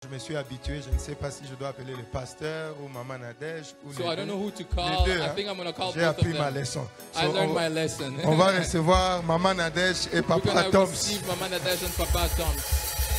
Je me suis habitué, je ne sais pas si je dois appeler le pasteur ou Maman Nadège ou So I don't know who to les call. deux. I think I'm going to call J'ai both appris of ma them. leçon. I learned my lesson. On va recevoir Maman Nadège et We're Papa going to Toms. receive Mama Nadège and Papa Toms.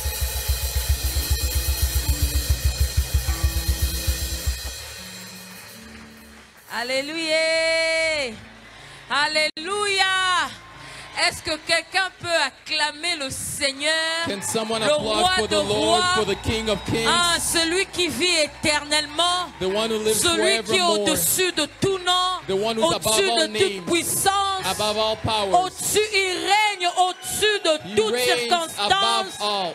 Alléluia. Alléluia. Est-ce que quelqu'un peut acclamer le Seigneur, Can someone le applaud roi for de the Lord, rois, for the King of Kings, celui qui vit éternellement, the one who lives celui qui est forevermore, au-dessus de tout nom, the one who's above au-dessus all de toute names, puissance, above all powers. au-dessus, il règne au-dessus de He toutes reigns above circonstances. all.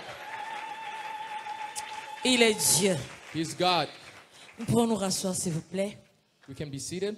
Il est Dieu. He's God. Nous pouvons nous rasseoir, s'il vous plaît. We can be seated.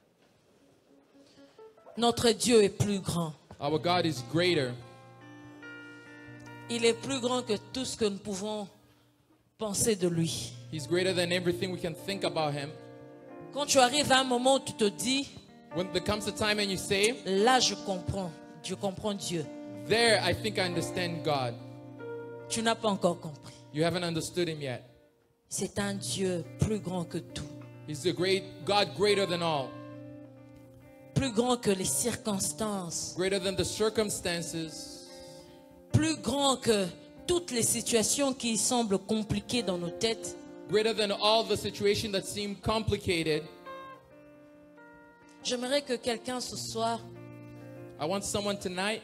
Notre Dieu est plus grand. Our God is greater. Il est plus grand que tout ce que nous pouvons penser de lui. He's greater than everything we can think about him. Quand tu arrives à un moment où tu te dis, When there comes a time and you say, là je comprends Dieu. there, I think I understand God. Tu n'as pas encore compris. You haven't understood him yet. C'est un Dieu plus grand que tout. He's the great God, greater than all, Plus grand que les circonstances. greater than the circumstances, Plus grand que toutes les situations qui semblent compliquées dans nos têtes. greater than all the situations that seem complicated. J'aimerais que quelqu'un ce soir I want someone tonight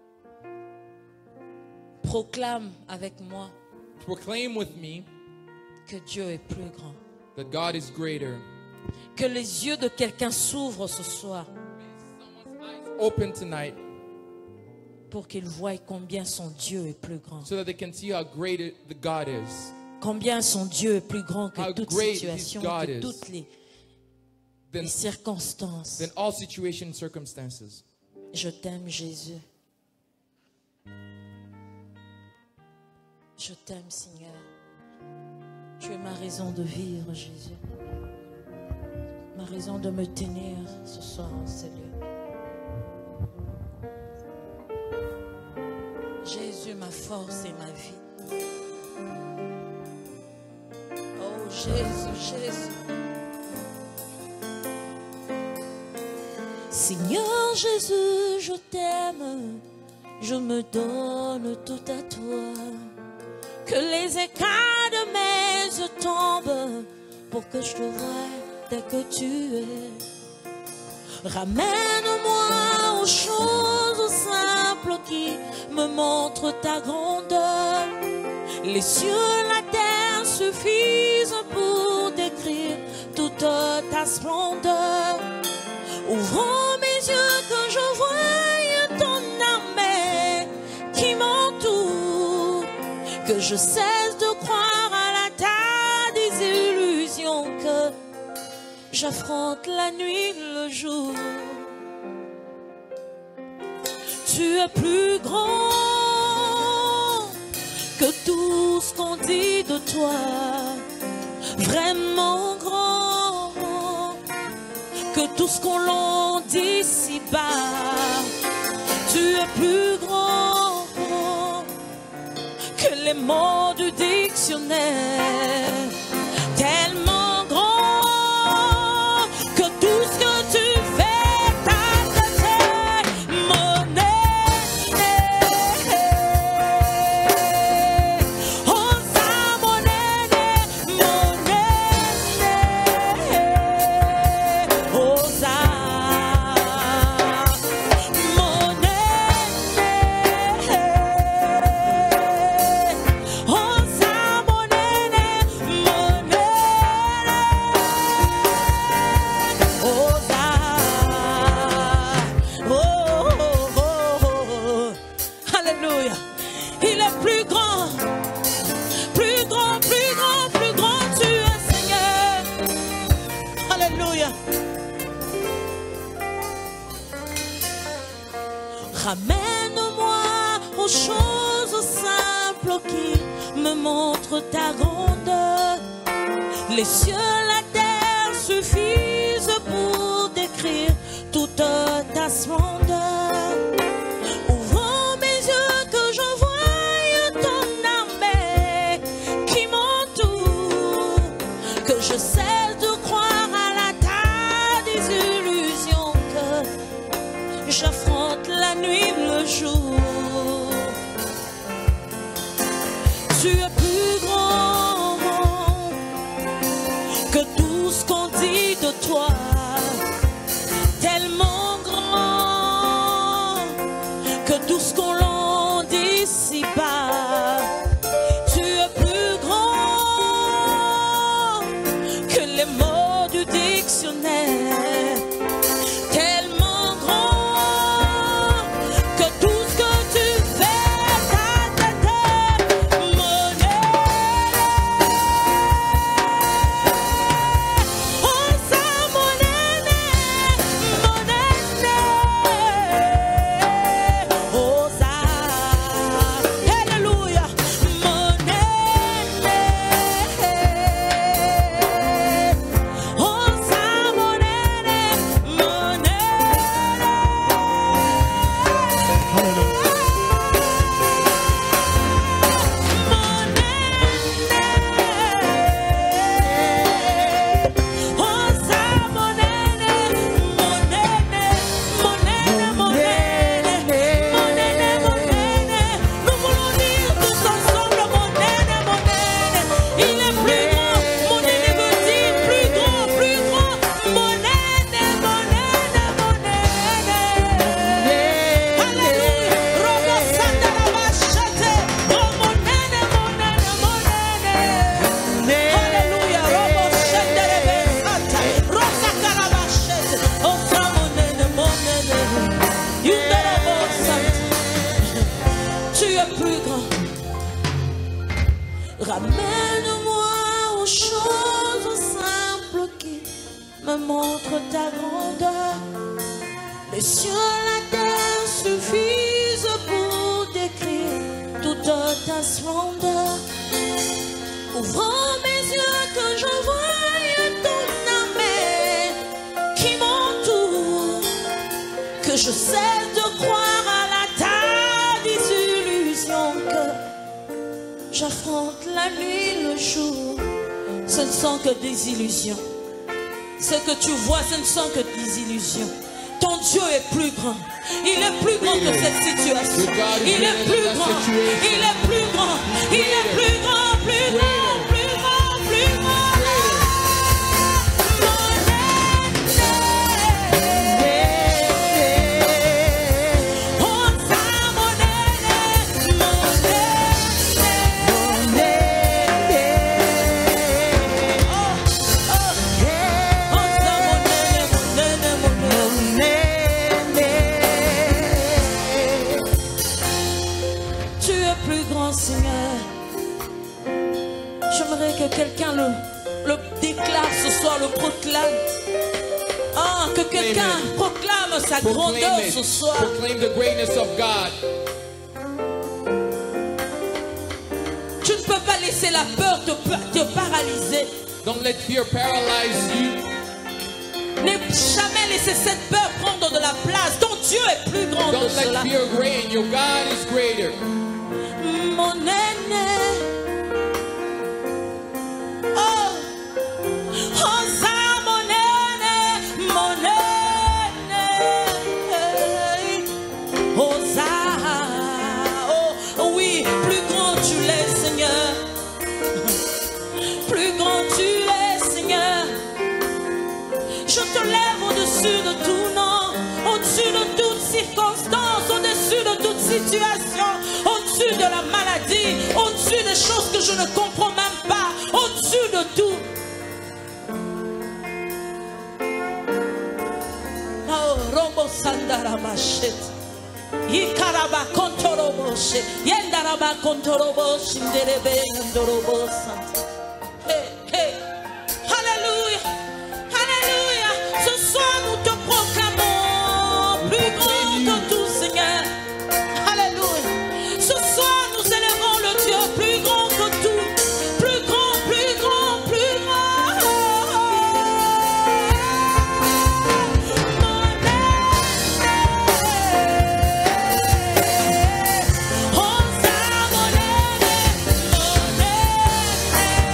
proclame avec moi to proclaim with me que Dieu est plus grand. that God is greater. Que les yeux de quelqu'un s'ouvrent ce soir Open tonight pour qu'il voie combien son Dieu est plus grand. so that they can see how great the God is. Combien son Dieu est plus grand que How toute great situation, his God que is. toutes les Then, circonstances. then all situations and circumstances. Je t'aime, Jésus. Je t'aime, Seigneur. Tu es ma raison de vivre, Jésus. Ma raison de me tenir ce soir en ce lieu. Jésus, ma force et ma vie. Oh, Jésus, Jésus. Seigneur Jésus, je t'aime, je me donne tout à toi. Que les écailles de mes yeux tombent pour que je te voie dès que tu es. Ramène-moi aux choses simples qui me montrent ta grandeur. Les cieux, la terre suffisent pour décrire toute ta splendeur. Ouvrons mes yeux que je voie ton armée qui m'entoure. Que je cesse de croire à la tas des illusions. Que j'affronte la nuit, le jour. Tu es plus grand que tout ce qu'on dit de toi. Vraiment grand que tout ce qu'on l'en dit ici-bas. Tu es plus grand que les mots du dictionnaire. Tellement grand que tout ce que tu fais t'appartient. Mon oh ça mon Alléluia. Il est plus grand, plus grand, plus grand, plus grand. Tu es Seigneur. Alléluia. Ramène-moi aux choses simples qui me montrent ta grandeur. Les cieux, la terre suffisent pour décrire toute ta splendeur. Ouvrons mes yeux que je voie ton armée qui m'entoure. toi, tellement grand que tout ce qu'on l'on dit ici-bas. Tu es plus grand que les mots du dictionnaire, tellement grand que tout ce que tu fais, ta monnaie. Oh, ça, monnaie, oh, ça, alléluia, oh, ça, nous voulons dire tous ensemble monnaie. Il est plus grand, monnaie veut dire plus grand, monnaie. Alléluia, robo santa la machete, oh monnaie. Alléluia, robo santa la machete, rosa carabachete, oh sa monnaie. Yundarabo santa, tu es plus grand. Ramène-moi aux choses simples qui me montrent ta grandeur. Les cieux, la terre suffisent pour décrire toute ta splendeur. Ouvre mes yeux que je voie ton amène qui m'entoure, que je cesse de croire à la ta désillusion, que j'affronte la nuit, le jour. Ce ne sont que des illusions. Ce que tu vois, ce ne sont que des illusions. Ton Dieu est plus grand. Il est plus grand que cette situation. Il est plus grand. Il est plus grand. Il est plus grand, plus grand, plus grand, plus grand. Oh, ça, tu es plus grand, Seigneur. J'aimerais que quelqu'un le déclare ce soir, le proclame. Ah, que quelqu'un proclame sa grandeur ce soir. Proclaim the greatness of God. Tu ne peux pas laisser la peur te paralyser. Don't let fear paralyze you. Ne jamais laisser cette peur prendre de la place. Ton Dieu est plus grand que Don't cela. let fear reign. Your God is greater. Mon aîné. Oh, oh ça, mon aîné, oh ça, oh oui, plus grand tu l'es, Seigneur. Plus grand tu l'es, Seigneur. Je te lève au-dessus de tout nom, au-dessus de toute circonstance, au-dessus de toute situation, au-dessus de la maladie, au-dessus des choses que je ne comprends même pas, au-dessus de tout. Oh, Robo Sandarabashit. Ikaraba Kontoroboshe. Yendaraba Kontoroboshe. Nderebe Ndorobo Sant. Hey, hey. Alléluia. Alléluia. Ce soir nous te proclamons plus grand que tout, Seigneur. Alléluia. Ce soir nous élevons le Dieu plus grand que tout. Plus grand, plus grand, plus grand. Oh, ça, mon aîné,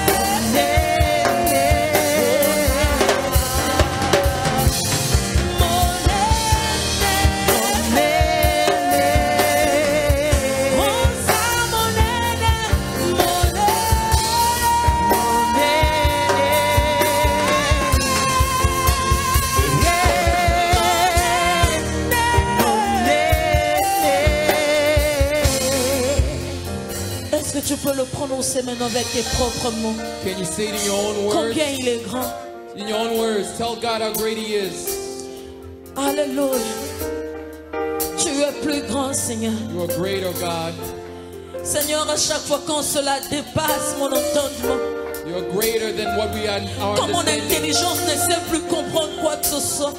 prononcer maintenant avec tes propres mots. Can you say it in your own words? Combien il est grand. In your own words, tell God how great He is. Alléluia. Tu es plus grand, Seigneur. You are greater, God. Seigneur, à chaque fois quand cela dépasse mon entendement, You are greater than what we are. Our quand mon understanding. intelligence ne sait plus comprendre quoi que ce soit,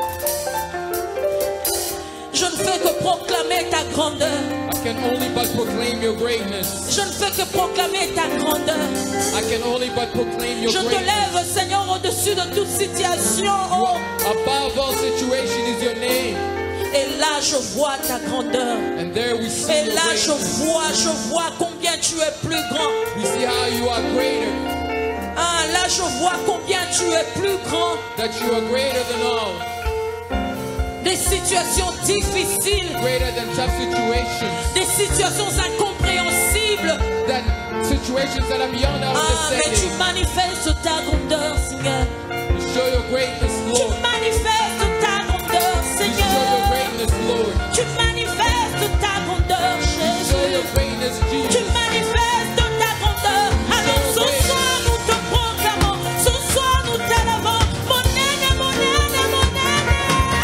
je ne fais que proclamer ta grandeur. I can only but proclaim your greatness. Je ne fais que proclamer ta grandeur. I can only but proclaim your Je te greatness. lève, Seigneur, au-dessus de toute situation. Oh. Above all situation is your name. Et là, je vois ta grandeur. And there we see Et your là, je greatness. vois combien tu es plus grand. We see how you are greater. Ah, là, je vois combien tu es plus grand. That you are greater than all. Des situations difficiles, Greater than tough situations. des situations incompréhensibles. That situations that are beyond our Ah, mais tu understanding. manifestes ta grandeur, Seigneur. You show your greatness, Tu Lord. manifestes ta grandeur, You show your Seigneur. greatness, Lord. Tu manifestes ta grandeur, You show your Jésus. greatness, Tu Jesus. manifestes ta grandeur. Alors ce soir, nous te proclamons. Ce soir, nous t'élevons. Mon aîné, mon aîné, mon aîné.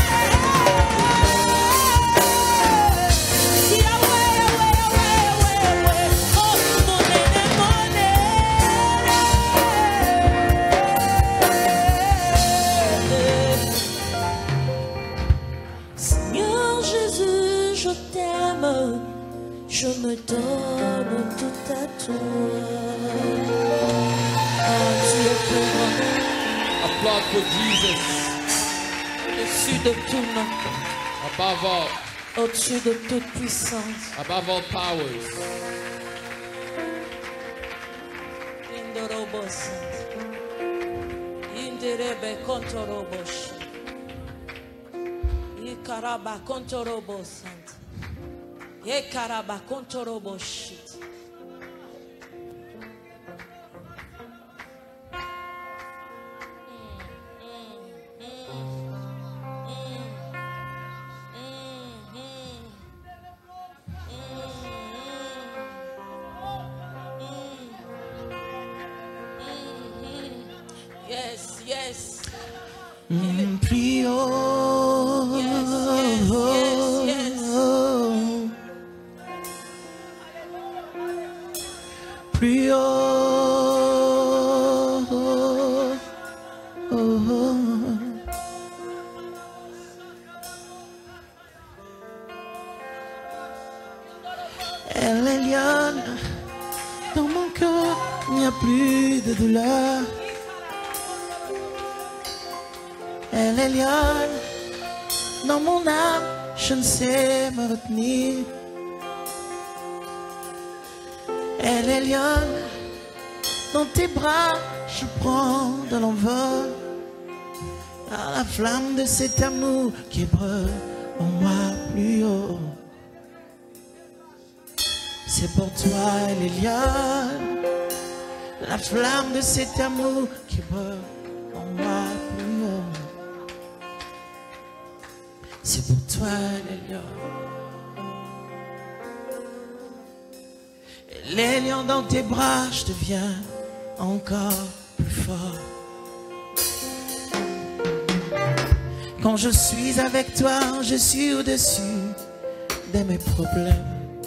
Yahweh, Yahweh, Yahweh, Yahweh. Oh, mon aîné, mon aîné. Seigneur Jésus, je t'aime. Je me donne tout à toi. Ah, tu es plus grand. Applaud for Jesus. Au-dessus de tout nom, Above all. au-dessus de toute puissance. Above all powers. Indorobos. Inderebe kontorobos. Ikaraba kontorobos. Ekaraba kontorobos. Yes, yes. Plus haut. Yes, yes, yes, yes. Plus haut. Elle est lionne. Dans mon cœur, il n'y a plus de douleur. Elle est lionne. Dans mon âme, je ne sais me retenir. Elle est lionne. Dans tes bras, je prends de l'envol. À la flamme de cet amour qui brûle en moi plus haut. C'est pour toi, elle est lionne. La flamme de cet amour qui brûle en moi plus haut. C'est pour toi, elle est lionne. Les lions dans tes bras, je deviens encore plus fort. Quand je suis avec toi, je suis au-dessus de mes problèmes.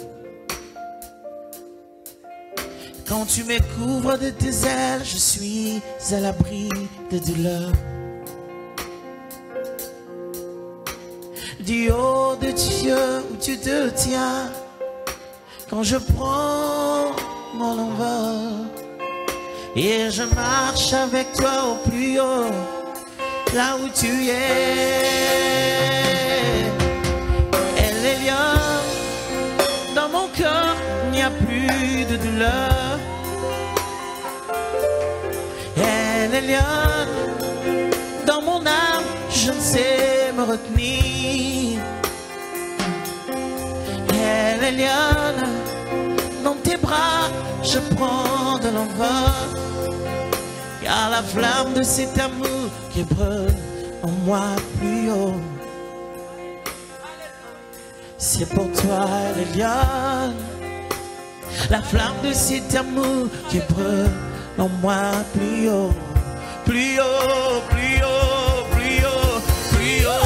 Quand tu me couvres de tes ailes, je suis à l'abri de douleur. Du haut de Dieu où tu te tiens, quand je prends mon envol et je marche avec toi au plus haut, là où tu es. Elle est lionne, dans mon cœur il n'y a plus de douleur. Elle est lionne, dans mon âme je ne sais me retenir. Elle est lionne, dans tes bras je prends de l'envol. Car la flamme de cet amour qui brûle en moi plus haut. C'est pour toi, elle est lionne. La flamme de cet amour qui brûle en moi plus haut, plus haut, plus haut, plus haut, plus haut.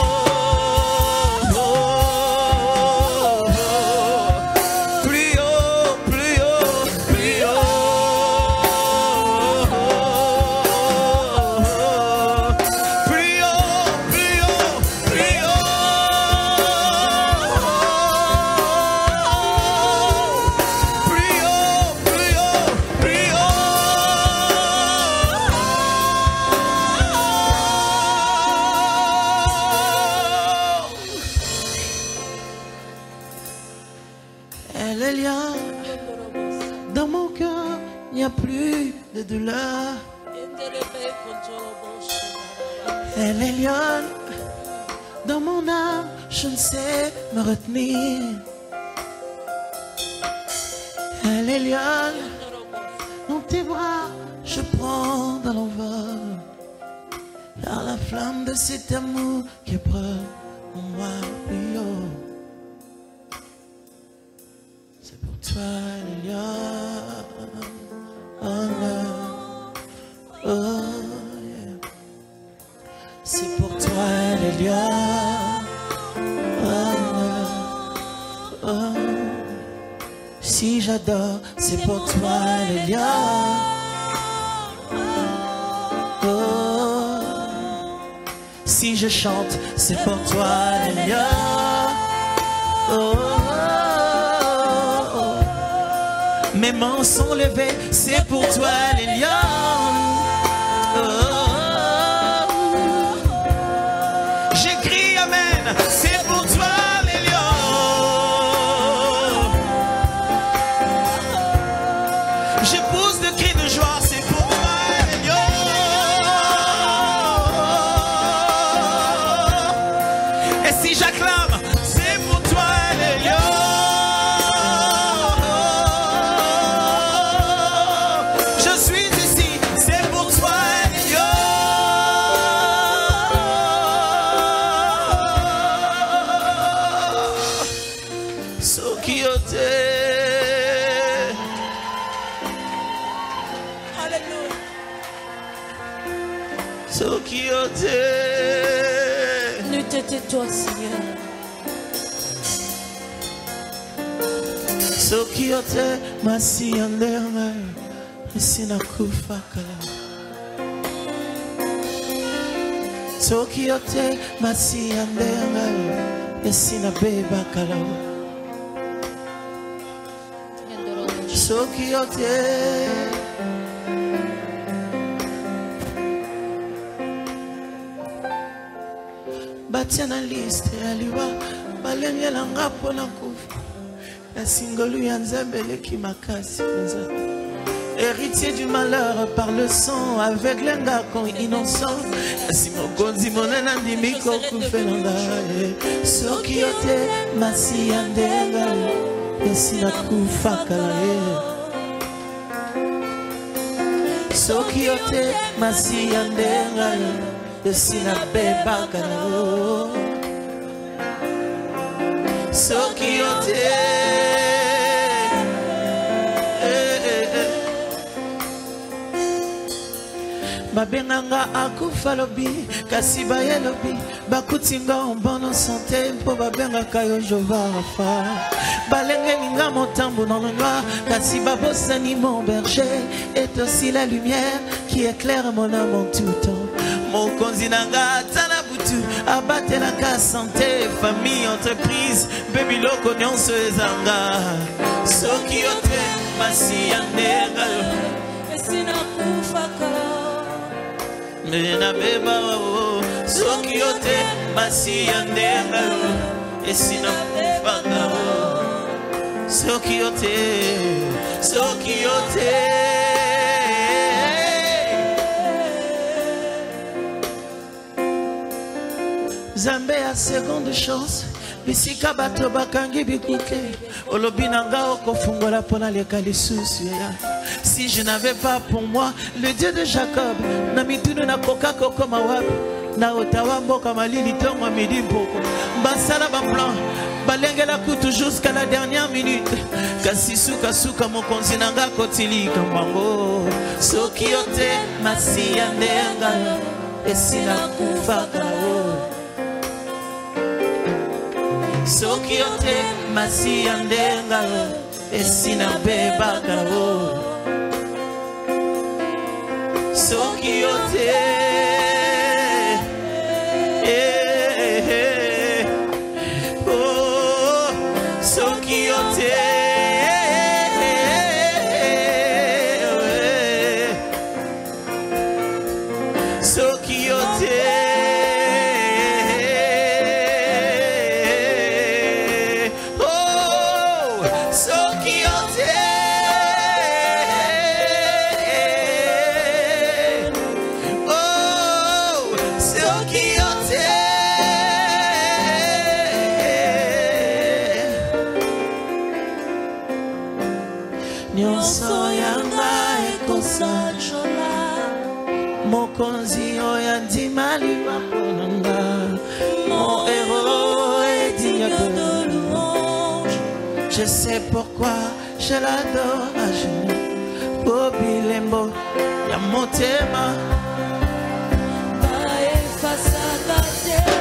Dans mon cœur, il n'y a plus de douleur. Elle est lionne. Dans mon âme, je ne sais me retenir. Elle est lionne. Dans tes bras, je prends dans l'envol. Par la flamme de cet amour qui brûle en moi plus haut. Toi, Lélia, oh non, oh yeah. C'est pour toi, Lélia, oh non, oh. Si j'adore, c'est pour toi, Lélia, oh. Si je chante, c'est pour toi, Lélia, oh. Mes mains sont levées, c'est pour toi, les lions. Oh. J'écris Amen, c'est pour toi, les lions. Je pousse de cris de joie, c'est pour toi, les lions. Et si j'acclame, c'est pour toi, les lions. Ne tais-toi, Seigneur. Sokiote masi anderma sina kufa kala. Sokiote masi anderma sina beba kala. Sokiote Batiana liste aliwa balengela ngapo na kufa la singolu ya Nzambe ki makasi nza héritier du malheur par le sang avec lenga kon innocent asimo konzi monana ndimiko kufelanga soki yote masi andenga esina kufa kala soki yote masi andenga esina beba kala soki yote Babenganga akufa lobi kasi baye lobi bakutinga en bonne santé mpo babenga kayo Jova Rafa balenge linga motambo dans le noir kasi babosani mon berger est aussi la lumière qui éclaire mon âme en tout temps mokonzi nanga tana butu abatelaka santé famille entreprise baby loko nyonso ezanga soki yote masi yandenga esina kufa kala Mena beba o soki yote masi yandenga esina kufanga o soki yote Zambe a seconde chance bisika bato bakangi bikuke olobi nanga okofungola pona leka lisusu ya si je n'avais pas pour moi le Dieu de Jacob na mitunu na koka koko mawapi na otawa mboka malili tongo midi mpoko basala ba plan balengela kutu jusqu'à la dernière minute. Kasi suka suka mokonzi nanga kotilika mbango. Soki yote masi ya ndenga esina kufaka o. Soki yote masi ya ndenga esina bebaka o. Soki yote oh soki yote soki yote oh soki yote oh soki yote nyonso yanga ekosanjola mokonzi oyo andima liwa mponanga mon héros est digne de louange. Je sais pourquoi je l'adore à genoux po bilembo ya motema baefasaka te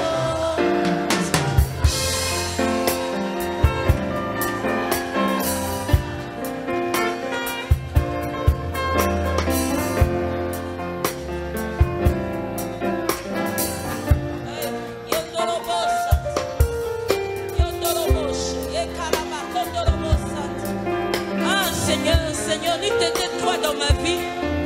Seigneur, ni t'étais toi dans ma vie.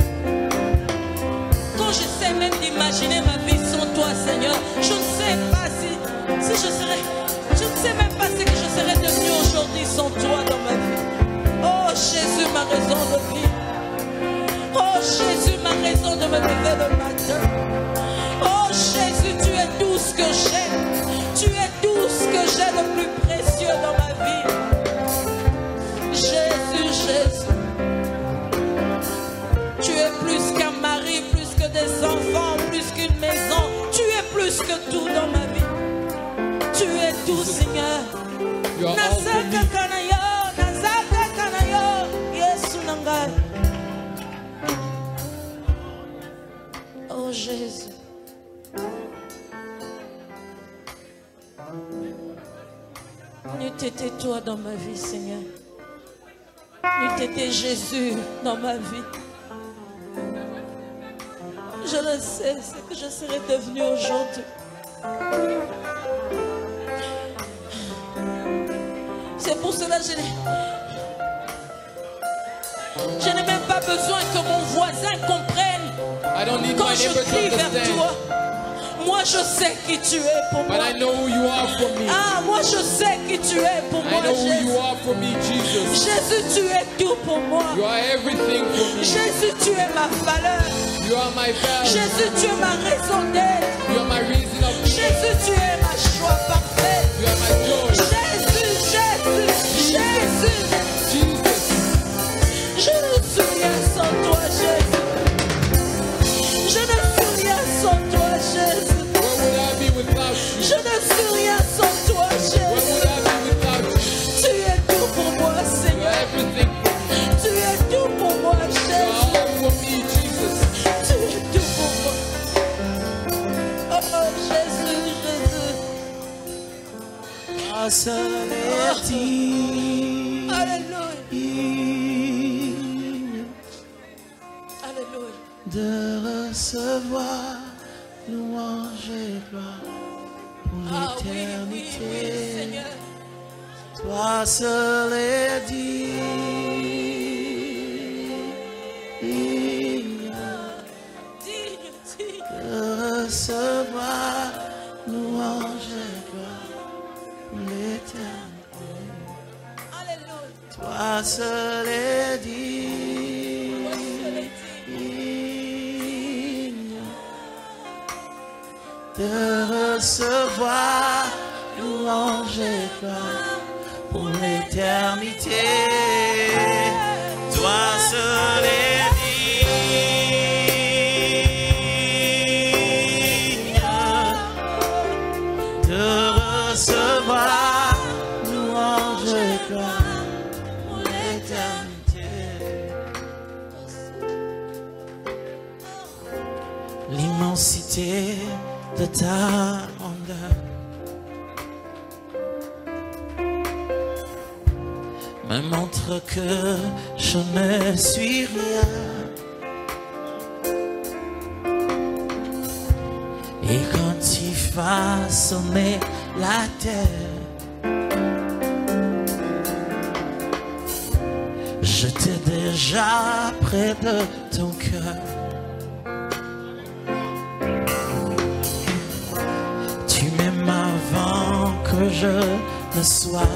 Quand j'essaie même d'imaginer ma vie sans toi, Seigneur, je ne sais pas si je serais, je ne sais même pas ce que je serais devenu aujourd'hui sans toi dans ma vie. Oh Jésus, ma raison de vivre. Oh Jésus, ma raison de me lever le matin. Oh Jésus, tu es tout ce que j'ai. Tu es tout ce que j'ai de plus précieux dans ma vie. Jésus, Jésus. Tu es plus qu'un mari, plus que des enfants, plus qu'une maison. Tu es plus que tout dans ma vie. Tu es tout, Seigneur. Nazaka kanayo, Yesu nangai. Oh Jésus. N'eût été toi dans ma vie, Seigneur. N'eût été Jésus dans ma vie. Je le sais, ce que je serais devenue aujourd'hui. C'est pour cela que je n'ai même pas besoin que mon voisin comprenne. Quand je crie vers toi, moi je sais qui tu es pour moi. Ah, moi je sais qui tu es pour moi, Jésus. Jésus, tu es tout pour moi. Jésus, tu es ma valeur. Jésus, tu es ma raison d'être. Jésus, tu es ma joie parfaite. Jésus, Jésus, Jésus. Je ne suis rien sans toi, Jésus. Je ne suis rien sans toi, Jésus. Je ne suis rien sans toi, Jésus. Tu es tout pour moi, Seigneur. Tu es tout pour moi, Jésus. Tu es tout pour moi. Oh, Jésus, Jésus. à s'avertir. Alléluia. Alléluia. De recevoir louange et gloire pour l'éternité. Oui, Seigneur. Toi seul est digne de recevoir louange et gloire pour l'éternité. Alléluia. Toi seul est digne de recevoir louange et gloire pour l'éternité. Toi seul est digne de recevoir l'immensité de ta grandeur. Me montre que je ne suis rien. Et quand tu façonnais la terre, j'étais déjà près de ton cœur. Tu m'aimes avant que je ne sois.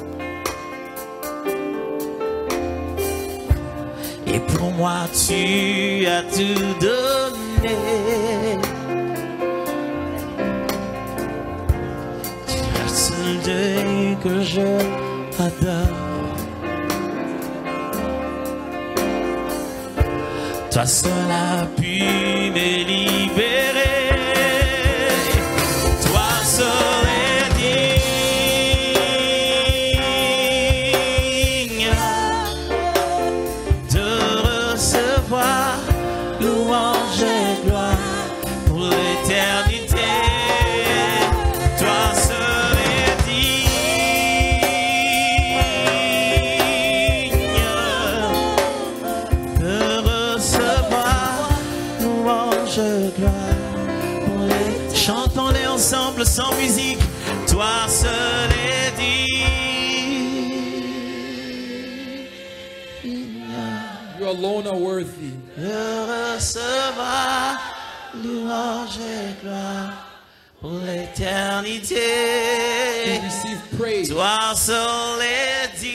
Et pour moi tu as tout donné. Tu es le seul deuil que je adore. Toi seul as pu me libérer. Toi seul es digne de recevoir louange et gloire pour l'éternité. Toi seul es digne de recevoir louange et gloire pour les... Chantons-les ensemble sans musique. Toi seul es digne. You alone are worthy. De recevoir louange et gloire pour l'éternité. You receive praise. Toi seul es digne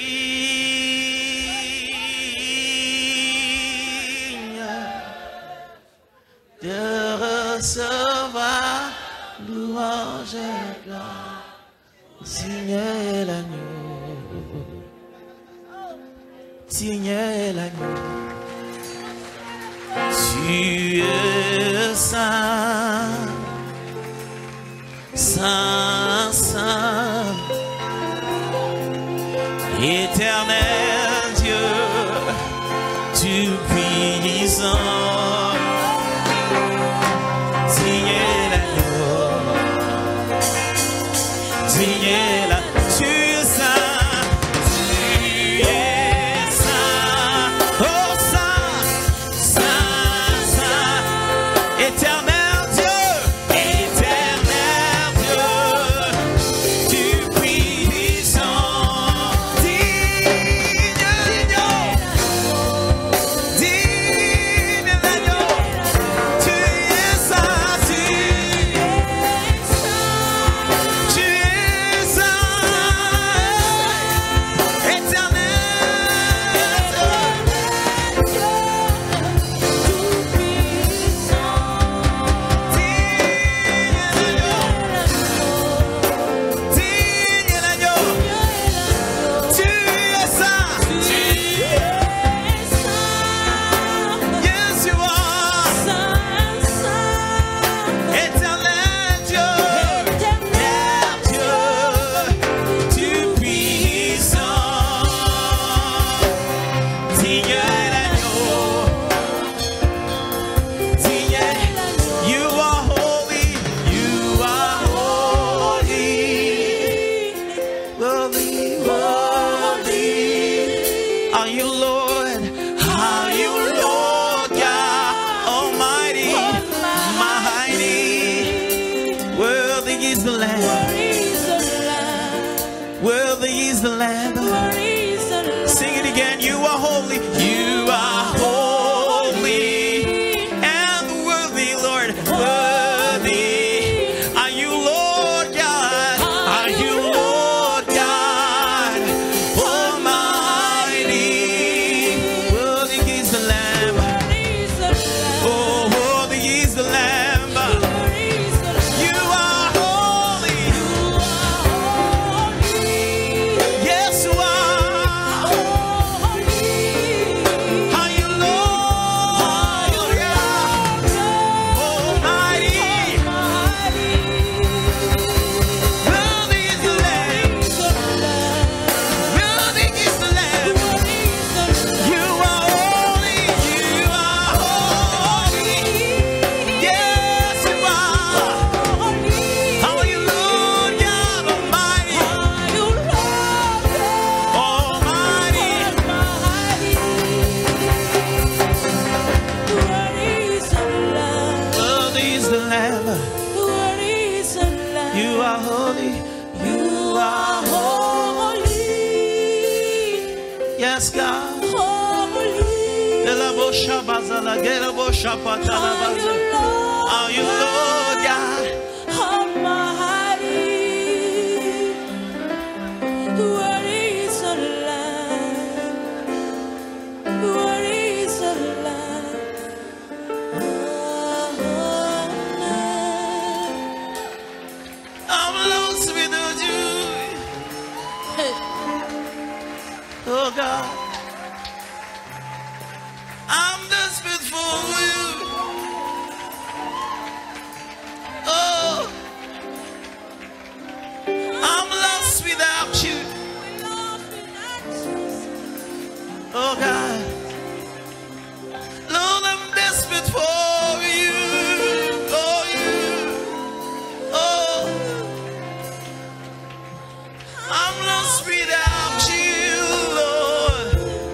de recevoir louange et gloire. Signe l'agneau, signe l'agneau. Tu es saint, saint, saint, éternel Dieu, tout-puissant. Signez l'agneau, signez la. Tu es saint, tu es saint, oh saint, saint, saint, éternel Dieu, éternel Dieu, tout-puissant. Digne l'agneau, digne l'agneau. Tu es saint, tu es saint, éternel digne l'agneau, tu es saint, yes you are, éternel Dieu, tout-puissant. Digne l'agneau, digne, you are holy, you are holy, worthy, worthy. Are you Lord? Are you Lord God Almighty, mighty? Worthy is the Lamb, worthy is the Lamb. Sing it again. You are holy, you are holy, and worthy, Lord, worthy. Are you Lord God? Are you Lord God Almighty? Worthy is the Lamb. Oh, worthy is the Lamb. You are holy. Yes, you are. Worthy is the Lamb. You are holy. You are holy. Yes, God. Holy. Are you Lord God? Almighty. Worthy is the Lamb. Worthy is the Lamb. I'm lost without you. Oh God, I'm desperate for you. Oh, I'm lost without you. Oh God, Lord, I'm desperate for you. For you. Oh, I'm lost without you, Lord.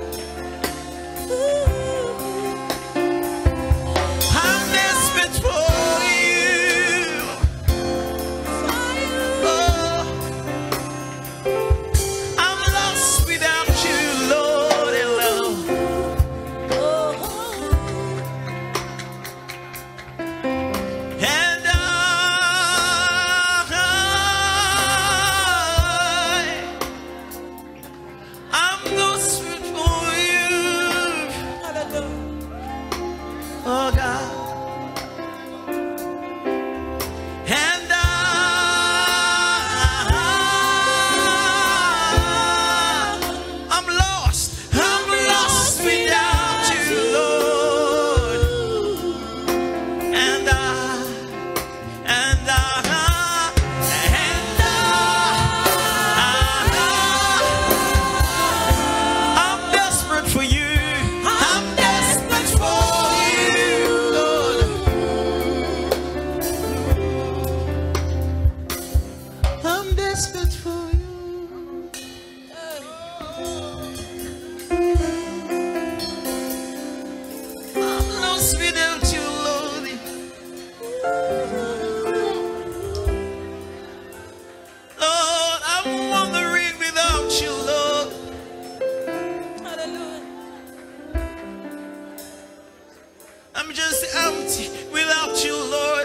I'm desperate for you. Oh, I'm lost without you, Lord. Hello. And I'm desperate for you. Oh God. And I'm lost without you, Lord. And I'm desperate for you. I'm desperate for you, Lord. I'm desperate for you. I'm lost without you, Lord. Lord, I'm wandering without you, Lord. I'm just empty without you, Lord.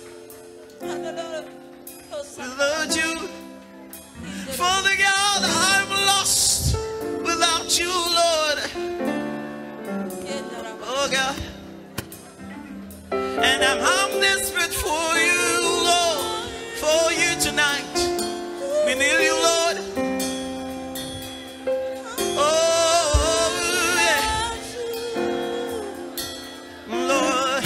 Without you, Father God, I'm lost without you, Lord. Oh God, and I'm desperate for you, Lord, for you tonight. We need you, Lord. Oh yeah, Lord.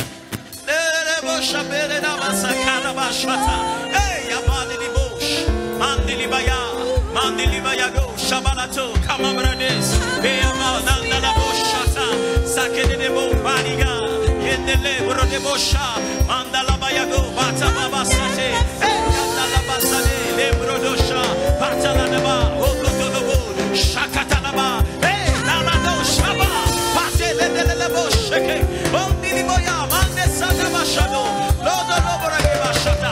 Hey, Yabadi Bosh, Mandili Baya, Mandili Bayago, Shabalato, come on, brothers. Hey, Amanda la Boshata, Sakedebo, Baniga, Yendele, Brodebosha, Mandala Bayago, Bata Baba Sate, Hey, Yandala Basade, Lebrodosha, Batalanaba, Okotobo, Shakatanaba, Hey, Namado Shaba, Pate Ledelebo Shake, Ondili Boya, Mandesa Nabashado, Lord of Shata.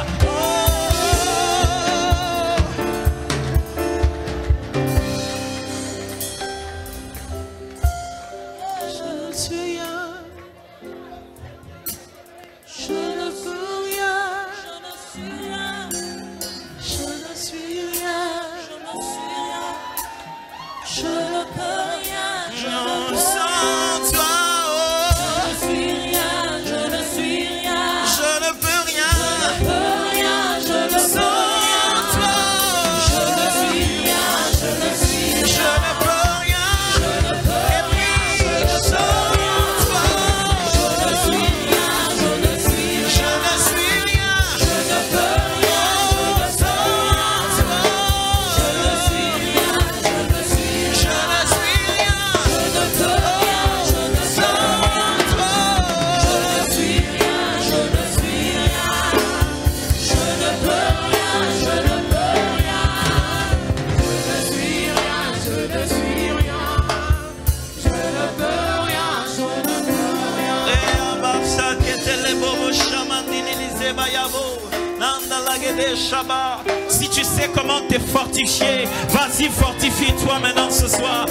Si tu sais comment t'es fortifié, vas-y, fortifie-toi maintenant ce soir.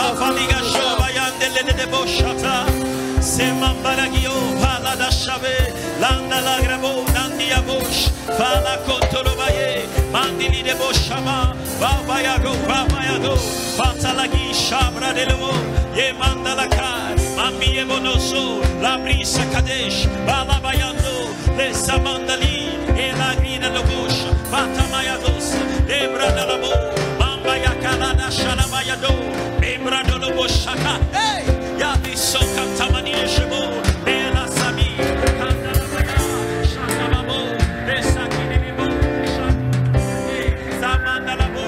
C'est Mambaragio, Palada Chave, Landa Lagrabo, Nandia Bush, Pala Contorobaye, Mandili de Boshama, Babayago, Patalagi, Shabra de Lobo, Yemandalaka, Mami Ebonoso, La Brisa Kadesh, Balabayando, Les Samandali, et la Grina de Bush, Patamayados, Debra de Lobo, Mambayakala, Shalabayado, Ebra de Lobo Shaka, hey! Yadi Soka Tamani Shebo, Bela Sami, Kandalabaya, Shakababo, Desaki Nibo, Zamandalabo,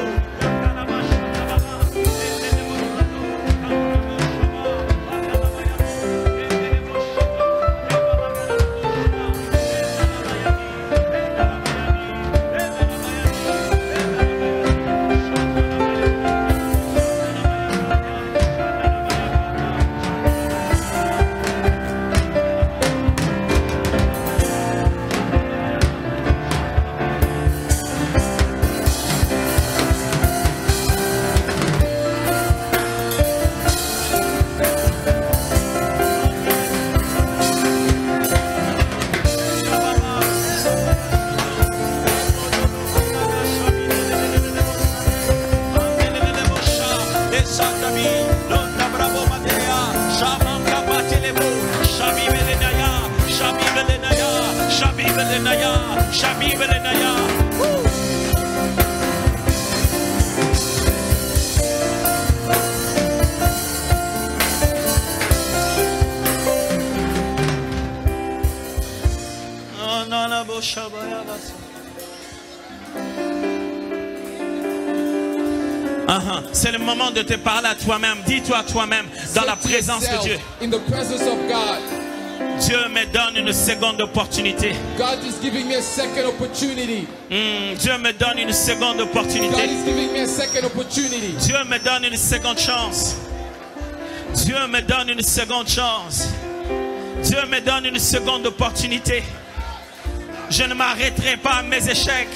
C'est le moment de te parler à toi-même. Dis-toi à toi-même dans la présence de Dieu. In the presence of God. Dieu me donne une seconde opportunité. God is giving me a second opportunity. Dieu me donne une seconde opportunité. God is giving me a second opportunity. Dieu me donne une seconde chance. Dieu me donne une seconde chance. Dieu me donne une seconde opportunité. Je ne m'arrêterai pas à mes échecs.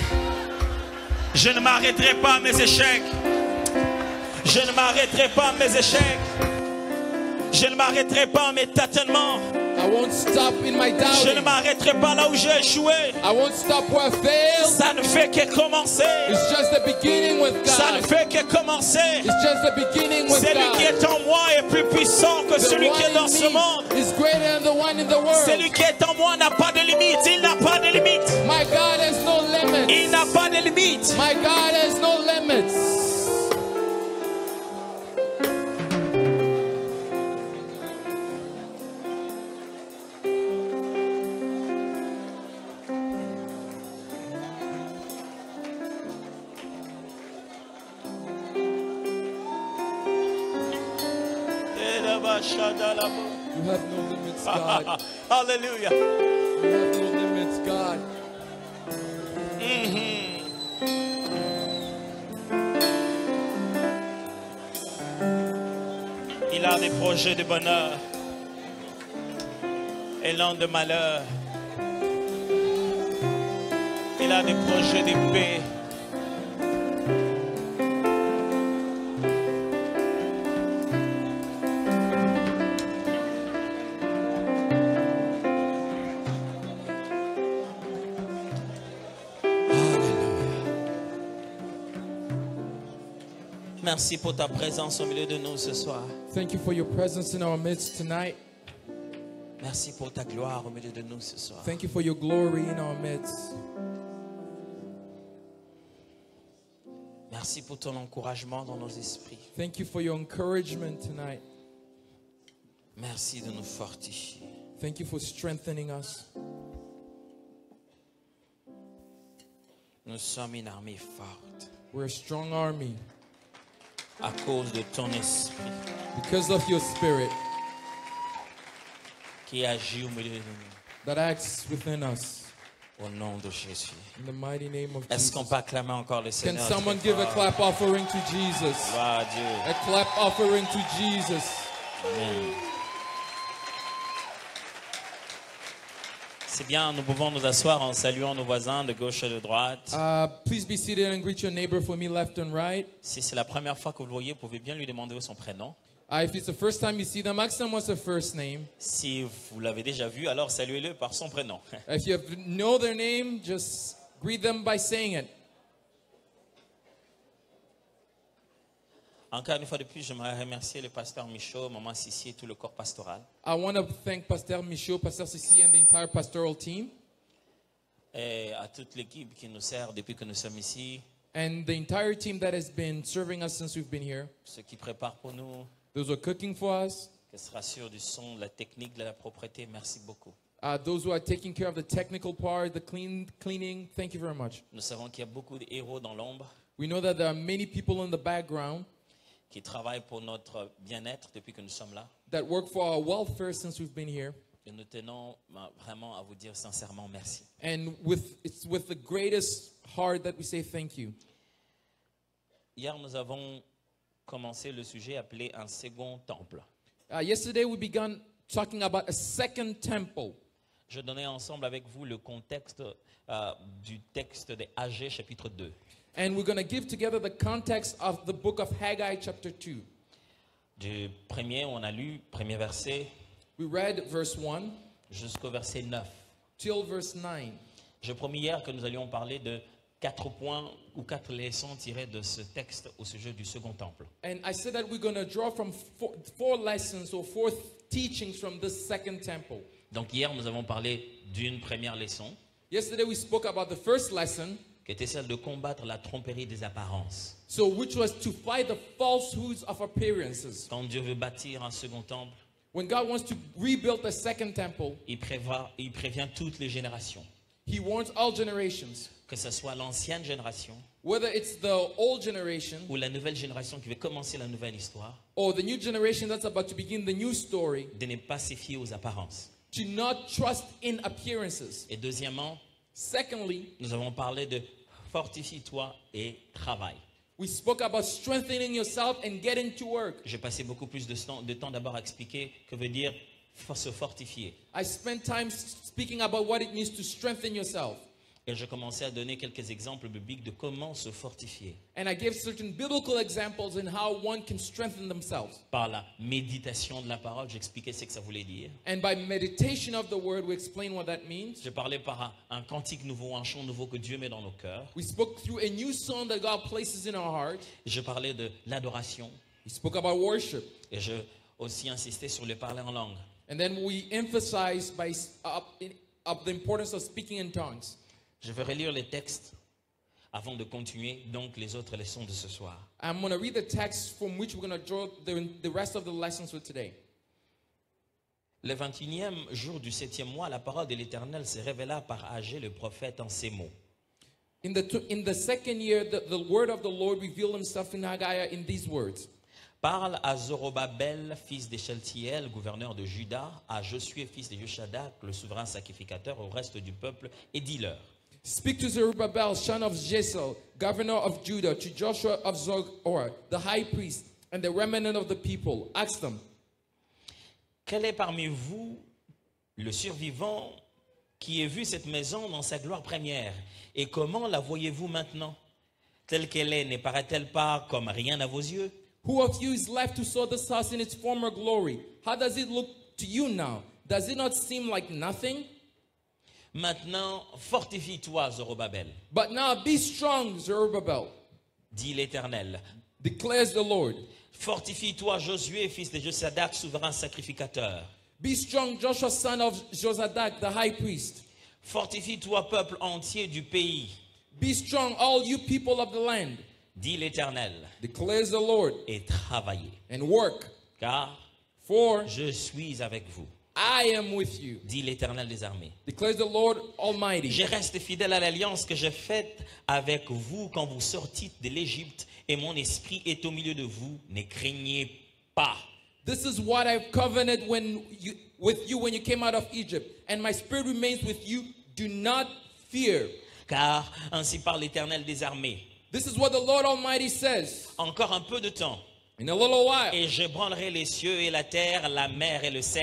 Je ne m'arrêterai pas à mes échecs. Je ne m'arrêterai pas à mes échecs. Je ne m'arrêterai pas à mes tâtonnements. I won't stop in my doubting. Je ne m'arrêterai pas là où j'ai échoué. I won't stop where I failed. Ça ne fait que commencer. It's just the beginning with God. Ça ne fait que commencer. It's just the beginning with Celui God. qui est en moi est plus puissant que celui qui est dans ce monde. Is greater than the one in the world. Celui qui est en moi n'a pas de limite. Il n'a pas de limite. My God has no limits. Il n'a pas de limite. My God has no limits. You have no limits, God. Hallelujah. You have no limits, God. Il a des projets de bonheur et non de malheur. Il a des projets de paix. Merci pour ta présence au milieu de nous ce soir. Thank you for your presence in our midst tonight. Merci pour ta gloire au milieu de nous ce soir. Thank you for your glory in our midst. Merci pour ton encouragement dans nos esprits. Thank you for your encouragement tonight. Merci de nous fortifier. Thank you for strengthening us. Nous sommes une armée forte. We're a strong army à cause de ton esprit because of your spirit qui agit au milieu de nous. That acts within us. Au nom de Jésus. In the mighty name of Est-ce Jesus. qu'on peut acclamer encore le Seigneur? Can someone give a clap offering to Jesus? Gloire à Dieu. A clap offering to Jesus. Amen. C'est bien, nous pouvons nous asseoir en saluant nos voisins de gauche et de droite. Please be seated and greet your neighbor for me, left and right. Si c'est la première fois que vous le voyez, vous pouvez bien lui demander son prénom. If it's the first time you see them, ask them what's their first name. Si vous l'avez déjà vu, alors saluez-le par son prénom. If you know their name, just greet them by saying it. Encore une fois de plus, j'aimerais remercier le pasteur Michaud, maman Sissi et tout le corps pastoral. I want to thank Pastor Michaud, Pastor Sissi, and the entire pastoral team, Et à toute l'équipe qui nous sert depuis que nous sommes ici, and the entire team that has been serving us since we've been here. ceux qui préparent pour nous, Those who are cooking for us, qui se rassurent du son, de la technique, de la propreté, merci beaucoup. those who are taking care of the technical part, the cleaning, thank you very much. Nous savons qu'il y a beaucoup de héros dans l'ombre We know that there are many people in the background qui travaillent pour notre bien-être depuis que nous sommes là. that work for our welfare since we've been here. Et nous tenons vraiment à vous dire sincèrement merci. And it's with the greatest heart that we say thank you. Hier, nous avons commencé le sujet appelé un second temple. Yesterday we began talking about a second temple. Je donnais ensemble avec vous le contexte du texte de Agé chapitre 2. And we're going to give together the context of the book of Haggai chapter 2. Du premier, on a lu, premier verset, We read verse 1 jusqu'au verset 9. till verse 9. Je promis hier que nous allions parler de 4 points ou 4 leçons tirées de ce texte au sujet du second temple. And I said that we're going to draw from four lessons or four teachings from this second temple. Donc hier, nous avons parlé d'une première leçon, Yesterday we spoke about the first lesson, qui était celle de combattre la tromperie des apparences. which was to fight the falsehoods of appearances. Quand Dieu veut bâtir un second temple, When God wants to rebuild the second temple, il prévient toutes les générations, He warns all generations, que ce soit l'ancienne génération whether it's the old generation ou la nouvelle génération qui veut commencer la nouvelle histoire, or the new generation that's about to begin the new story, de ne pas se fier aux apparences. to not trust in appearances. Et deuxièmement, Secondly, nous avons parlé de fortifie-toi et travaille. we spoke about strengthening yourself and getting to work. J'ai passé beaucoup plus de temps d'abord à expliquer que veut dire se fortifier. I spent time speaking about what it means to strengthen yourself. Et je commençais à donner quelques exemples bibliques de comment se fortifier. And I gave certain biblical examples in how one can strengthen themselves. Par la méditation de la parole, j'expliquais ce que ça voulait dire. And by meditation of the word, we explain what that means. Je parlais par un cantique nouveau, un chant nouveau que Dieu met dans nos cœurs. We spoke through a new song that God places in our heart. Je parlais de l'adoration. We spoke about worship. Et je aussi insistais sur le parler en langue. And then we emphasized of the importance of speaking in tongues. Je vais relire les textes avant de continuer donc les autres leçons de ce soir. I'm going to read the text from which we're going to draw the rest of the lessons for today. Le 21e jour du 7e mois, la parole de l'Éternel se révéla par Agé le prophète en ces mots. In the second year, the word of the Lord revealed himself in Haggai in these words. Parle à Zorobabel, fils de Sheltiel, gouverneur de Juda, à Josué, fils de Jochadak, le souverain sacrificateur, au reste du peuple, et dis-leur. Speak to Zerubbabel, son of Jesel, governor of Judah, to Joshua of Zor, the high priest, and the remnant of the people. Ask them, quel est parmi vous le survivant qui ait vu cette maison dans sa gloire première? Et comment la voyez-vous maintenant? Telle qu'elle est, ne paraît-elle pas comme rien à vos yeux? who of you is left who saw this house in its former glory? How does it look to you now? Does it not seem like nothing? Maintenant, fortifie-toi, Zorobabel, But now be strong, Zerubbabel, dit l'Éternel. declares the Lord. Fortifie-toi, Josué, fils de Josadak, souverain sacrificateur. Be strong, Joshua, son of Josadak, the high priest. Fortifie-toi, peuple entier du pays, Be strong, all you people of the land, dit l'Éternel, declares the Lord, et travaillez, and work, car for je suis avec vous, I am with you, dit l'Éternel des armées. declares the Lord Almighty. Je reste fidèle à l'alliance que j'ai faite avec vous quand vous sortîtes de l'Égypte, et mon esprit est au milieu de vous. Ne craignez pas. This is what I've covenanted with you when you came out of Egypt, and my spirit remains with you. Do not fear. Car ainsi parle l'Éternel des armées. This is what the Lord Almighty says. Encore un peu de temps, In a little while, et j'ébranlerai les cieux et la terre, la mer et le sec.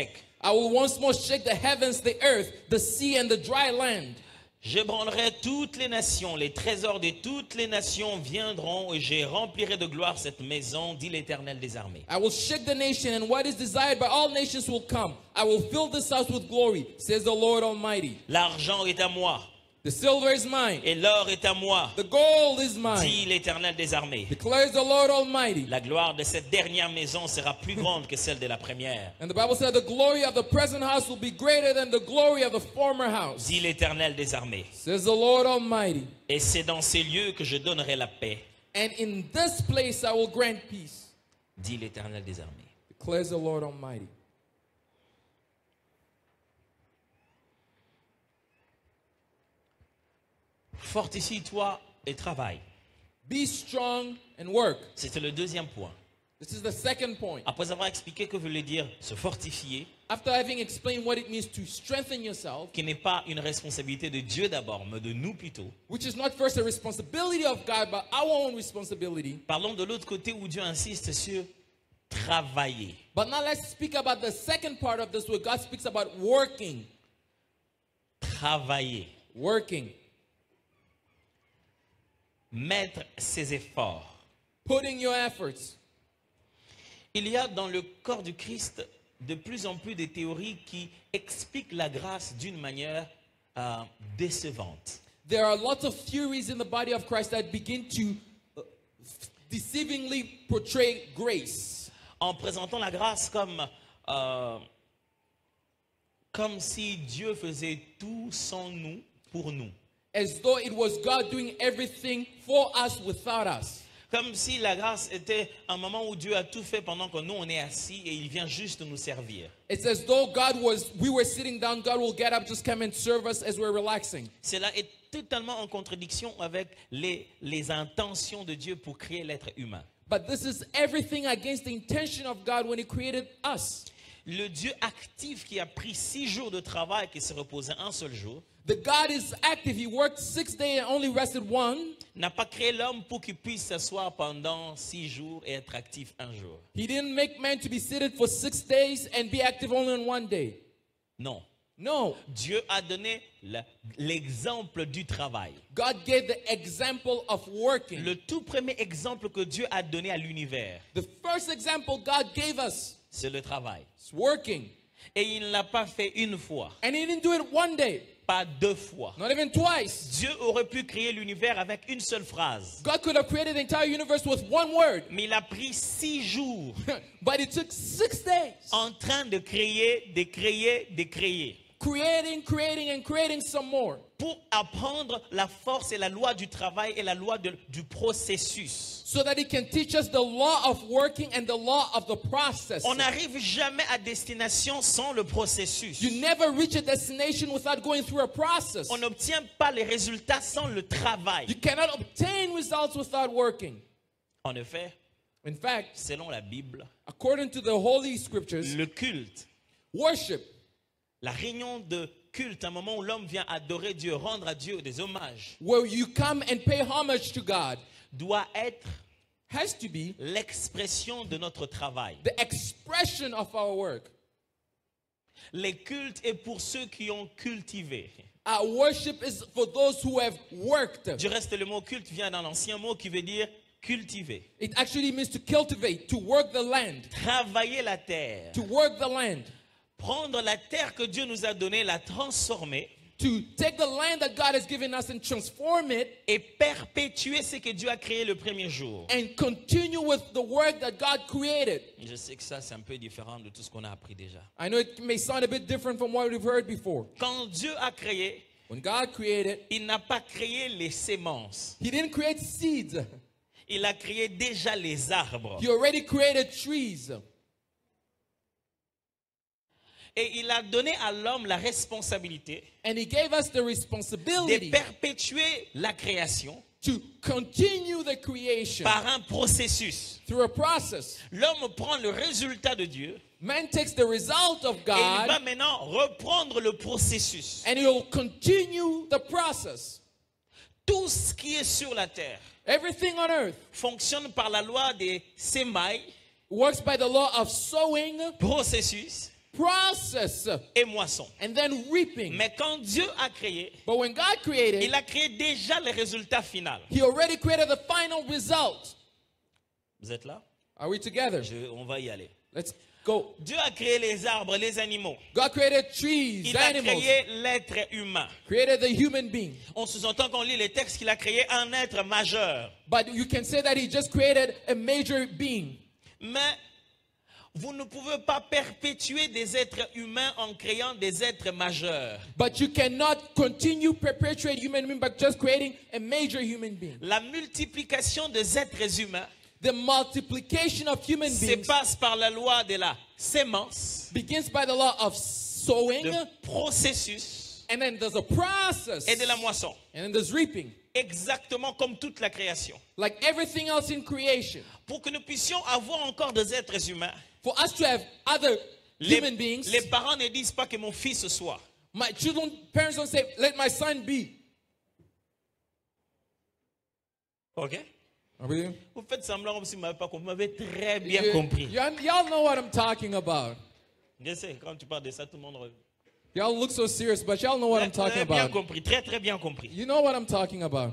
I will once more shake the heavens, the earth, the sea, and the dry land. J'ébranlerai toutes les nations, les trésors de toutes les nations viendront et je remplirai de gloire cette maison, dit l'Éternel des armées. I will shake the nation, and what is desired by all nations will come. I will fill this house with glory, says the Lord Almighty. L'argent est à moi The silver is mine, et l'or est à moi, the gold is mine, dit l'Éternel des armées. declares the Lord Almighty. La gloire de cette dernière maison sera plus grande que celle de la première, And the Bible said the glory of the present house will be greater than the glory of the former house, dit l'Éternel des armées. says the Lord Almighty. Et c'est dans ces lieux que je donnerai la paix, And in this place I will grant peace, dit l'Éternel des armées. declares the Lord Almighty. Fortifie-toi et travaille. Be strong and work. C'était le deuxième point. This is the second point. Après avoir expliqué que voulait dire se fortifier, After having explained what it means to strengthen yourself, qui n'est pas une responsabilité de Dieu d'abord, mais de nous plutôt. which is not first a responsibility of God, but our own responsibility. Parlons de l'autre côté où Dieu insiste sur travailler. But now let's speak about the second part of this where God speaks about working. Travailler. Working. Mettre ses efforts. Putting your efforts. Il y a dans le corps du Christ de plus en plus de théories qui expliquent la grâce d'une manière décevante. There are lots of theories in the body of Christ that begin to deceivingly portray grace. En présentant la grâce comme si Dieu faisait tout sans nous, pour nous. As though it was God doing everything for us without us. Comme si la grâce était un moment où Dieu a tout fait pendant que nous on est assis et il vient juste nous servir. It's as though we were sitting down, God will get up, just come and serve us as we're relaxing. Cela est totalement en contradiction avec les intentions de Dieu pour créer l'être humain. But this is everything against the intention of God when He created us. Le Dieu actif qui a pris 6 jours de travail et qui se reposait un seul jour, The God is active. He worked 6 days and only rested 1. n'a pas créé l'homme pour qu'il puisse s'asseoir pendant 6 jours et être actif un jour. He didn't make man to be seated for 6 days and be active only on 1 day. Non. No. Dieu a donné l'exemple du travail. God gave the example of working. Le tout premier exemple que Dieu a donné à l'univers, The first example God gave us c'est le travail. is working. Et il ne l'a pas fait une fois, And He didn't do it 1 day, pas 2 fois. not even twice. Dieu aurait pu créer l'univers avec une seule phrase. God could have created the entire universe with 1 word. Mais il a pris 6 jours But it took 6 days. en train de créer, de créer. Creating and creating some more. Pour apprendre la force et la loi du travail et la loi du processus. So that He can teach us the law of working and the law of the process. On n'arrive jamais à destination sans le processus. You never reach a destination without going through a process. On n'obtient pas les résultats sans le travail. You cannot obtain results without working. En effet, In fact, selon la Bible, according to the Holy Scriptures, le culte, worship, la réunion de culte, un moment où l'homme vient adorer Dieu, rendre à Dieu des hommages, where you come and pay homage to God, doit être has to be l'expression de notre travail. the expression of our work. Les cultes est pour ceux qui ont cultivé. Our worship is for those who have worked. Du reste, le mot culte vient d'un ancien mot qui veut dire cultiver. It actually means to cultivate, to work the land, Travailler la terre. to work the land, Prendre la terre que Dieu nous a donnée, la transformer to take the land that God has given us and transform it et perpétuer ce que Dieu a créé le premier jour. and continue with the work that God created. Je sais que ça, c'est un peu différent de tout ce qu'on a appris déjà. I know it may sound a bit different from what we've heard before. Quand Dieu a créé, When God created, il n'a pas créé les semences. He didn't create seeds. Il a créé déjà les arbres. He already created trees. Et il a donné à l'homme la responsabilité And He gave us the de responsibility perpétuer la création to continue the creation par un processus. through a process. L'homme prend le résultat de Dieu Man takes the result of et il va God maintenant reprendre le processus. and He'll continue the process. Tout ce qui est sur la terre Everything on earth fonctionne par la loi des semailles, works by the law of sowing, processus, process et moisson. and then reaping. Mais quand Dieu a créé, But when God created, il a créé déjà le résultat final. He already created the final result. Vous êtes là? Are we together? On va y aller. Let's go. Dieu a créé les arbres, les animaux. God created trees, Il a animals, créé l'être humain. created the human being. On sous-entend qu'on lit les textes qu'il a créé un être majeur. But you can say that He just created a major being. Mais vous ne pouvez pas perpétuer des êtres humains en créant des êtres majeurs. But you cannot continue perpetuate human being by just creating a major human being. La multiplication des êtres humains The multiplication of human se beings passe par la loi de la sémence, begins by the law of sowing, de processus and then there's a process, et de la moisson. and then there's reaping. Exactement comme toute la création. Like everything else in creation. Pour que nous puissions avoir encore des êtres humains, For us to have other human beings, les parents ne disent pas que mon fils soit. my children, parents don't say, let my son be. Ok? Are we? Vous faites semblant comme si vous m'avez pas compris. Vous m'avez très bien compris. Y'all know what I'm talking about. Je sais, quand tu parles de ça, tout le monde... Y'all look so serious, but y'all know what I'm talking Très bien about. compris, très très bien compris. You know what I'm talking about.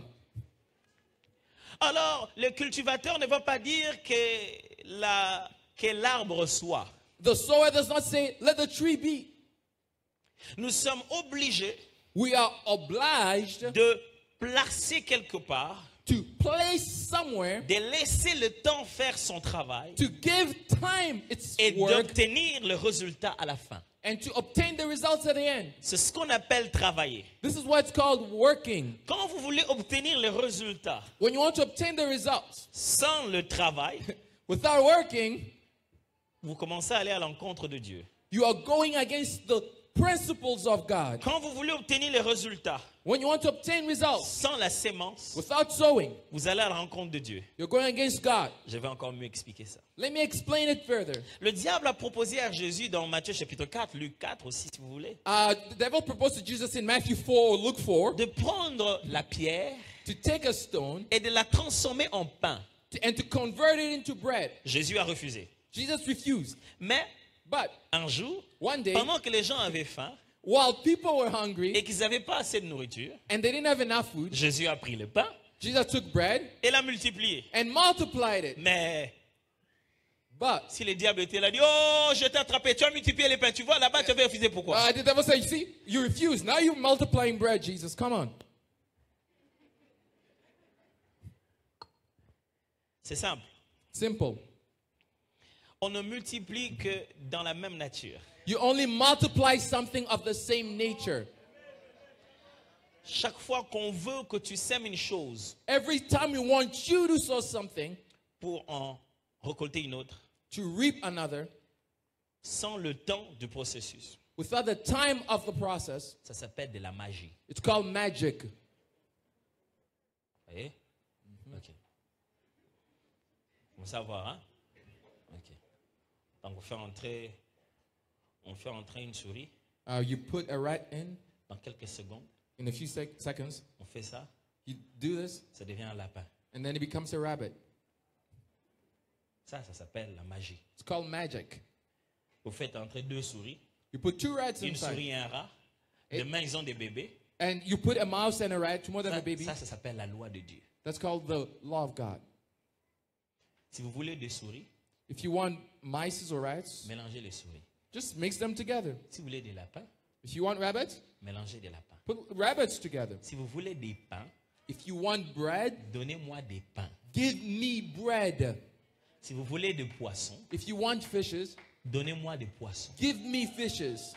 Alors, le cultivateur ne va pas dire que l'arbre soit. The sower does not say, let the tree be. Nous sommes obligés We are obliged de placer quelque part, to place somewhere, de laisser le temps faire son travail to give time its et work, d'obtenir le résultat à la fin. and to obtain the results at the end. C'est ce qu'on appelle travailler. This is what's called working. Quand vous voulez obtenir le résultat When you want to obtain the results sans le travail, without working, vous commencez à aller à l'encontre de Dieu. you are going against the principles of God. Quand vous voulez obtenir les résultats When you want to obtain results sans la sémence, without sowing, vous allez à la rencontre de Dieu. you're going against God. Je vais encore mieux expliquer ça. Let me explain it further. Le diable a proposé à Jésus dans Matthieu chapitre 4, Luc 4 aussi si vous voulez, The devil proposed to Jesus in Matthew 4 or Luke 4 de prendre la pierre to take a stone et de la transformer en pain. and to convert it into bread. Jésus a refusé. Jesus refused. Mais But un jour, one day, pendant que les gens avaient faim while people were et hungry qu'ils n'avaient pas assez de nourriture, and they didn't have enough food, Jésus a pris le pain Jesus took bread et l'a multiplié. and multiplied it. Mais But si le diable était là, dit, oh, je t'ai attrapé, tu as multiplié les pains. Tu vois, là-bas, tu avais refusé pourquoi? the devil said, you see, you refused. Now you're multiplying bread, Jesus. Come on. C'est simple. Simple. On ne multiplie que dans la même nature. You only multiply something of the same nature. Chaque fois qu'on veut que tu sèmes une chose Every time we want you to sow something, pour en récolter une autre, to reap another, sans le temps du processus, without the time of the process, ça s'appelle de la magie. it's called magic. Vous voyez? Ok. Vous savoir, hein? Ok. Donc on fait entrer une souris You put a rat dans quelques secondes. in a few seconds. On fait ça, You do this, ça devient un lapin. and then it becomes a rabbit. Ça s'appelle la magie. It's called magic. Vous faites entrer deux souris, You put two rats une inside, souris et un rat. Demain, ils ont des bébés. and you put a mouse and a rat, more than a baby. Ça s'appelle la loi de Dieu. That's called the law of God. Si vous voulez des souris, If you want mice or rats, mélangez les souris. just mix them together. Si vous voulez des lapins, If you want rabbits, mélangez des lapins. put rabbits together. Si vous voulez des pains, If you want bread, donnez-moi des pains. give me bread. Si vous voulez des poissons, If you want fishes, donnez-moi des poissons. give me fishes.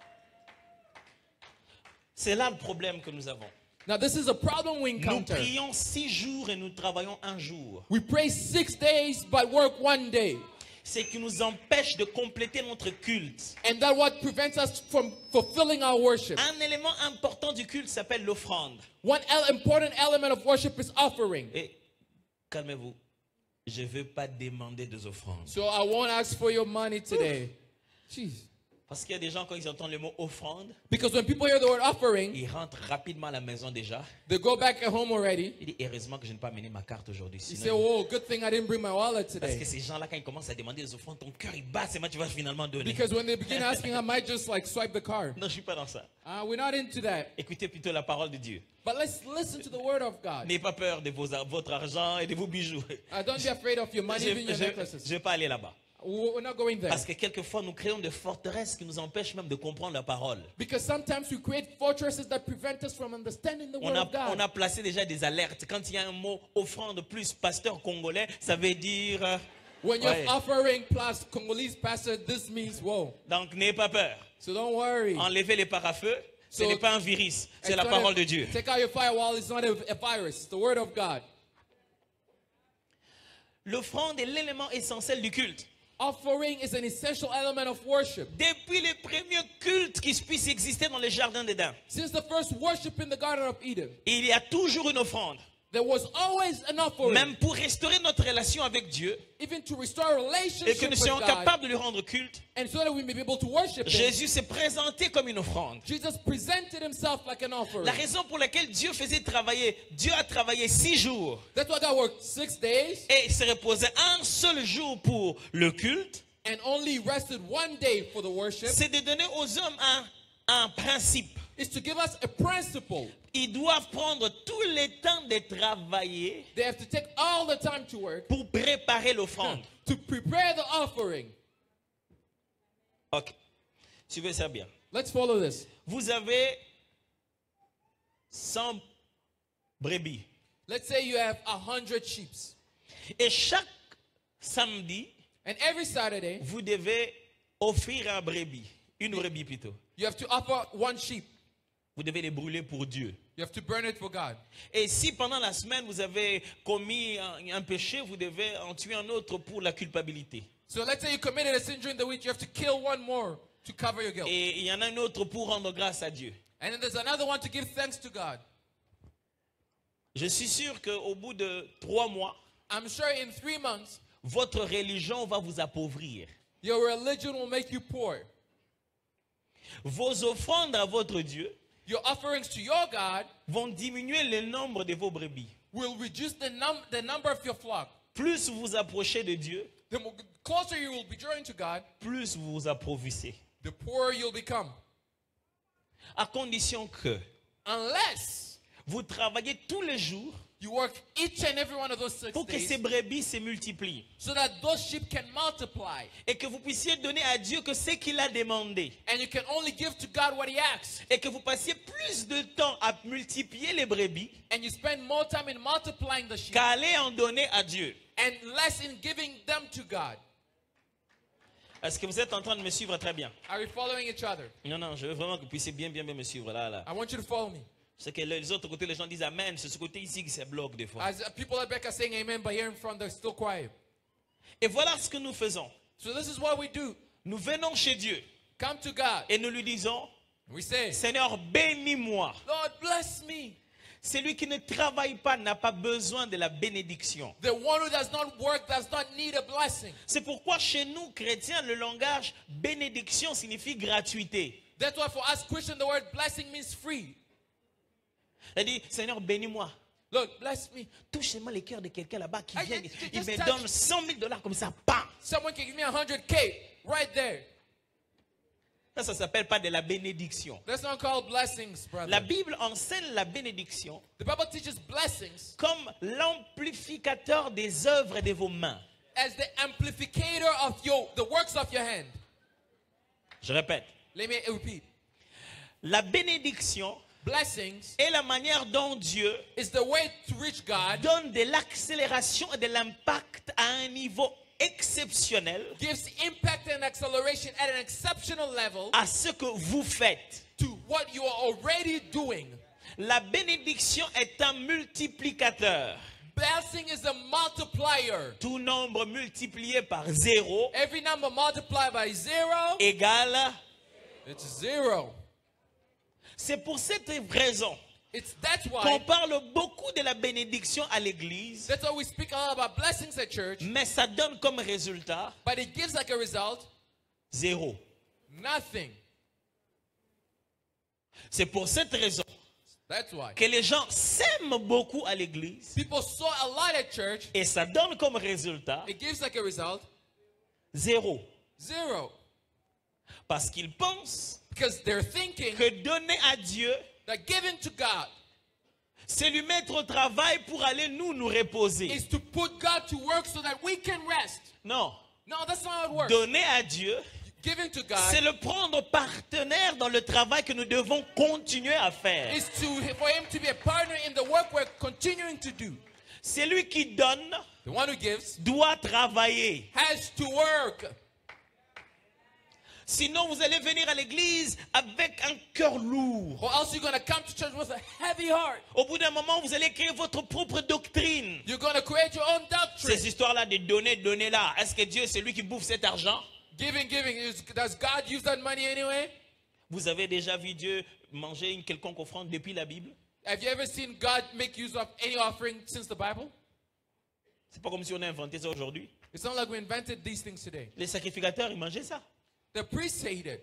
C'est là le problème que nous avons. Now, this is a problem we Nous encounter. prions 6 jours et nous travaillons un jour. We pray 6 days but work 1 day. C'est qui nous empêche de compléter notre culte. And that what prevents us from fulfilling our worship. Un élément important du culte s'appelle l'offrande. One important element of worship is offering. Et calmez-vous, je ne veux pas demander des offrandes. So I won't ask for your money today. Jeez. Parce qu'il y a des gens, quand ils entendent le mot offrande, Because when people hear the word offering, ils rentrent rapidement à la maison déjà. they go back at home already. Il dit, heureusement que je n'ai pas amené ma carte aujourd'hui. You Sinon, say, "Whoa, good thing I didn't bring my wallet parce que today." ces gens-là, quand ils commencent à demander des offrandes, ton cœur il bat, c'est moi tu vas finalement donner. Because when they begin asking, I might just like swipe the card. Non, je ne suis pas dans ça. We're not into that. Écoutez plutôt la parole de Dieu. But let's listen to the word of God. N'ayez pas peur de votre argent et de vos bijoux. Don't be afraid of your money, Je even your ne necklaces. vais pas aller là-bas. We're not going there. Parce que quelquefois, nous créons des forteresses qui nous empêchent même de comprendre la parole. Because sometimes we create fortresses that prevent us from understanding the word of God. On a placé déjà des alertes. Quand il y a un mot offrande plus pasteur congolais, ça veut dire... When you're ouais. offering plus Congolese pastor, this means whoa. Donc n'ayez pas peur. So don't worry. Enlevez les parafeux. Ce So- n'est pas un virus, c'est It's la not parole a- de Dieu. Take out your firewall. It's not a virus. It's the word of God. L'offrande est l'élément essentiel du culte. Offering is an essential element of worship. Depuis les premiers cultes qui puissent exister dans les jardins d'Éden, Since the first worship in the Garden of Eden, il y a toujours une offrande. there was always an offering. Même pour restaurer notre relation avec Dieu Even to restore a et relationship que nous with soyons God, capables de lui rendre culte, and so that we may be able to worship Him, Jésus s'est présenté comme une offrande. Jesus presented Himself like an offering. La raison pour laquelle Dieu faisait travailler, Dieu a travaillé 6 jours That's why God worked 6 days et il se reposait un seul jour pour le culte. and only rested 1 day for the worship. C'est de donner aux hommes un principe. Is to give us a principle. Ils doivent prendre tout le temps de travailler They have to take all the time to work pour préparer l'offrande. to prepare the offering. Ok. Suivez ça bien. Let's follow this. Vous avez 100 brebis. Let's say you have 100 sheep, Et chaque samedi, and every Saturday vous devez offrir un brebis. Une brebis plutôt. you have to offer 1 sheep. Vous devez les brûler pour Dieu. You have to burn it for God. Et si pendant la semaine vous avez commis un péché, vous devez en tuer un autre pour la culpabilité. So let's say you committed a sin during the week, you have to kill 1 more to cover your guilt. Et il y en a un autre pour rendre grâce à Dieu. And then there's another one to give thanks to God. Je suis sûr qu'au bout de 3 mois, I'm sure in 3 months, votre religion va vous appauvrir. your religion will make you poor. Vos offrandes à votre Dieu Your offerings to your God vont diminuer le nombre de vos brebis. will reduce the number of your flock. Plus vous vous approchez de Dieu, The closer you will be drawing to God, plus vous vous appauvrissez. the poorer you'll become. À condition que Unless vous travaillez tous les jours you work each and every one of those 6 pour que days ces brebis se multiplient. so that those sheep can multiply. Et que vous puissiez donner à Dieu que ce qu'il a demandé. And you can only give to God what He asks. Et que vous passiez plus de temps à multiplier les brebis And you spend more time in multiplying the sheep qu'à aller en donner à Dieu. and less in giving them to God. Est-ce que vous êtes en train de me suivre très bien? Are we following each other? Non, je veux vraiment que vous puissiez bien me suivre là. I want you to follow me. C'est que les autres côtés, les gens disent Amen. C'est ce côté ici qui se bloque des fois. As people at back are saying amen, but here in front they're still quiet. Et voilà ce que nous faisons. So this is what we do. Nous venons chez Dieu Come to God. et nous lui disons We say, Seigneur, bénis-moi. Lord, bless me. Celui qui ne travaille pas n'a pas besoin de la bénédiction. The one who does not work does not need a blessing. C'est pourquoi chez nous, chrétiens, le langage bénédiction signifie gratuité. That's why for us Christians, the word blessing means free. C'est-à-dire, Seigneur, bénis-moi. Lord, bless me. Touche seulement le cœur de quelqu'un là-bas qui I vient, just il me touch- donne 100 000 $ comme ça, bam! Someone can give me 100K right there. Ça s'appelle pas de la bénédiction. That's not called blessings, brother. La Bible enseigne la bénédiction The Bible teaches blessings comme l'amplificateur des œuvres de vos mains. as the amplificator of the works of your hand. Je répète. Let me repeat. La bénédiction Blessings est la manière dont Dieu is the way to reach God, donne de l'accélération et de l'impact à un niveau exceptionnel gives impact and acceleration at an exceptional level à ce que vous faites. to what you are already doing. La bénédiction est un multiplicateur. Blessing is a multiplier. Tout nombre multiplié par 0 Every number multiplied by 0, égale. it's 0. C'est pour cette raison That's qu'on why parle beaucoup de la bénédiction à l'église, that's why we speak a lot about blessings at church, mais ça donne comme résultat but it gives like a result 0. Nothing. C'est pour cette raison That's why. que les gens s'aiment beaucoup à l'église People saw a lot at church. et ça donne comme résultat It gives like a result 0. 0. Parce qu'ils pensent Because they're thinking que donner à Dieu, that giving to God c'est lui mettre au travail pour aller nous reposer. is to put God to work so that we can rest. Non. No, that's not how it works. Donner à Dieu, Giving to God c'est le prendre partenaire dans le travail que nous devons continuer à faire. is for him to be a partner in the work we're continuing to do. C'est lui qui donne, The one who gives doit travailler. has to work. Sinon, vous allez venir à l'église avec un cœur lourd. Or else you're going to come to church with a heavy heart. Au bout d'un moment, vous allez créer votre propre doctrine. You're going to create your own doctrine. Ces histoires-là de donner là. Est-ce que Dieu, c'est lui qui bouffe cet argent? Giving. Does God use that money anyway? Vous avez déjà vu Dieu manger une quelconque offrande depuis la Bible? Have you ever seen God make use of any offering since the Bible? C'est pas comme si on a inventé ça aujourd'hui. It's not like we invented these things today. Les sacrificateurs, ils mangeaient ça. The priests hate it.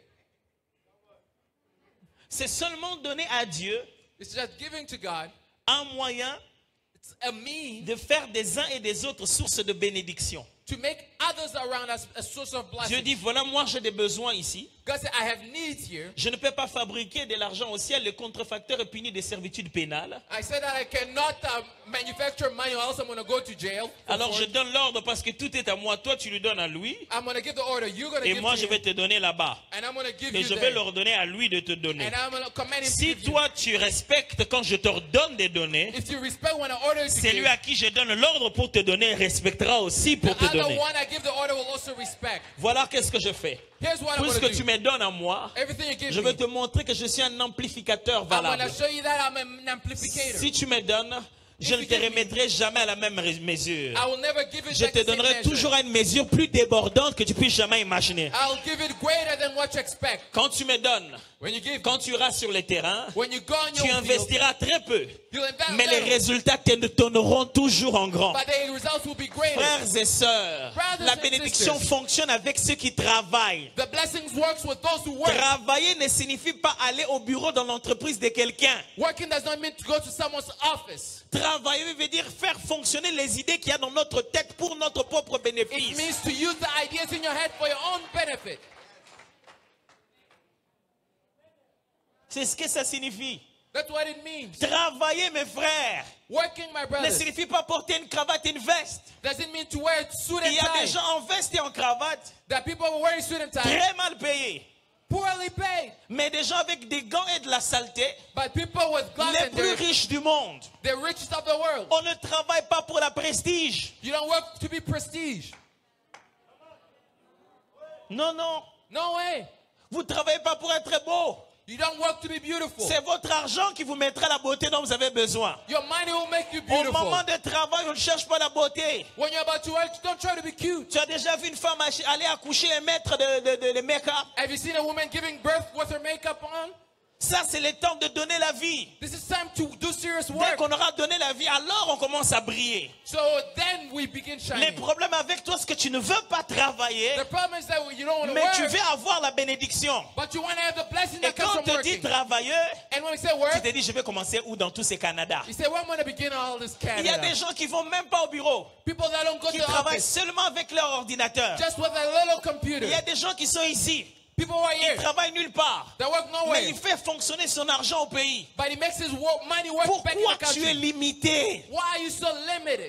C'est seulement donner à Dieu It's just giving to God. un moyen It's a means de faire des uns et des autres sources de bénédiction. to make others around us a source of Dieu blessing. dit, voilà, moi j'ai des besoins ici. God said, I have needs here. Je ne peux pas fabriquer de l'argent au ciel. Le contrefacteur est puni de servitude pénale. I said that I cannot manufacture money or else I'm going to go to jail. Alors je donne l'ordre parce que tout est à moi. Toi, tu lui donnes à lui. I'm going to give the order. You're going to Et give moi, to je vais him. te donner là-bas. And I'm going to give Et you je vais there. leur donner à lui de te donner. And I'm going to command him to Si give you. toi, tu respectes quand je t'ordonne de donner, If you respect when I order you to c'est lui give, à qui je donne l'ordre pour te donner respectera aussi pour the te other donner. one I give the order will also respect. Voilà qu'est-ce que je fais. Here's what I'm going Puisque to tu do. me donnes à moi, Everything you give je me, vais te montrer que je suis un amplificateur I'm going valable. to show you that I'm an amplificator. Si tu me donnes, je ne te remettrai jamais à la même mesure. I will never give it Je back te the same donnerai measure. toujours à une mesure plus débordante que tu puisses jamais imaginer. I'll give it greater than what you expect. Quand tu me donnes, When you give, quand tu iras sur le terrain, when you go on tu your field, investiras très peu. you'll invest Mais les little, résultats te donneront toujours en grand. but the results will be greater. Frères et sœurs, Brothers la and bénédiction sisters. fonctionne avec ceux qui travaillent. The blessings works with those who work. Travailler ne signifie pas aller au bureau dans l'entreprise de quelqu'un. Working does not mean to go to someone's office. Travailler veut dire faire fonctionner les idées qu'il y a dans notre tête pour notre propre It bénéfice. means to use the ideas in your head for your own benefit. C'est ce que ça signifie. That's what it means. Travailler, mes frères, Working, my ne brothers, signifie pas porter une cravate et une veste. doesn't mean to wear a suit Il and y a des tie. gens en veste et en cravate, That people were wearing suit and tie, très mal payés. poorly paid. Mais des gens avec des gants et de la saleté, But people with gloves les and plus they're riches du monde. the richest of the world. On ne travaille pas pour la prestige. You don't work to be prestige. Non, non. No way. Vous ne travaillez pas pour être beau. You don't work to be beautiful. C'est votre argent qui vous mettra la beauté dont vous avez besoin. Your money will make you Au beautiful. moment de travail, on ne cherche pas la beauté. When you're about to work, don't try to be cute. Tu as déjà vu une femme aller accoucher et mettre de make-up? Have you seen a woman giving birth with her makeup on? Ça, c'est le temps de donner la vie. This is time to do serious Dès work. qu'on aura donné la vie, alors on commence à briller. So then we begin Le shining. problème avec toi, c'est que tu ne veux pas travailler, The problem is that you don't want to mais tu work, veux avoir la bénédiction. but you want to have the blessing Et that comes quand on from te dit working. travailleur, And when we say tu work, te dis, je vais commencer où dans tous ces Canada? you say, well, I'm going to begin all this Il y a des Canada. gens qui vont même pas au bureau, People that don't go qui to the travaillent office, seulement avec leur ordinateur. just with a little computer. Il y a des gens qui sont ici, People who are ils here, travaillent nulle part, that work mais nowhere, il fait fonctionner son argent au pays. but he makes his money work back in Pourquoi the tu es country. limité? Why are you so limited?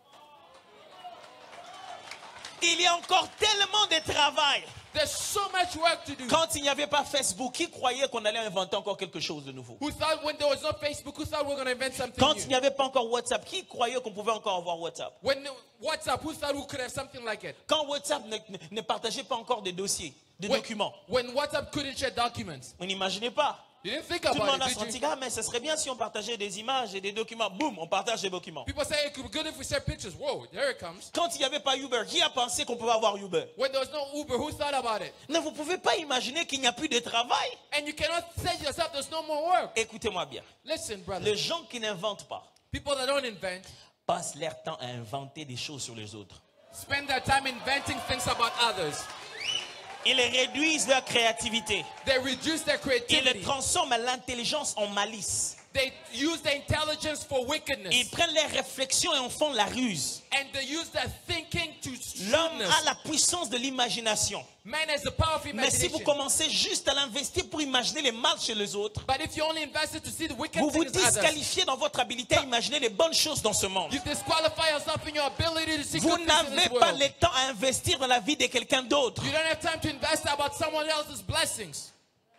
Il y a encore tellement de travail. There's so much work to do. Quand il n'y avait pas Facebook, qui croyait qu'on allait inventer encore quelque chose de nouveau? Who thought when there was no Facebook, who thought we were going to invent something Quand il n'y new? avait pas encore WhatsApp, qui croyait qu'on pouvait encore avoir WhatsApp? When WhatsApp, who thought we could have something like it? Quand WhatsApp ne partageait pas encore des dossiers, des documents, When WhatsApp couldn't share documents. on n'imaginait pas. You didn't think Tout le about monde a it, did senti, you? ah, mais ce serait bien si on partageait des images et des documents. Boum, on partage des documents. People say it could be good if we share pictures. Whoa, there it comes. Quand il n'y avait pas Uber, qui a pensé qu'on pouvait avoir Uber? When there was no Uber, who thought about it? Ne vous pouvez pas imaginer qu'il n'y a plus de travail. And you cannot say to yourself, there's no more work. Écoutez-moi bien. Listen, brother. Les gens qui n'inventent pas People that don't invent passent leur temps à inventer des choses sur les autres. spend their time inventing things about others. Ils réduisent leur créativité. They reduce their Ils creativity. transforment l'intelligence en malice. They use their intelligence for wickedness. Ils prennent les réflexions et en font la ruse. And they use their thinking to L'homme shrewdness. a la puissance de l'imagination. Man has the power of Mais si vous imagination. commencez juste à l'investir pour imaginer les mal chez les autres, But if you only invested to see the wicked vous vous things in others, disqualifiez dans votre habilité à imaginer les bonnes choses dans ce monde. you disqualify yourself in your ability to see Vous good things in n'avez this pas world. le temps à investir dans la vie de quelqu'un d'autre. You don't have time to invest about someone else's blessings.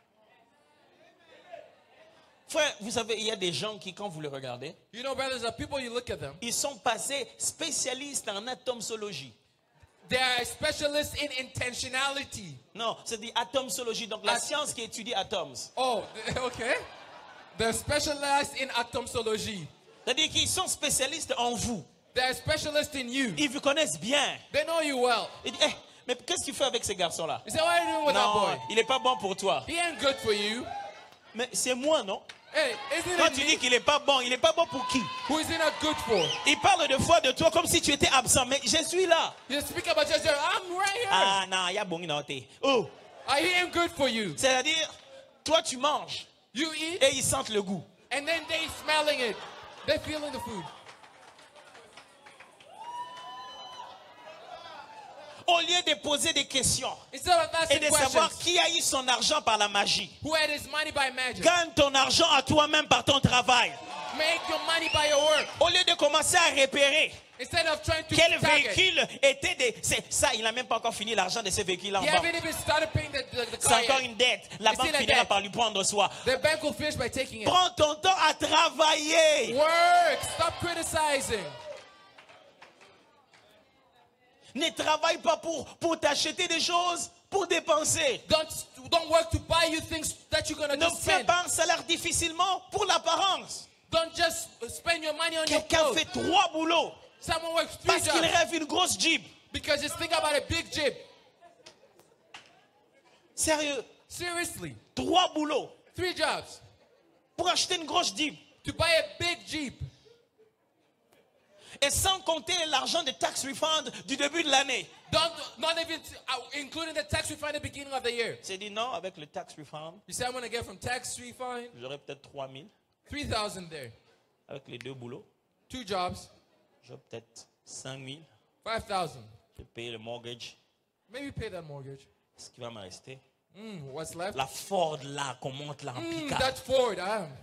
Frère, vous savez, il y a des gens qui, quand vous les regardez, You know, brothers, are people, you look at them, ils sont passés spécialistes en atomsologie. they are specialists in intentionality. Non, c'est dit atomsologie, donc la science qui étudie atomes. Oh, okay. They're specialized in atomsology. C'est-à-dire qu'ils sont spécialistes en vous. They're specialists in you. Ils vous connaissent bien. They know you well. Ils disent, mais qu'est-ce que tu fais avec ces garçons-là? You say, what are you doing with that Non, boy? il n'est pas bon pour toi. He ain't good for you. Mais c'est moi, non? Hey, isn't Quand it tu me? dis qu'il n'est pas bon, il n'est pas bon pour qui? Who is he not good for? Il parle de fois de toi comme si tu étais absent, mais je suis là. You speak about just I'm right here. Ah non, il y a bon innoté. Oh, He ain't good for you. c'est-à-dire, toi tu manges You eat, et ils sentent le goût. and then they smelling it. They feeling the food. Au lieu de poser des questions Instead of et asking de savoir questions, qui a eu son argent par la magie, who had his money by magic? gagne ton argent à toi-même par ton travail. Make your money by your work. Au lieu de commencer à repérer Instead of trying to quel target. véhicule était des... Ça, il n'a même pas encore fini l'argent de ce véhicule-là en He banque. haven't even started paying the C'est car encore yet. une dette. La It's banque still a finira debt. par lui prendre soi. The bank will finish by taking it. Prends ton temps à travailler. Work. Stop criticizing. Ne travaille pas pour t'acheter des choses, pour dépenser. Don't work to buy you things that you're gonna Ne just fais spend. pas un salaire difficilement pour l'apparence. Don't just spend your money on your Quelqu'un clothes. fait 3 boulots Someone works 3 parce qu'il jobs rêve une grosse Jeep. because he's thinking about a big Jeep. Sérieux, Seriously, 3 boulots 3 jobs pour acheter une grosse Jeep. to buy a big Jeep. Et sans compter l'argent de tax refund du début de l'année. Not even including the tax refund at the beginning of the year. J'ai dit non, avec le tax refund, You say I'm gonna get from tax refund j'aurais peut-être 3 000. 3,000 there. Avec les 2 boulots, 2 jobs, j'aurais peut-être 5 000. 5,000. Je paye le mortgage. Maybe pay that mortgage. Ce qui va me rester. What's left? La Ford là, qu'on monte là en pick-up. That's Ford.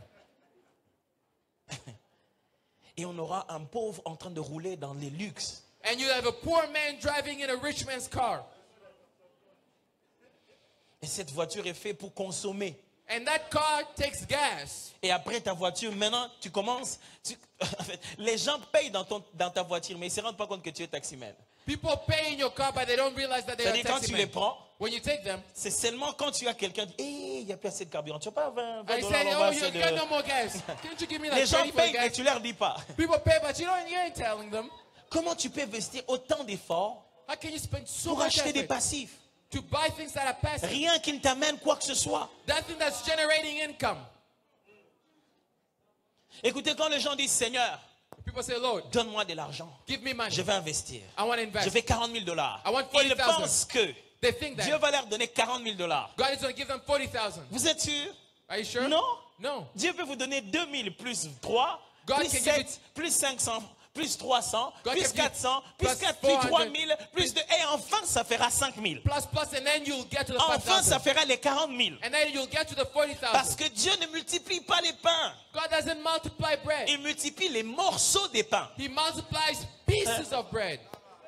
Et on aura un pauvre en train de rouler dans les luxes. And you have a poor man driving in a rich man's car. Et cette voiture est faite pour consommer. And that car takes gas. Et après ta voiture, maintenant, tu commences... en fait, les gens payent dans ta voiture, mais ils ne se rendent pas compte que tu es taximan. People pay in your car, but they don't realize that they are C'est-à-dire quand tu les taxi prends, When you take them, c'est seulement quand tu as quelqu'un qui dit hey, il n'y a plus assez de carburant. Tu n'as pas 20 I $20 say, on oh, va you essayer got de... no more gas. Can't you give me Les like gens 30 for payent, mais gas? tu ne leur dis pas. People pay, but you ain't telling them. Comment tu peux investir autant d'efforts How can you spend so pour much acheter des effort passifs? to buy things that are passive? Rien qui ne t'amène quoi que ce soit. That thing that's generating income. Écoutez, quand les gens disent Seigneur, People say, Lord, donne-moi de l'argent, give me money. je vais investir. I want to Je invest. vais $40 000. I want Ils 40,000. pensent que They think that Dieu va leur donner $40 000. God is going to give them 40,000. Vous êtes sûr? Are you sure? Non. No. Dieu peut vous donner 2 000 plus 3, God plus can give 7, it- plus 500, plus 300, God plus can give 400, plus plus 4, plus 3 400, 000, plus 2, et enfin ça fera 5 000. Plus, and then you'll get to the Enfin 5,000. ça fera les 40 000. And then you'll get to the 40,000. Parce que Dieu ne multiplie pas les pains, God doesn't multiply bread. il multiplie les morceaux des pains. He multiplies pieces of bread.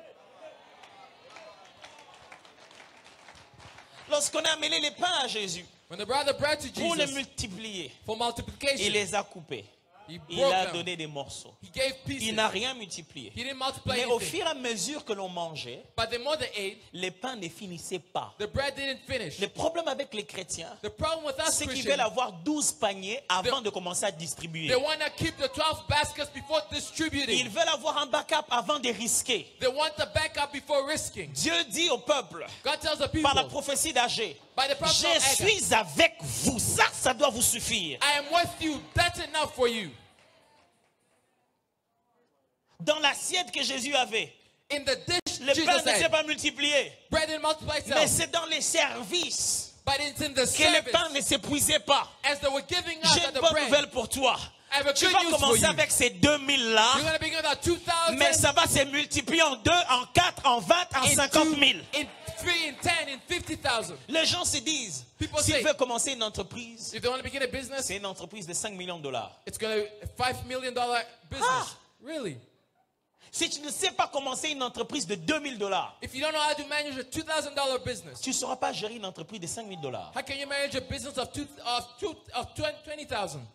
Lorsqu'on a amené les pains à Jésus When the brother brought to pour les Jesus multiplier, for multiplication, il les a coupés. he Il broke a them. donné des morceaux. He gave pieces. Il n'a rien multiplié. He didn't multiply Mais au anything. fur et à mesure que l'on mangeait, But the more they ate, les pains ne finissaient pas. the bread didn't finish. Le problème avec les chrétiens, The problem with us c'est qu'ils Christians, veulent avoir 12 paniers avant de commencer à distribuer. they want to keep the 12 baskets before distributing. Ils veulent avoir un backup avant de risquer. They want the backup before risking. Dieu dit au peuple, God tells the people, par la prophétie d'Agé, by the prophet je of Haggai, suis avec vous. Ça doit vous suffire. I am with you. That's enough for you. Dans l'assiette que Jésus avait, in the dish, Le pain Jesus ne s'est said, pas multiplié. bread didn't multiply Mais itself, c'est dans les services but it's in the que le service. pain ne s'épuisait pas. As they were giving us J'ai at une the bonne bread, nouvelle pour toi. I have a Tu good vas news for commencer you. avec ces 2000-là, You're going to begin with that 2,000, mais ça va se multiplier en 2, en 4, en 20, en in 50 2, 000. in 3, in 10, in 50,000. Les gens se disent, People s'il say- veut commencer une entreprise, If they want to begin a business, c'est une entreprise de 5 millions de dollars. it's going to be a $5 million business. Ah. Really? Si tu ne sais pas commencer une entreprise de 2000 dollars, If you don't know how to manage a $2,000 business, tu ne sauras pas gérer une entreprise de 5 000 dollars. how can you manage a business of 20,000?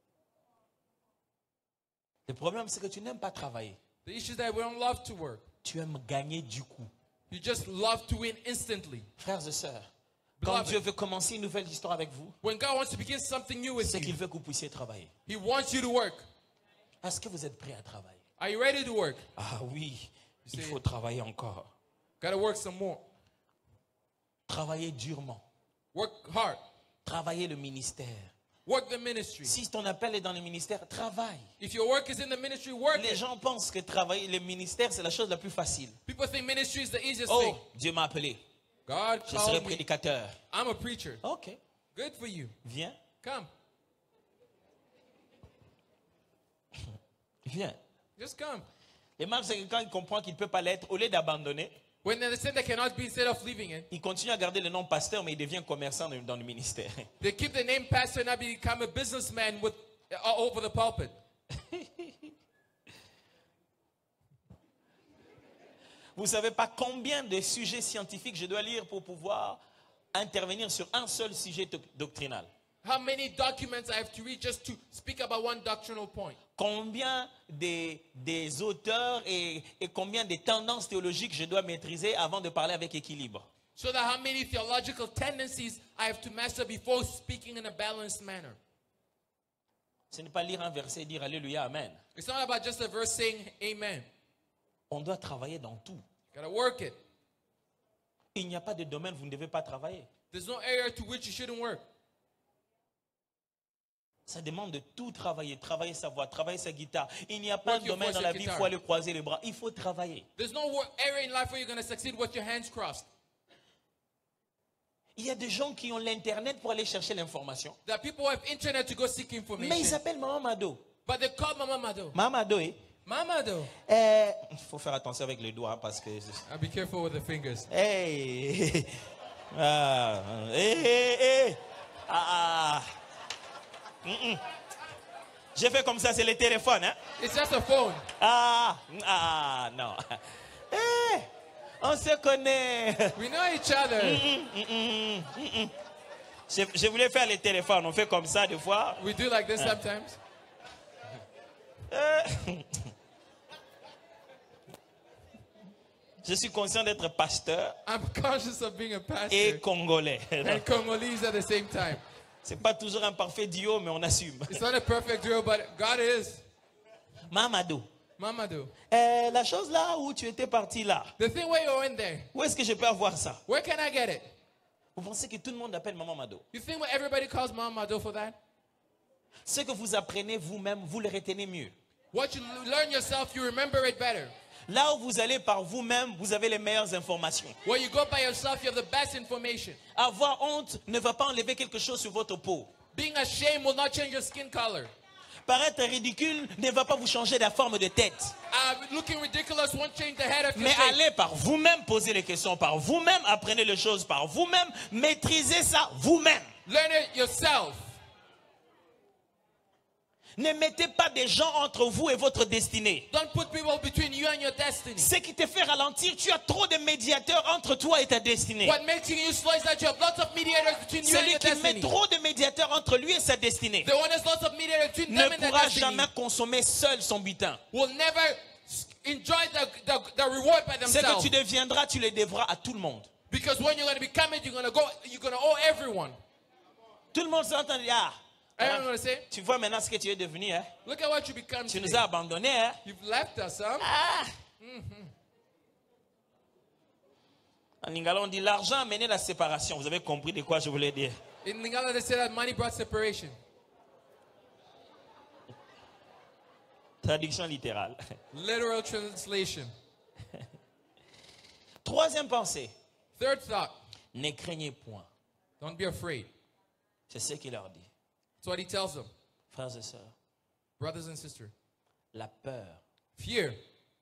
Le problème, c'est que tu n'aimes pas travailler. The issue is that we don't love to work. Tu aimes gagner du coup. You just love to win instantly. Frères et sœurs, quand Beloved, Dieu veut commencer une nouvelle histoire avec vous, when God wants to begin something new with c'est qu'il you, veut que vous puissiez travailler. He wants you to work. Est-ce que vous êtes prêts à travailler? Are you ready to work? Ah oui, il see- faut travailler encore. Gotta work some more. Travailler durement. Work hard. Travailler le ministère. Work the ministry. Si ton appel est dans le ministère, travaille. If your work is in the ministry, work Les it. gens pensent que travailler le ministère, c'est la chose la plus facile. People think ministry is the easiest Oh, thing. Dieu m'a appelé. God Je serai called me. prédicateur. I'm a preacher. Ok, Good for you. viens, Come. viens. Just come. Le mal, c'est que quand il comprend qu'il ne peut pas l'être, au lieu d'abandonner, When they understand they cannot be instead of leaving it, il continue à garder le nom pasteur, mais il devient commerçant dans le ministère. they keep the name pastor and now become a businessman with over the pulpit. Vous ne savez pas combien de sujets scientifiques je dois lire pour pouvoir intervenir sur un seul sujet doctrinal. How many documents I have to read just to speak about one doctrinal point? Combien des auteurs et combien de tendances théologiques je dois maîtriser avant de parler avec équilibre. So that how many theological tendencies I have to master before speaking in a balanced manner. Ce n'est pas lire un verset et dire Alléluia, Amen. It's not about just a verse saying amen. On doit travailler dans tout. Gotta work it. Il n'y a pas de domaine où vous ne devez pas travailler. There's no area to which you shouldn't work. Ça demande de tout travailler. Travailler sa voix, travailler sa guitare. Il n'y a pas Work de your domaine voice dans and la vie où il guitar. faut aller croiser les bras. Il faut travailler. There's no area in life where you're going to succeed with your hands crossed. Il y a des gens qui ont l'internet pour aller chercher l'information. There are people who have internet to go seek Mais ils information. s'appellent Maman Mado. But they call Mama Mado. Maman Mado, eh? Mama Mado. Il faut faire attention avec les doigts parce que... I'll be careful with the fingers. Hey! Ah, hey. Ah. J'ai fait comme ça, c'est le téléphone, hein? It's just a phone. Non. Hey, on se connaît. We know each other. Je voulais faire le téléphone, on fait comme ça des fois. We do like this sometimes. Je suis conscient d'être pasteur I'm conscious of being a pastor et congolais. and Congolese at the same time. C'est pas toujours un parfait duo, mais on assume. It's not a perfect duo, but God is. Mamadou. Mama Mado. La chose là où tu étais parti là, The thing where you went there, où est-ce que je peux avoir ça? where can I get it? Vous pensez que tout le monde appelle Maman Mado? You think what everybody calls Mama Mado for that? Ce que vous apprenez vous-même, vous le retenez mieux. What you learn yourself, you remember it better. Là où vous allez par vous-même, vous avez les meilleures informations. Where you go by yourself, you have the best information. Avoir honte ne va pas enlever quelque chose sur votre peau. Being ashamed will not change your skin color. Paraître ridicule ne va pas vous changer la forme de tête. Looking ridiculous won't change the head of your Mais shape. allez par vous-même poser les questions, par vous-même apprenez les choses, par vous-même maîtrisez ça vous-même. Learn it yourself. Ne mettez pas des gens entre vous et votre destinée. Don't put people between you and your destiny. Ce qui te fait ralentir, tu as trop de médiateurs entre toi et ta destinée. What makes you slow is that you have lots of mediators between you and Celui your qui met destiny. trop de médiateurs entre lui et sa destinée The one that's lots of mediators between ne them and their pourra destiny jamais consommer seul son butin. will never enjoy the reward by Ce que themselves. tu deviendras, tu le devras à tout le monde. Because when you're going to become it, you're going to owe everyone. Tout le monde s'entend dire, Everyone's going to say, tu vois maintenant ce que tu es devenu, hein? look at what you become Tu nous today. as abandonnés. Hein? You've left us, huh? En lingala, on dit l'argent a mené la séparation. Vous avez compris de quoi je voulais dire. In Lingala, they say that money brought separation. Traduction littérale. Literal translation. Troisième pensée, Third thought, ne craignez point. don't be afraid. C'est ce qu'il leur dit. That's what he tells them. Frères et sœurs, Brothers and sisters, la peur fear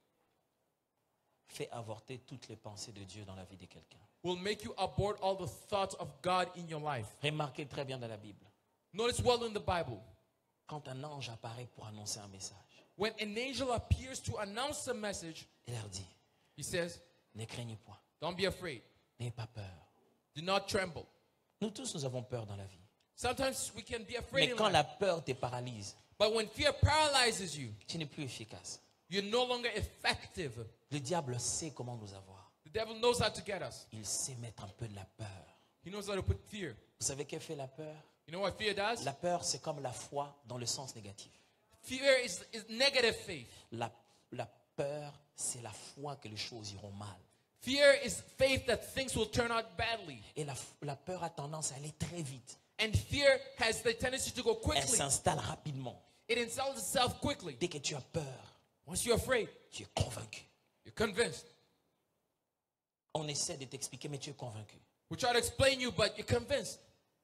fait avorter toutes les pensées de Dieu dans la vie de quelqu'un. will make you abort all the thoughts of God in your life. Remarquez très bien dans la Bible, Notice well in the Bible, quand un ange apparaît pour annoncer un message, when an angel appears to announce a message, il leur dit, he says, ne craignez point, don't be afraid. n'ayez pas peur. Do not tremble. Nous tous, nous avons peur dans la vie. Sometimes we can be afraid Mais in quand life. la peur te paralyse, But when fear paralyzes you, tu n'es plus efficace. you're no longer effective. Le diable sait comment nous avoir. The devil knows how to get us. Il sait mettre un peu de la peur. He knows how to put fear. Vous savez qu'est fait la peur? You know what fear does? La peur, c'est comme la foi dans le sens négatif. Fear is negative faith. La peur, c'est la foi que les choses iront mal. Fear is faith that things will turn out badly. Et la peur a tendance à aller très vite. And fear has the tendency to go Elle quickly. s'installe rapidement. It installs itself quickly. Dès que tu as peur, Once you're afraid, tu es convaincu. you're convinced. On essaie de t'expliquer, mais tu es convaincu. We try to explain you, but you're convinced.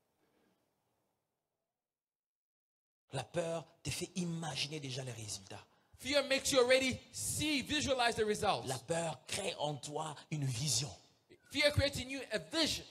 La peur te fait imaginer déjà les résultats. Fear makes you already visualize the results. La peur crée en toi une vision. Fear creates in you a vision.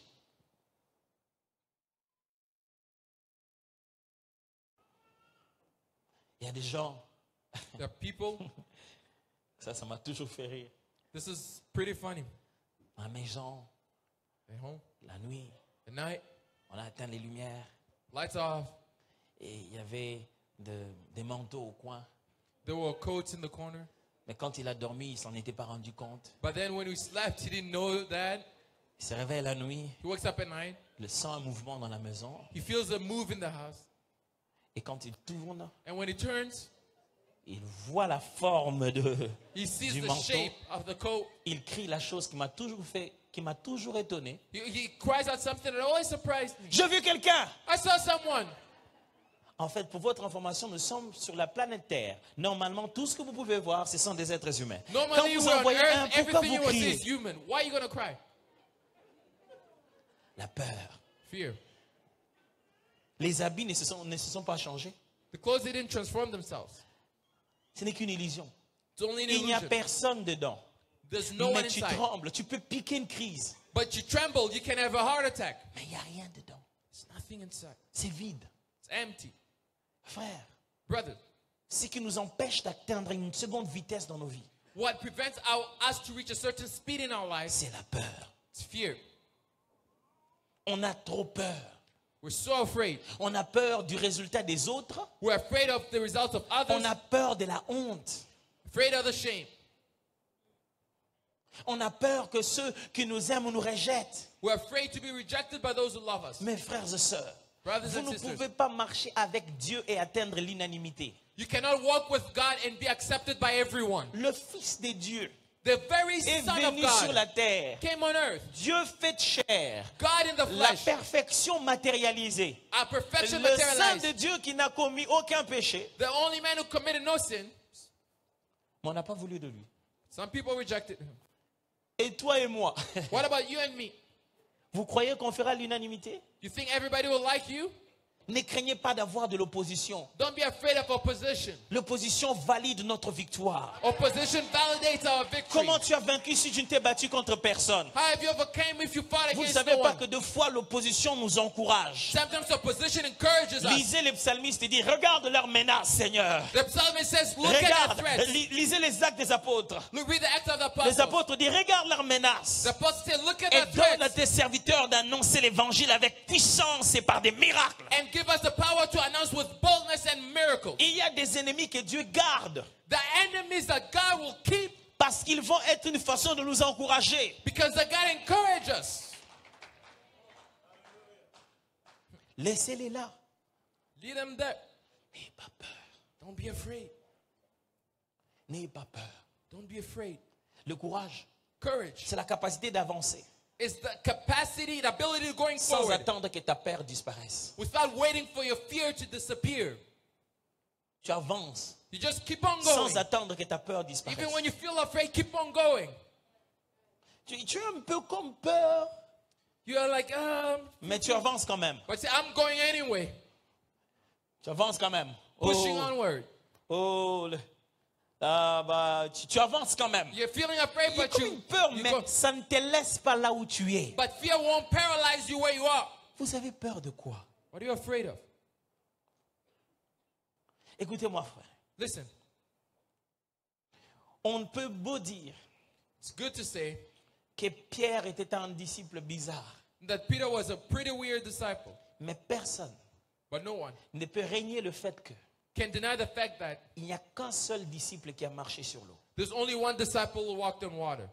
Il y a des gens, There are people, ça m'a toujours fait rire. this is pretty funny. À la maison, At home, la nuit, at night, on a éteint les lumières lights off. et il y avait des manteaux au coin. There were coats in the corner. Mais quand il a dormi, il ne s'en était pas rendu compte. But then when we slept, he didn't know that. Il se réveille la nuit, He wakes up at night. il sent un mouvement dans la maison. He feels a move in the house. Et quand il tourne, And when he turns, il voit la forme he sees du the manteau. shape of the coat. Il crie la chose qui m'a toujours étonné. He cries out something that always surprised me. J'ai vu quelqu'un. I saw someone. En fait, pour votre information, nous sommes sur la planète Terre. Normalement, tout ce que vous pouvez voir, ce sont des êtres humains. Quand Normally, vous we're en on voyez un, Earth. pourquoi Everything vous you will see is criez? human. Why are you going to cry? La peur. Fear. Les habits ne se sont pas changés. The clothes, they didn't transform themselves. Ce n'est qu'une illusion. It's only an Il n'y a illusion. personne dedans. There's no one Mais tu inside. trembles, tu peux piquer une crise. But you tremble, you can have a heart attack. Mais il n'y a rien dedans. There's nothing inside. C'est vide. It's empty. Frère, Brothers, ce qui nous empêche d'atteindre une seconde vitesse dans nos vies, what prevents us to reach a certain speed in our lives c'est la peur. is fear. On a trop peur. We're so afraid. On a peur du résultat des autres. We're afraid of the results of others. On a peur de la honte. Afraid of the shame. On a peur que ceux qui nous aiment nous rejettent. We're afraid to be rejected by those who love us. Mes frères et sœurs, Brothers vous and ne sisters, pouvez pas marcher avec Dieu et atteindre l'unanimité. you cannot walk with God and be accepted by everyone. Le Fils de Dieu The very est Son of venu sur la God terre. came on earth. Dieu fait chair. God in the La flesh. perfection matérialisée. Our perfection Le Saint de materialized. Dieu qui n'a commis aucun péché. The only man who committed no sin. Mais on n'a pas voulu de lui. Some people rejected him. Et toi et moi, What about you and me? vous croyez qu'on fera l'unanimité? You think everybody will like you? Ne craignez pas d'avoir de l'opposition. Don't be afraid of opposition. L'opposition valide notre victoire. Opposition validates our victory. Comment tu as vaincu si tu ne t'es battu contre personne? How have you overcame if you fought Vous ne against savez no pas one? que deux fois l'opposition nous encourage. Sometimes opposition encourages us. Lisez les psalmistes et dit regarde leurs menaces, Seigneur. The psalmist says, look at their Regarde, threats. lisez les actes des apôtres. Look, read the Acts of the Les Apostles. apôtres disent regarde leurs menaces. The apostles say, look at Et the donne à threats. tes serviteurs d'annoncer l'évangile avec puissance et par des miracles. And give us the power to announce with boldness and miracles. Il y a des ennemis que Dieu garde The enemies that God will keep parce qu'ils vont être une façon de nous encourager. because that God encourages us. Laissez-les là. Lead them there. N'ayez pas peur. Don't be afraid. N'ayez pas peur. Don't be afraid. Le courage, Courage c'est la capacité d'avancer is the capacity, the ability of going sans forward attendre que ta peur disparaisse. without waiting for your fear to disappear. Tu avances You just keep on sans going. attendre que ta peur disparaisse. Even when you feel afraid, keep on going. Tu as un peu comme peur, You are like, mais tu avances quand même. but say, I'm going anyway. Tu avances quand même. Pushing onward. Tu avances quand même. You're feeling afraid, Il y a but comme une peur, you mais go. ça ne te laisse pas là où tu es. But fear won't paralyze you where you are. Vous avez peur de quoi? What are you afraid of? Écoutez-moi, frère. Listen, On ne peut beau dire it's good to say que Pierre était un disciple bizarre, that Peter was a pretty weird disciple, mais personne but no one ne peut régner le fait que can deny the fact that il n'y a qu'un seul disciple qui a marché sur l'eau. there's only one disciple who walked on water.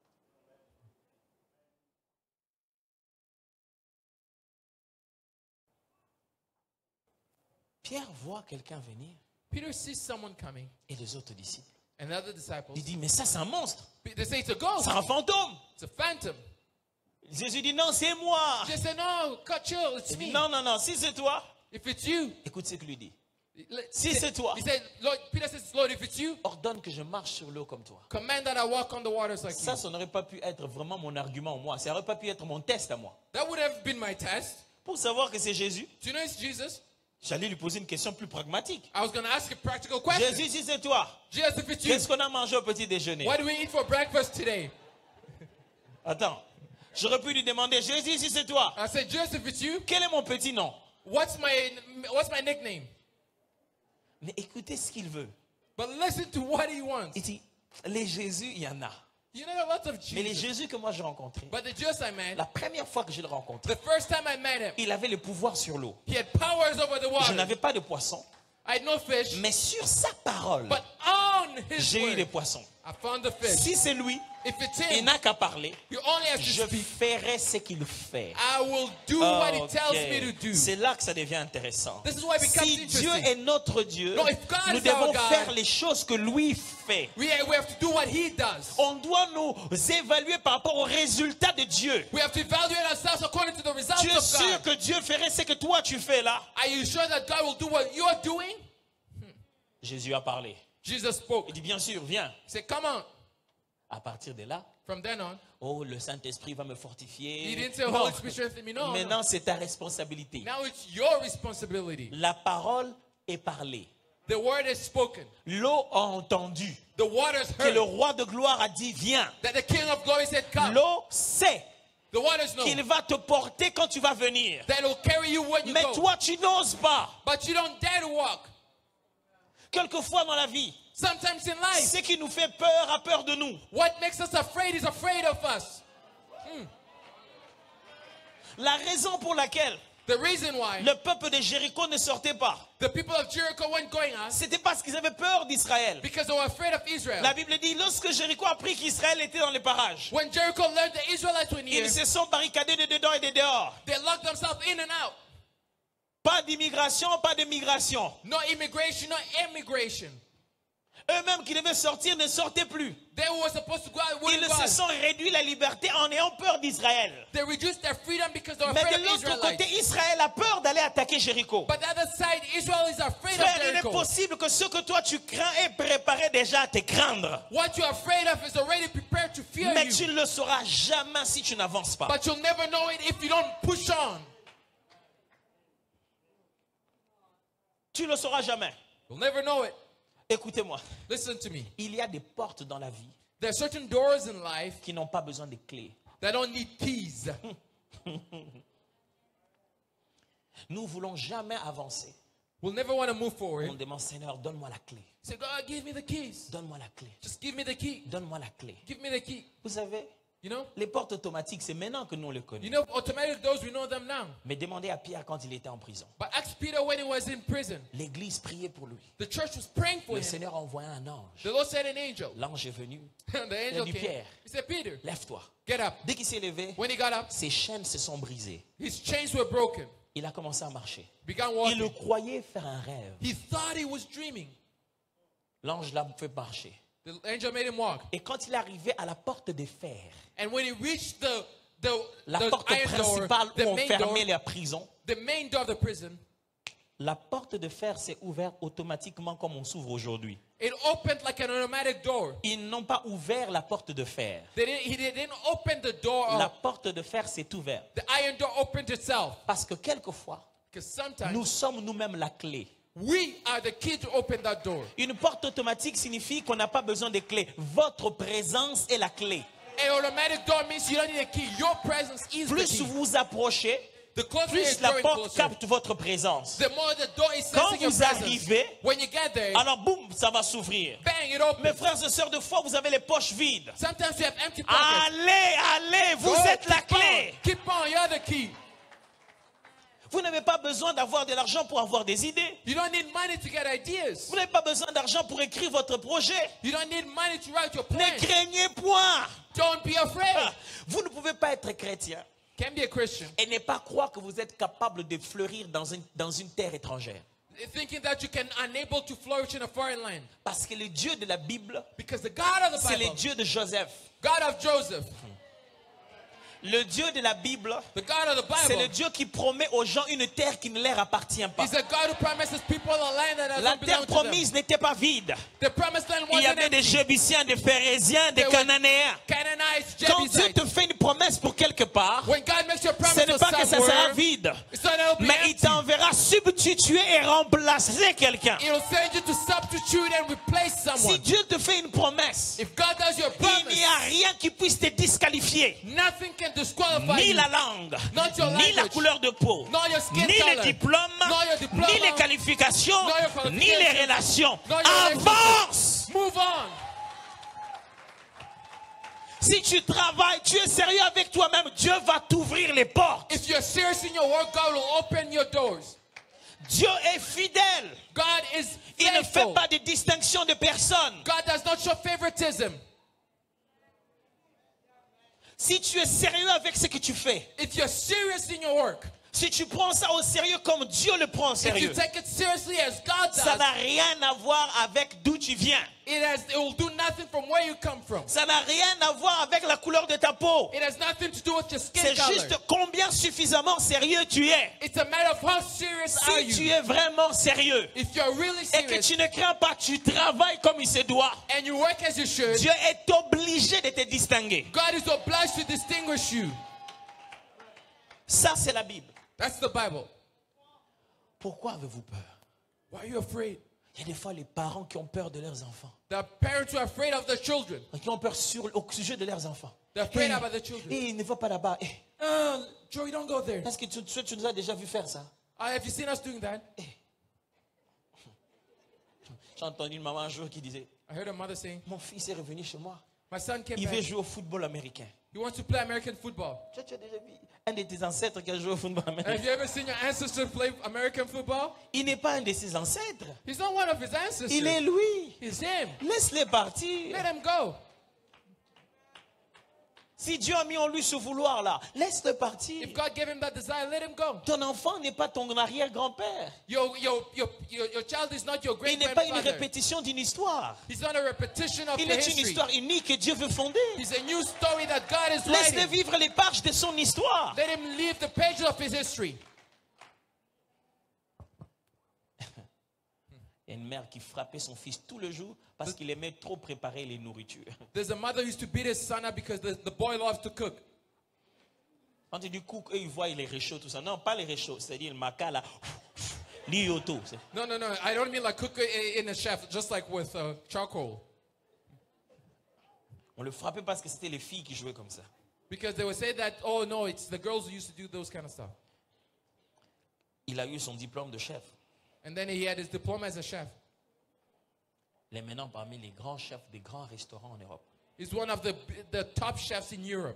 Pierre voit quelqu'un venir Peter sees someone coming, et les autres disciples. and other disciples, Il dit, mais ça c'est un monstre, they say it's a ghost, c'est un fantôme. it's a phantom. Jésus dit, non, c'est moi. They say, no, cut chill, it's Il dit, me. non, non, non, si c'est toi, If it's you, écoute ce qu'il lui dit. si Si c'est toi, he said, Lord, Peter says, Lord, if it's you, ordonne que je marche sur l'eau comme toi. command that I walk on the waters like Ça, you. ça n'aurait pas pu être vraiment mon argument, moi. Ça n'aurait pas pu être mon test à moi. That would have been my test. Pour savoir que c'est Jésus, Do you know it's Jesus? j'allais lui poser une question plus pragmatique. I was going to ask a practical question. Jésus, si c'est toi, Jesus, if it's you, qu'est-ce qu'on a mangé au petit déjeuner? what do we eat for breakfast today? Attends, j'aurais pu lui demander, Jésus, si c'est toi, I said, Jesus, if it's you, quel est mon petit nom? what's my nickname? Mais écoutez ce qu'il veut. But listen to what he wants. Il dit, les Jésus, il y en a. You know, there are lots of Mais les Jesus. Jésus que moi j'ai rencontrés, But the Jesus I met, la première fois que je le rencontré, the first time I met him, il avait le pouvoir sur l'eau. he had powers over the Je water. n'avais pas de poisson, I had no fish, mais sur sa parole, but on his j'ai eu des word, poissons. I found the fish. Si c'est lui, If it's il him, n'a qu'à parler. you only have Je to speak. ferai ce qu'il fait. I will do what he tells Ok. me to do. C'est là que ça devient intéressant. This is why it becomes Si Dieu interesting. est notre Dieu, No, if God nous is our devons God, faire les choses que lui fait. We have to do what he does. On doit nous évaluer par rapport aux résultats de Dieu. We have to evaluate ourselves according to the results Tu es of sûr God. que Dieu ferait ce que toi tu fais là? Are you sure that God will do what you are doing? Jésus a parlé. Jesus spoke. Il dit bien sûr, viens. He said, come on. À partir de là, From then on, oh, le Saint-Esprit va me he fortifier. didn't say, Non. Holy Spirit strengthen me. No, no. Maintenant, c'est ta responsabilité. Now it's your responsibility. La parole est parlée. The word is spoken. L'eau a entendu The waters que le heard. roi de gloire a dit, viens. That the King of Glory said, come. L'eau sait The waters know. qu'il va te porter quand tu vas venir. That will carry you when you Mais go. toi, tu n'oses pas. But you don't dare to walk. Quelquefois dans la vie, Sometimes in life, ce qui nous fait peur a peur de nous. what makes us afraid is afraid of us. La raison pour laquelle The reason why le peuple de Jéricho ne sortait pas, the people of Jericho weren't going out, c'était parce qu'ils avaient peur d'Israël. because they were afraid of Israel. La Bible dit, lorsque Jéricho a appris qu'Israël était dans les parages, When Jericho learned the Israelites were near, ils se sont barricadés de dedans et de dehors. they locked themselves in and out. Pas d'immigration, pas de migration. No immigration, no immigration. Eux-mêmes qui devaient sortir ne sortaient plus. They were supposed to go out, Ils wouldn't go se out. sont réduits la liberté en ayant peur d'Israël. They reduced their freedom because they were Mais afraid de of l'autre côté, Israelites. Israël a peur d'aller attaquer Jéricho. But the other side, Israel is afraid of Frère, il est Jericho. possible que ce que toi tu crains est préparé déjà à te craindre. What you're afraid of is already prepared to fear Mais tu you. ne le sauras jamais si tu n'avances pas. But you'll never know it if you don't push on. Tu ne le sauras jamais. You'll never know it. Écoutez-moi, Listen to me. il y a des portes dans la vie There are certain doors in life qui n'ont pas besoin de clés. that don't need keys. Nous voulons jamais avancer. We'll never want to move On forward. demande, Seigneur, donne-moi la clé. Say, God, give me the keys. Donne-moi la clé. Just give me the key. Donne-moi la clé. Give me the key. Vous savez, You know? les portes automatiques, c'est maintenant que nous les You connaissons. know, automatic doors, we know them now. Mais demandez à Pierre quand il était en prison. But ask Peter when he was in prison. L'église priait pour lui. The church was praying for Le him. Seigneur a envoyé un ange. The Lord sent an angel. L'ange est venu. The angel dit, came. Pierre. He said, Peter, Lève-toi. get up. Dès qu'il s'est levé, When he got up, ses chaînes se sont brisées. his chains were broken. Il a commencé à marcher. Began Il le walking. croyait faire un rêve. He thought he was dreaming. L'ange l'a fait marcher. The angel made him walk. Et quand il est arrivé à la porte de fer, And when he reached la the porte iron door, principale où the on main door, fermait la prison, the main door of the prison, La porte de fer s'est ouverte automatiquement comme on s'ouvre aujourd'hui. It opened like an automatic door. Ils n'ont pas ouvert la porte de fer. He didn't open the door La up. porte de fer s'est ouverte. The iron door opened itself. Parce que quelquefois, Because sometimes nous sommes nous-mêmes la clé. we are the key to open that door. Une porte automatique signifie qu'on n'a pas besoin de clé. Votre présence est la clé. An automatic door means you don't need a key. Your presence is the Plus key. vous vous approchez, The closer plus you're la drawing porte closer, capte votre présence. the more the door is Quand sensing your vous presence. arrivez, When you get there, alors boum, ça va s'ouvrir. bang, it opens. Mes frères et sœurs, de foi, vous avez les poches vides. Sometimes you have empty pockets. Allez, vous Go, êtes la keep on. clé. Keep on, you're the key. Vous n'avez pas besoin d'avoir de l'argent pour avoir des idées. You don't need money to get ideas. Vous n'avez pas besoin d'argent pour écrire votre projet. You don't need money to write your Ne plan. craignez point. Don't be afraid. Ah, vous ne pouvez pas être chrétien Can be a Christian. et ne pas croire que vous êtes capable de fleurir dans une terre étrangère. Thinking that you can unable to flourish in a foreign land. Parce que le Dieu de la Bible, Because the God of the c'est le Bible, Dieu de Joseph. God of Joseph, Le Dieu de la Bible, the God of the c'est le Bible, Dieu qui promet aux gens une terre qui ne leur appartient pas. is a God who promises people a land that La doesn't terre belong to them. promise n'était pas vide. The promised land Il y wasn't avait des empty. Jébusiens, des Phérésiens, des There were Cananéens. Canaanites, Quand Dieu Jebusites. te fait une promesse pour quelque part, When God makes you a promise ce n'est of pas que ça sera somewhere, vide, it's not it'll be mais il empty. t'enverra substituer et remplacer quelqu'un. It'll send you to substitute and replace Si someone. Dieu te fait une promesse, If God does you a il n'y promise, a rien qui puisse te disqualifier. nothing can disqualify Ni you. la langue, Not your ni la language, couleur de peau, nor your skin ni color, les diplômes, nor your diploma, ni les qualifications, nor your qualifications, ni les relations. nor your Avance! Move on. Si tu travailles, tu es sérieux avec toi-même, Dieu va t'ouvrir les portes. If you're serious in your work, God will open your doors. Dieu est fidèle. God is Il ne fait faithful. pas de distinction de personne. God does not show favoritism. Si tu es sérieux avec ce que tu fais, If you're serious in your work, si tu prends ça au sérieux comme Dieu le prend au if you sérieux, take it seriously as God ça does, n'a rien à voir avec d'où tu viens. it will do nothing from where you come from. Ça n'a rien à voir avec la couleur de ta peau. It has nothing to do with your skin C'est color. juste combien suffisamment sérieux tu es. It's a matter of how serious are Si tu you. es vraiment sérieux If you're really et que serious tu ne crains pas, tu travailles comme il se doit, and you work as you should, Dieu est obligé de te distinguer. God is obliged to distinguish you. Ça, c'est la Bible. That's the Bible. Pourquoi avez-vous peur? Why are you afraid? Il y a des fois les parents qui ont peur de leurs enfants. The parents who are afraid of their children. Qui ont peur au sujet de leurs enfants. They're afraid about their children. Ne va pas là-bas. Joey, don't go there. Est-ce que tu nous as déjà vu faire ça? Have you seen us doing that? J'ai entendu une maman un jour qui disait, I heard a mother saying, mon fils est revenu chez moi. my son came Il veut back. jouer au football américain. He wants to play American football. Tu as déjà vu un de tes ancêtres qui a joué au football Have américain? you ever seen your ancestor play American football? Il n'est pas un de ses ancêtres. He's not one of his ancestors. Il est lui. He's him. Laisse-le partir. Let him go. Si Dieu a mis en lui ce vouloir-là, laisse-le partir. If God gave him that desire, let him go. Ton enfant n'est pas ton arrière-grand-père. Your child is not your Il n'est pas une great-grandfather. répétition d'une histoire. He's not a repetition of Il the est une history. histoire unique que Dieu veut fonder. He's a new story that God is Laisse-le writing. vivre les pages de son histoire. Let him leave the pages of his history. Il y a une mère qui frappait son fils tout le jour parce qu'il aimait trop préparer les nourritures. There's a mother who used to beat his son up because the boy loves to cook. Quand il dit cook, eux ils voient les réchauds, tout ça. Non, pas les réchauds, c'est-à-dire le maca là, l'ioto. No. I don't mean like cook in a chef, just like with charcoal. On le frappait parce que c'était les filles qui jouaient comme ça. Because they would say that, oh no, it's the girls who used to do those kind of stuff. Il a eu son diplôme de chef. And then he had his diploma as a chef. Il est maintenant parmi les grands chefs des grands restaurants en Europe. He's one of the top chefs in Europe.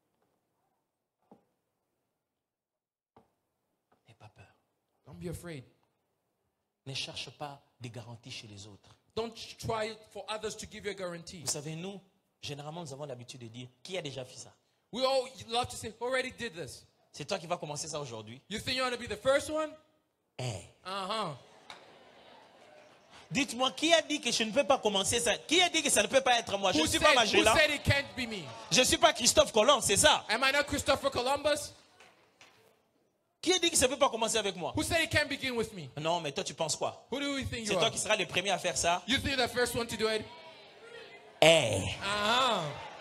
N'aie pas peur. Don't be afraid. Ne cherche pas des garanties chez les autres. Don't try for others to give you a guarantee. Vous savez, nous, généralement, nous avons l'habitude de dire, qui a déjà fait ça? We all love to say, already did this. C'est toi qui vas commencer ça aujourd'hui? You think you want to be the first one? Hey. Uh-huh. Dites-moi, qui a dit que je ne peux pas commencer ça? Qui a dit que ça ne peut pas être moi? Je ne suis pas Who Magellan. said it can't be me? Je ne suis pas Christophe Colomb, c'est ça? Am I not Christopher Columbus? Qui a dit que ça ne peut pas commencer avec moi? Who said it can't begin with me? Non, mais toi, tu penses quoi? Who do you think C'est you toi are? qui seras le premier à faire ça? You think you're the first one to do it? Eh. Uh-huh.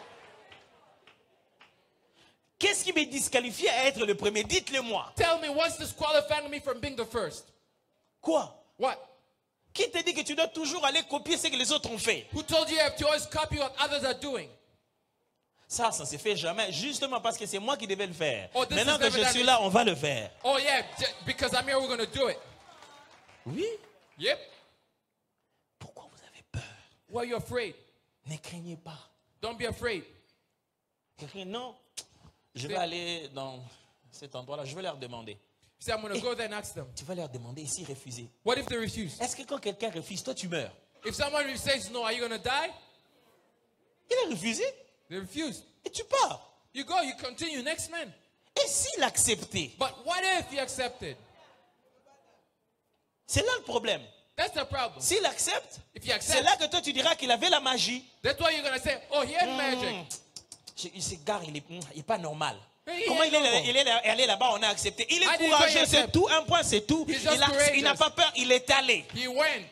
Qu'est-ce qui me disqualifie à être le premier? Dites-le-moi. Tell me what's disqualifying me from being the first? Quoi? What? Qui te dit que tu dois toujours aller copier ce que les autres ont fait? Who told you have to always copy what others are doing? Ça ne se fait jamais, justement parce que c'est moi qui devais le faire. Oh, this Maintenant is que never je done suis it. là, on va le faire. Oh yeah, because I'm here, we're gonna do it. Oui. Yep. Pourquoi vous avez peur? Why are you afraid? Ne craignez pas. Don't be afraid. Quelqu'un, non, je vais aller dans cet endroit-là, je vais leur demander. You say, I'm gonna go there and ask them. Tu vas leur demander et s'ils refusent. What if they refuse? Est-ce que quand quelqu'un refuse, toi tu meurs? If someone says no, are you gonna die? Il a refusé They refuse. et tu pars. You go, you continue, next man. Et s'il acceptait? But what if he accepted? C'est là le problème. That's the problem. S'il accepte, If he c'est accepts, là que toi tu diras qu'il avait la magie. that's why you're gonna say, oh, he had magic. Ce gars, il est pas normal. Hey, Comment he ain't il est allé là-bas, on a accepté. Il I est didn't courageux, say c'est accept. tout, un point, c'est tout. He's just Il n'a courageous. pas peur, il est allé. He went.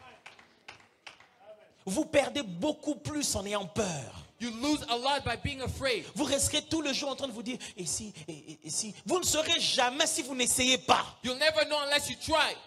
Vous perdez beaucoup plus en ayant peur. You lose a lot by being afraid. Vous resterez tout le jour en train de vous dire, et si, et si. Vous ne saurez jamais si vous n'essayez pas. You'll never know unless you try.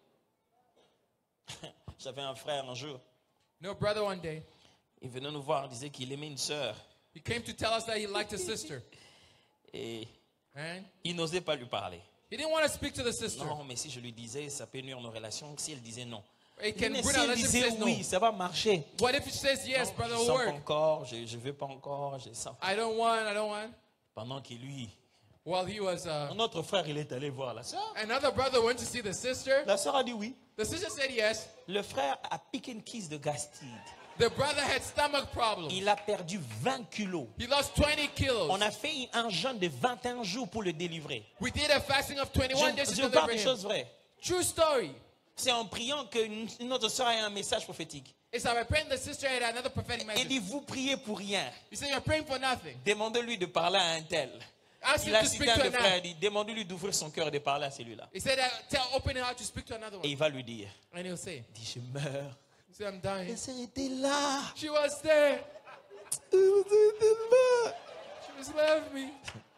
J'avais un frère un jour, No brother one day, il venait nous voir, il disait qu'il aimait une sœur. he came to tell us that he liked his sister. Et And il n'osait pas lui parler. he didn't want to speak to the sister. Non, mais si je lui disais, ça peut nuire nos relations. Si elle disait non. It can Mais bring si a elle relationship disait says no. oui, ça va marcher. What if he says yes, Non, brother, je will sens pas work? encore, je ne veux pas encore, je sens. I don't want. Pendant que lui, While he was, notre frère, il est allé voir la sœur. another brother went to see the sister. La sœur a dit oui. The sister said yes. Le frère a piqué une crise de gastite. The brother had stomach problems. Il a perdu 20 kilos. He lost 20 kilos. On a fait un jeûne de 21 jours pour le délivrer. We did a fasting of 21 days to Je parle deliver des him. choses vraies. True story. C'est en priant qu'une autre sœur ait un message prophétique. It's how I praying the sister had another prophetic Il message. dit, vous priez pour rien. He said, you're praying for nothing. Demandez-lui de parler à un tel. Ask Il him a to cité speak un to des frères, another. il dit, demandez-lui d'ouvrir son cœur et de parler à celui-là. He said, open it out to speak to another Et one. il va lui dire, And he'll say, il dit, je meurs. he said, I'm dying. La sœur était là. She was there. La sœur était là. She just left me.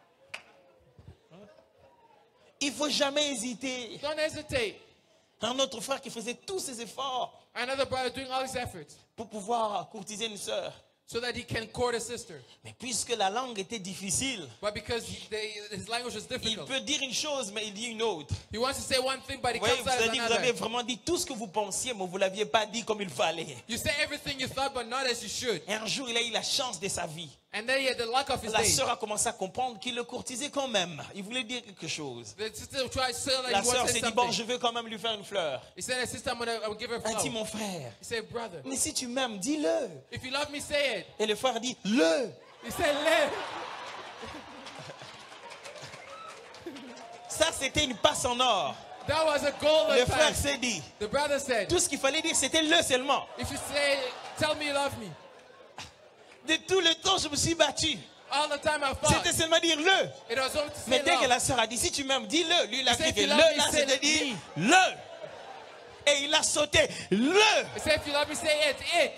Il ne faut jamais hésiter. Don't hesitate. Un autre frère qui faisait tous ses efforts Another brother doing all his efforts pour pouvoir courtiser une sœur. so that he can court a sister. Mais puisque la langue était difficile, But because his language was il difficult, peut dire une chose, mais il dit une autre. he wants to say one thing, but he Oui, comes vous out as avez dit, vous avez another. vraiment dit tout ce que vous pensiez, mais vous ne l'aviez pas dit comme il fallait. You say everything you thought, but not as you should. Et un jour, il a eu la chance de sa vie. And then he had the luck of his La days. sœur a commencé à comprendre qu'il le courtisait quand même. Il voulait dire quelque chose. The sister tried to say that La he sœur wanted s'est dit, bon, something. je veux quand même lui faire une fleur. He said, sister, I'm gonna give her a Elle dit, flower. mon frère, He said, brother, mais si tu m'aimes, dis-le. if you love me, say it. Et le frère dit, le. He said, let. Ça, c'était une passe en or. That was a golden Le frère time. s'est dit, The brother said, tout ce qu'il fallait dire, c'était le seulement. if you say, tell me you love me. De tout le temps, je me suis battu. All the time I C'était fought. seulement dire le. It was only to Mais say dès que love. la sœur a dit, si tu m'aimes, dis-le. Lui, il a He said, dit que if le, you love me, là, say c'était it. dire le. Et il a sauté, le. He said, if you love me, say it.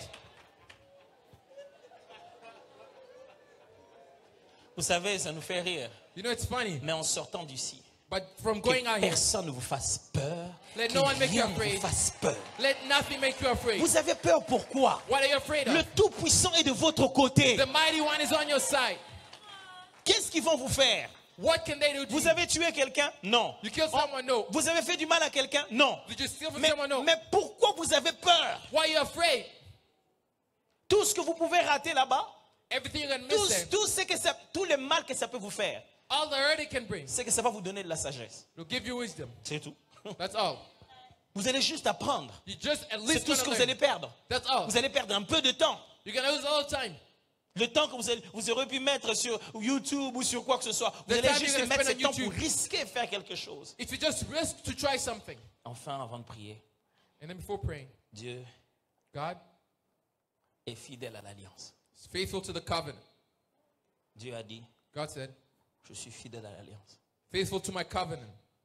Vous savez, ça nous fait rire. You know, it's funny. Mais en sortant d'ici, But from que going out here, personne ne vous fasse peur. Let Que no one make you rien ne afraid. vous fasse peur. let nothing make you afraid. Vous avez peur pourquoi? What are you afraid of? Le Tout-Puissant est de votre côté. The mighty one is on your side. Qu'est-ce qu'ils vont vous faire? What can they do to Vous you? avez tué quelqu'un? Non. You killed someone? No. Vous avez fait du mal à quelqu'un? Non. Did you steal from Mais, someone? No. mais pourquoi vous avez peur? Why are you afraid? Tout ce que vous pouvez rater là-bas, Everything you're going to miss there. tout le mal que ça peut vous faire, All the hurt it can bring. c'est que ça va vous donner de la sagesse. It'll give you wisdom. C'est tout. That's all. Vous allez juste apprendre. You just at C'est least tout ce que gonna vous allez learn. perdre. That's all. Vous allez perdre un peu de temps. You're going to lose all the time. Le temps que vous aurez pu mettre sur YouTube ou sur quoi que ce soit. Vous The allez time juste you're gonna mettre ce spend on temps pour YouTube. risquer de faire quelque chose. If you just risk to try something. Enfin, avant de prier, And then before praying, Dieu God est fidèle à l'alliance. is faithful to the covenant. Dieu a dit, God said, je suis fidèle à l'alliance. faithful to my covenant.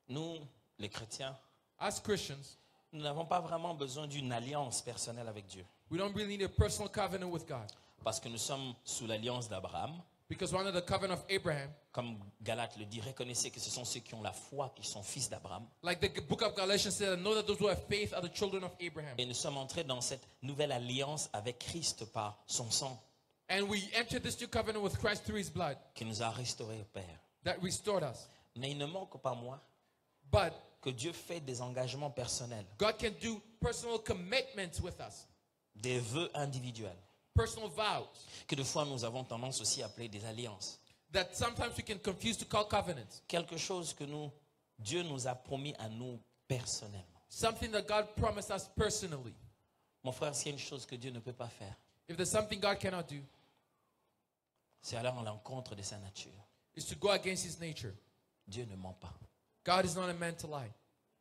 Nous, les chrétiens, As Christians, nous n'avons pas vraiment besoin d'une alliance personnelle avec Dieu. we don't really need a personal covenant with God. Parce que nous sommes sous l'alliance d'Abraham. Because we're under the covenant of Abraham. Comme Galates le dit, reconnaissez que ce sont ceux qui ont la foi qui sont fils d'Abraham. Like the book of Galatians said, know that those who have faith are the children of Abraham. Et nous sommes entrés dans cette nouvelle alliance avec Christ par son sang And we entered this new covenant with Christ through his blood qui nous a restaurés au Père. that restored us. Mais il ne manque pas moins But que Dieu fait des engagements personnels, God can do personal commitments with us, des vœux individuels, personal vows que de fois nous avons tendance aussi à appeler des alliances. that sometimes we can confuse to call covenants. Quelque chose que Dieu nous a promis à nous personnellement. Something that God promised us personally. Mon frère, s'il y a une chose que Dieu ne peut pas faire, If there's something God cannot do, c'est aller à l'encontre de sa nature. is to go against his nature. Dieu ne ment pas. God is not a man to lie.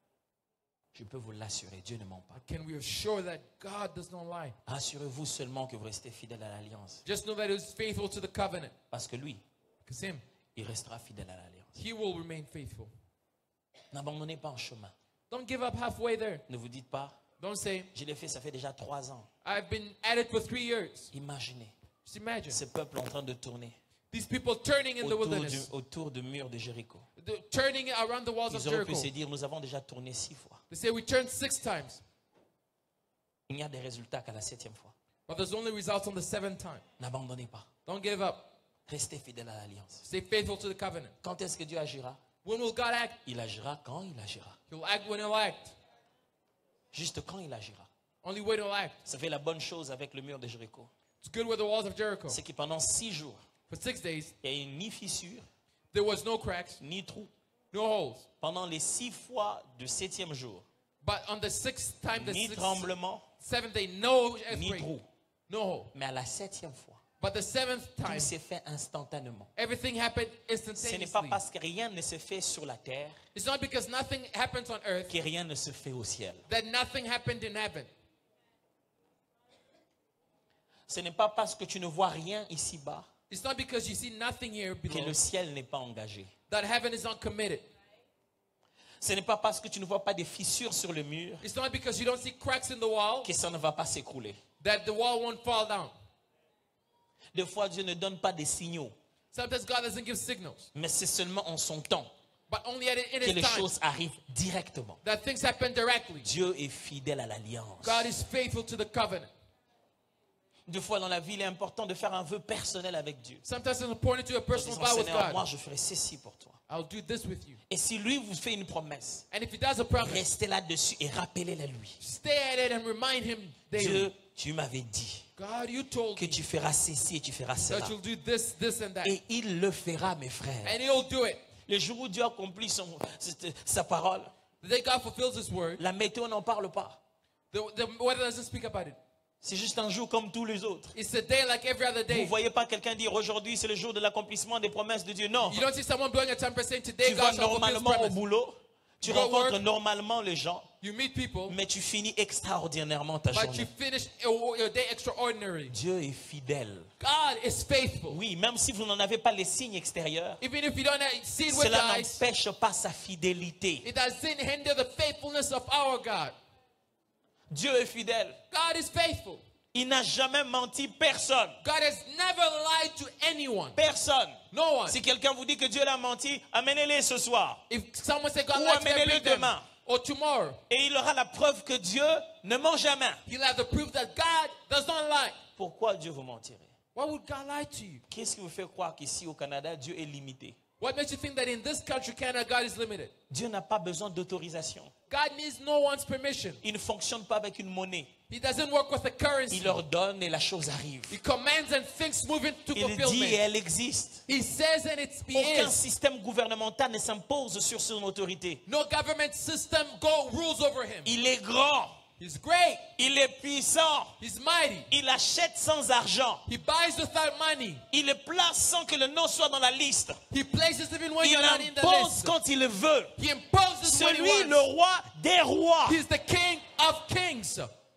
Je peux vous l'assurer, Dieu ne ment pas. Can we assure that God does not lie? Assurez-vous seulement que vous restez fidèle à l'alliance. Just know that he is faithful to the covenant. Parce que lui, Because him, il restera fidèle à l'alliance. he will remain faithful. N'abandonnez pas en chemin. Don't give up halfway there. Ne vous dites pas, Don't say, je l'ai fait, ça fait déjà 3 ans. I've been at it for 3 years. Imaginez Just imagine. ce peuple en train de tourner These people turning in the wilderness. autour du mur de Jéricho. Turning around the walls of Ils auraient pu Jericho. se dire, nous avons déjà tourné 6 fois. They say we turned 6 times. Il n'y a des résultats qu'à la 7e fois. But there's only results on the 7th time. N'abandonnez pas. Don't give up. Restez fidèle à l'alliance. Stay faithful to the covenant. Quand est-ce que Dieu agira? When will God act? Il agira quand il agira. He'll act when he'll act. Juste quand il agira. Only when he'll act. Ça fait la bonne chose avec le mur de Jéricho. It's good with the walls of Jericho. C'est que pendant 6 jours, For 6 days, il n'y a eu ni fissure, there was no cracks, ni trou. no holes. Pendant les 6 fois du 7e jour, But on the 6th time, the ni 6th, tremblement, 7th day, no ni earthquake, trou. no hole. Mais à la 7e fois, But the 7th tout time, s'est fait instantanément. everything happened Ce n'est pas instantaneously. parce que rien ne se fait sur la terre It's not because nothing happens on earth que rien ne se fait au ciel. that nothing happened in heaven. Ce n'est pas parce que tu ne vois rien ici-bas It's not because you see nothing here que below le ciel n'est pas engagé. that heaven is not committed. Ce n'est pas parce que tu ne vois pas des fissures sur le mur It's not because you don't see cracks in the wall que ça ne va pas s'écrouler. that the wall won't fall down. Des fois, Dieu ne donne pas des signaux, Sometimes God doesn't give signals, mais c'est seulement en son temps but only in que His les time choses arrivent directement. that things happen directly. Dieu est fidèle à l'alliance. God is faithful to the covenant. Deux fois dans la vie, il est important de faire un vœu personnel avec Dieu. Sometimes it's important to do a En personal disant, vow with Seigneur, moi God. je ferai ceci pour toi. I'll do this with you. Et si lui vous fait une promesse, And if He does a promise, restez là-dessus et rappelez-la lui. stay at it and remind Him daily. Dieu, tu m'avais dit God, you told que me tu feras ceci et tu feras cela. that you'll do this, this, and that. Et il le fera, mes frères. And He'll do it. Le jour où Dieu accomplit sa parole, The day God fulfills His word, la météo n'en parle pas. the weather doesn't speak about it. C'est juste un jour comme tous les autres. It's a day like every other Vous ne day. voyez pas quelqu'un dire aujourd'hui c'est le jour de l'accomplissement des promesses de Dieu. Non. You don't see someone blowing a trumpet saying today Tu vas God shall fulfill His normalement au promise. boulot, tu You go rencontres work. normalement les gens, You meet people, mais tu finis extraordinairement ta but you journée. finish your day extraordinary. Dieu est fidèle. God is faithful. Oui, même si vous n'en avez pas les signes extérieurs, Even if you don't see it with cela the eyes, n'empêche pas sa fidélité. it doesn't hinder the faithfulness of our God. Dieu est fidèle. God is faithful. Il n'a jamais menti personne. God has never lied to anyone. Personne. No one. Si quelqu'un vous dit que Dieu l'a menti, amenez-les ce soir. If someone said God Ou lied to them, amenez-le bring them. demain. Or tomorrow, Et il aura la preuve que Dieu ne ment jamais. he'll have the proof that God does not lie. Pourquoi Dieu vous mentirait? Why would God lie to you? Qu'est-ce qui vous fait croire qu'ici au Canada, Dieu est limité? What makes you think that in this country, Canada, God is limited? Dieu n'a pas besoin d'autorisation. God needs no one's permission. Il ne fonctionne pas avec une monnaie. He doesn't work with a currency. Il ordonne et la chose arrive. He commands and things move into Il dit et fulfillment. elle existe. He says and it Aucun is. système gouvernemental ne s'impose sur son autorité. No government system rules over him. Il est grand. He's great. Il est puissant. He's mighty. Il achète sans argent. He buys without money. Il le place sans que le nom soit dans la liste. He places even when Il you're not in the impose list. quand il le veut. He imposes when he Celui, le wants. roi des rois. He's the King of kings.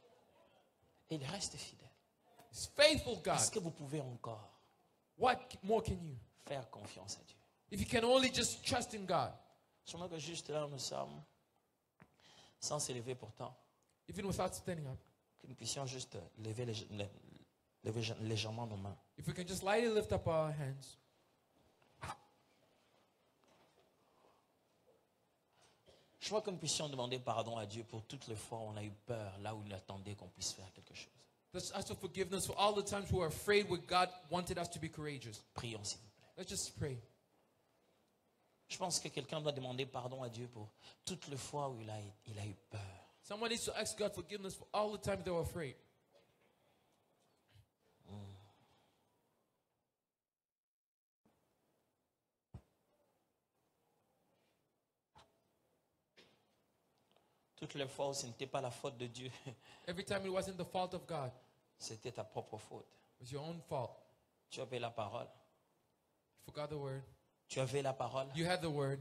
Et il reste fidèle. He's faithful God. Est-ce que vous pouvez encore What more can you? faire confiance à Dieu? If you can only just trust in God. Sûrement que juste là où nous sommes, sans s'élever pourtant, Even without standing up. que nous puissions juste lever légèrement nos mains. If we can just lightly lift up our hands. Je crois que nous puissions demander pardon à Dieu pour toutes les fois où on a eu peur, là où il attendait qu'on puisse faire quelque chose. Let's ask for forgiveness for all the times we were afraid when God wanted us to be courageous. Prions, s'il vous plaît. Let's just pray. Je pense que quelqu'un doit demander pardon à Dieu pour toutes les fois où il a eu peur. Someone needs to ask God forgiveness for all the times they were afraid. Toutes les fois où ce n'était pas la faute de Dieu, Every time it wasn't the fault of God, c'était ta propre faute. it was your own fault. Tu avais la parole. You forgot the word. Tu avais la parole. You had the word.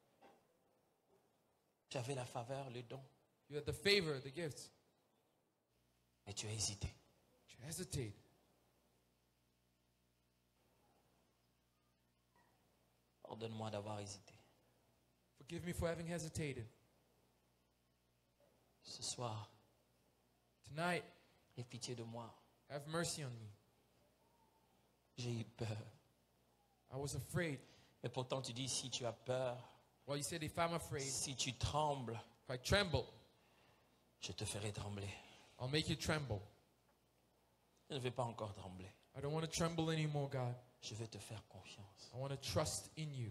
Tu avais la faveur, le don. You had the favor, the gifts. Et tu as hésité. You hesitate. Pardonne-moi d'avoir hésité. Forgive me for having hesitated. Ce soir, Tonight, aie pitié de moi. have mercy on me. J'ai eu peur. I was afraid. Et pourtant, tu dis, si tu as peur, Well, you said if I'm afraid, si tu trembles, if I tremble, je te ferai trembler. I'll make you tremble. Je ne vais pas encore trembler. I don't want to tremble anymore, God. Je vais te faire confiance. I want to trust in you.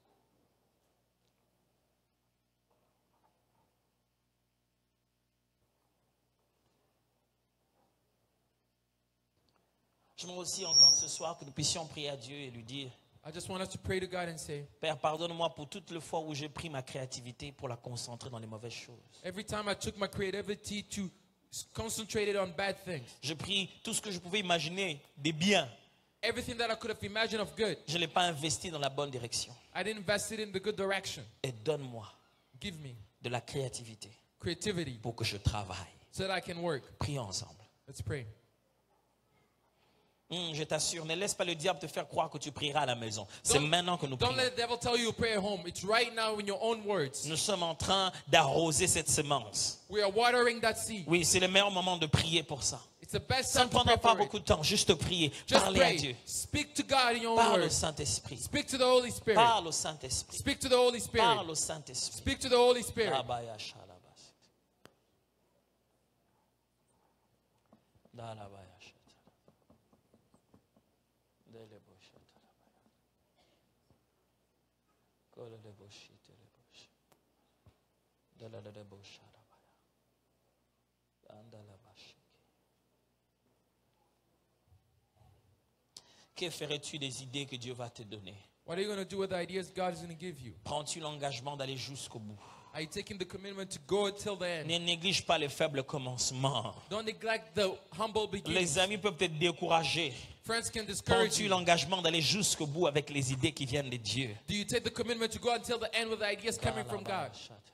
J'aimerais aussi encore ce soir que nous puissions prier à Dieu et lui dire, I just want us to pray to God and say, Père, pardonne-moi pour toutes les fois où j'ai pris ma créativité pour la concentrer dans les mauvaises choses. every time I took my creativity to concentrate it on bad things, J'ai pris tout ce que je pouvais imaginer des biens. everything that I could have imagined of good, Je ne l'ai pas investi dans la bonne direction. I didn't invest it in the good direction. Et donne-moi Give me de la créativité creativity pour que je travaille. so that I can work. Prions ensemble. Let's pray. Je t'assure, ne laisse pas le diable te faire croire que tu prieras à la maison. C'est maintenant que nous Don't prions. let the devil tell you to pray at home. It's right now in your own words. Nous sommes en train d'arroser cette semence. We are watering that seed. Oui, c'est le meilleur moment de prier pour ça. It's the best Ça ne time to prendra pray pas for it. beaucoup de temps, juste prier. Just Parlez à pray. Dieu. Speak to God in your own Parle au words. Saint-Esprit. Speak to the Holy Spirit. Parle au Saint-Esprit. Speak to the Holy Spirit. Parle au Saint-Esprit. Speak to the Holy Spirit. Abaya shalabas. Dalabaya shat. Delebo shatalabaya. Kolelebo shitelebo sh. Dalalebo shalabaya. Andalabashiki. Que ferais-tu des idées que Dieu va te donner? What are you going to do with the ideas God is going to give you? Prends-tu l'engagement d'aller jusqu'au bout? Are you taking the commitment to go until the end? Ne néglige pas les faibles commencements. Don't neglect the humble beginnings. Les amis peuvent te décourager. Friends can discourage Prends-tu you. l'engagement d'aller jusqu'au bout avec les idées qui viennent de Dieu? Do you take the commitment to go until the end with the ideas coming from God?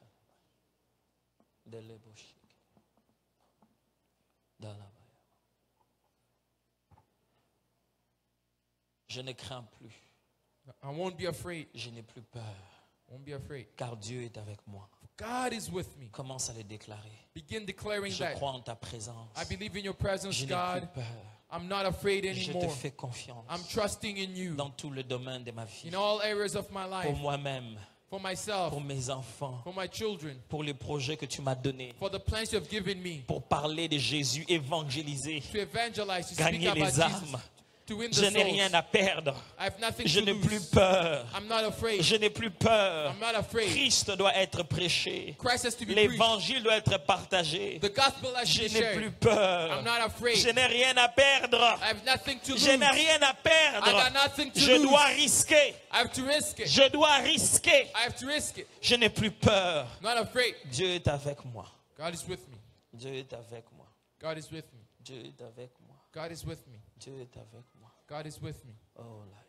Je ne crains plus. I won't be afraid. Je n'ai plus peur. I won't be afraid. Car Dieu est avec moi. God is with me. Commence à le déclarer. Begin declaring Je that. crois en ta présence. I believe in your presence, Je n'ai plus God. peur. I'm not afraid Je te anymore. fais confiance I'm trusting in you dans tout le domaine de ma vie. in all areas of my Pour life, moi-même, for myself, pour mes enfants, for my children, pour les projets que tu m'as donnés, for the plans you have given me pour parler de Jésus, évangéliser, to evangelize, to speak gagner about les Jesus, âmes. to win Je the n'ai rien souls. à perdre. I have nothing Je to n'ai plus lose. peur. I'm not afraid. Je n'ai plus peur. I'm not afraid. Christ doit être prêché. Christ has to be preached. L'évangile doit être partagé. The gospel has to Je be n'ai plus shared. peur. I'm not afraid. Je n'ai rien à perdre. I have nothing to lose. Je n'ai rien à I got perdre. nothing to Je lose. dois risquer. I have to risk it. Je dois risquer. I have to risk it. Je n'ai plus peur. Not afraid. Dieu est avec moi. God is with me. Dieu est avec moi. God is with me. Dieu est avec moi. God is with me. Dieu est avec moi. God is with me. Oh là.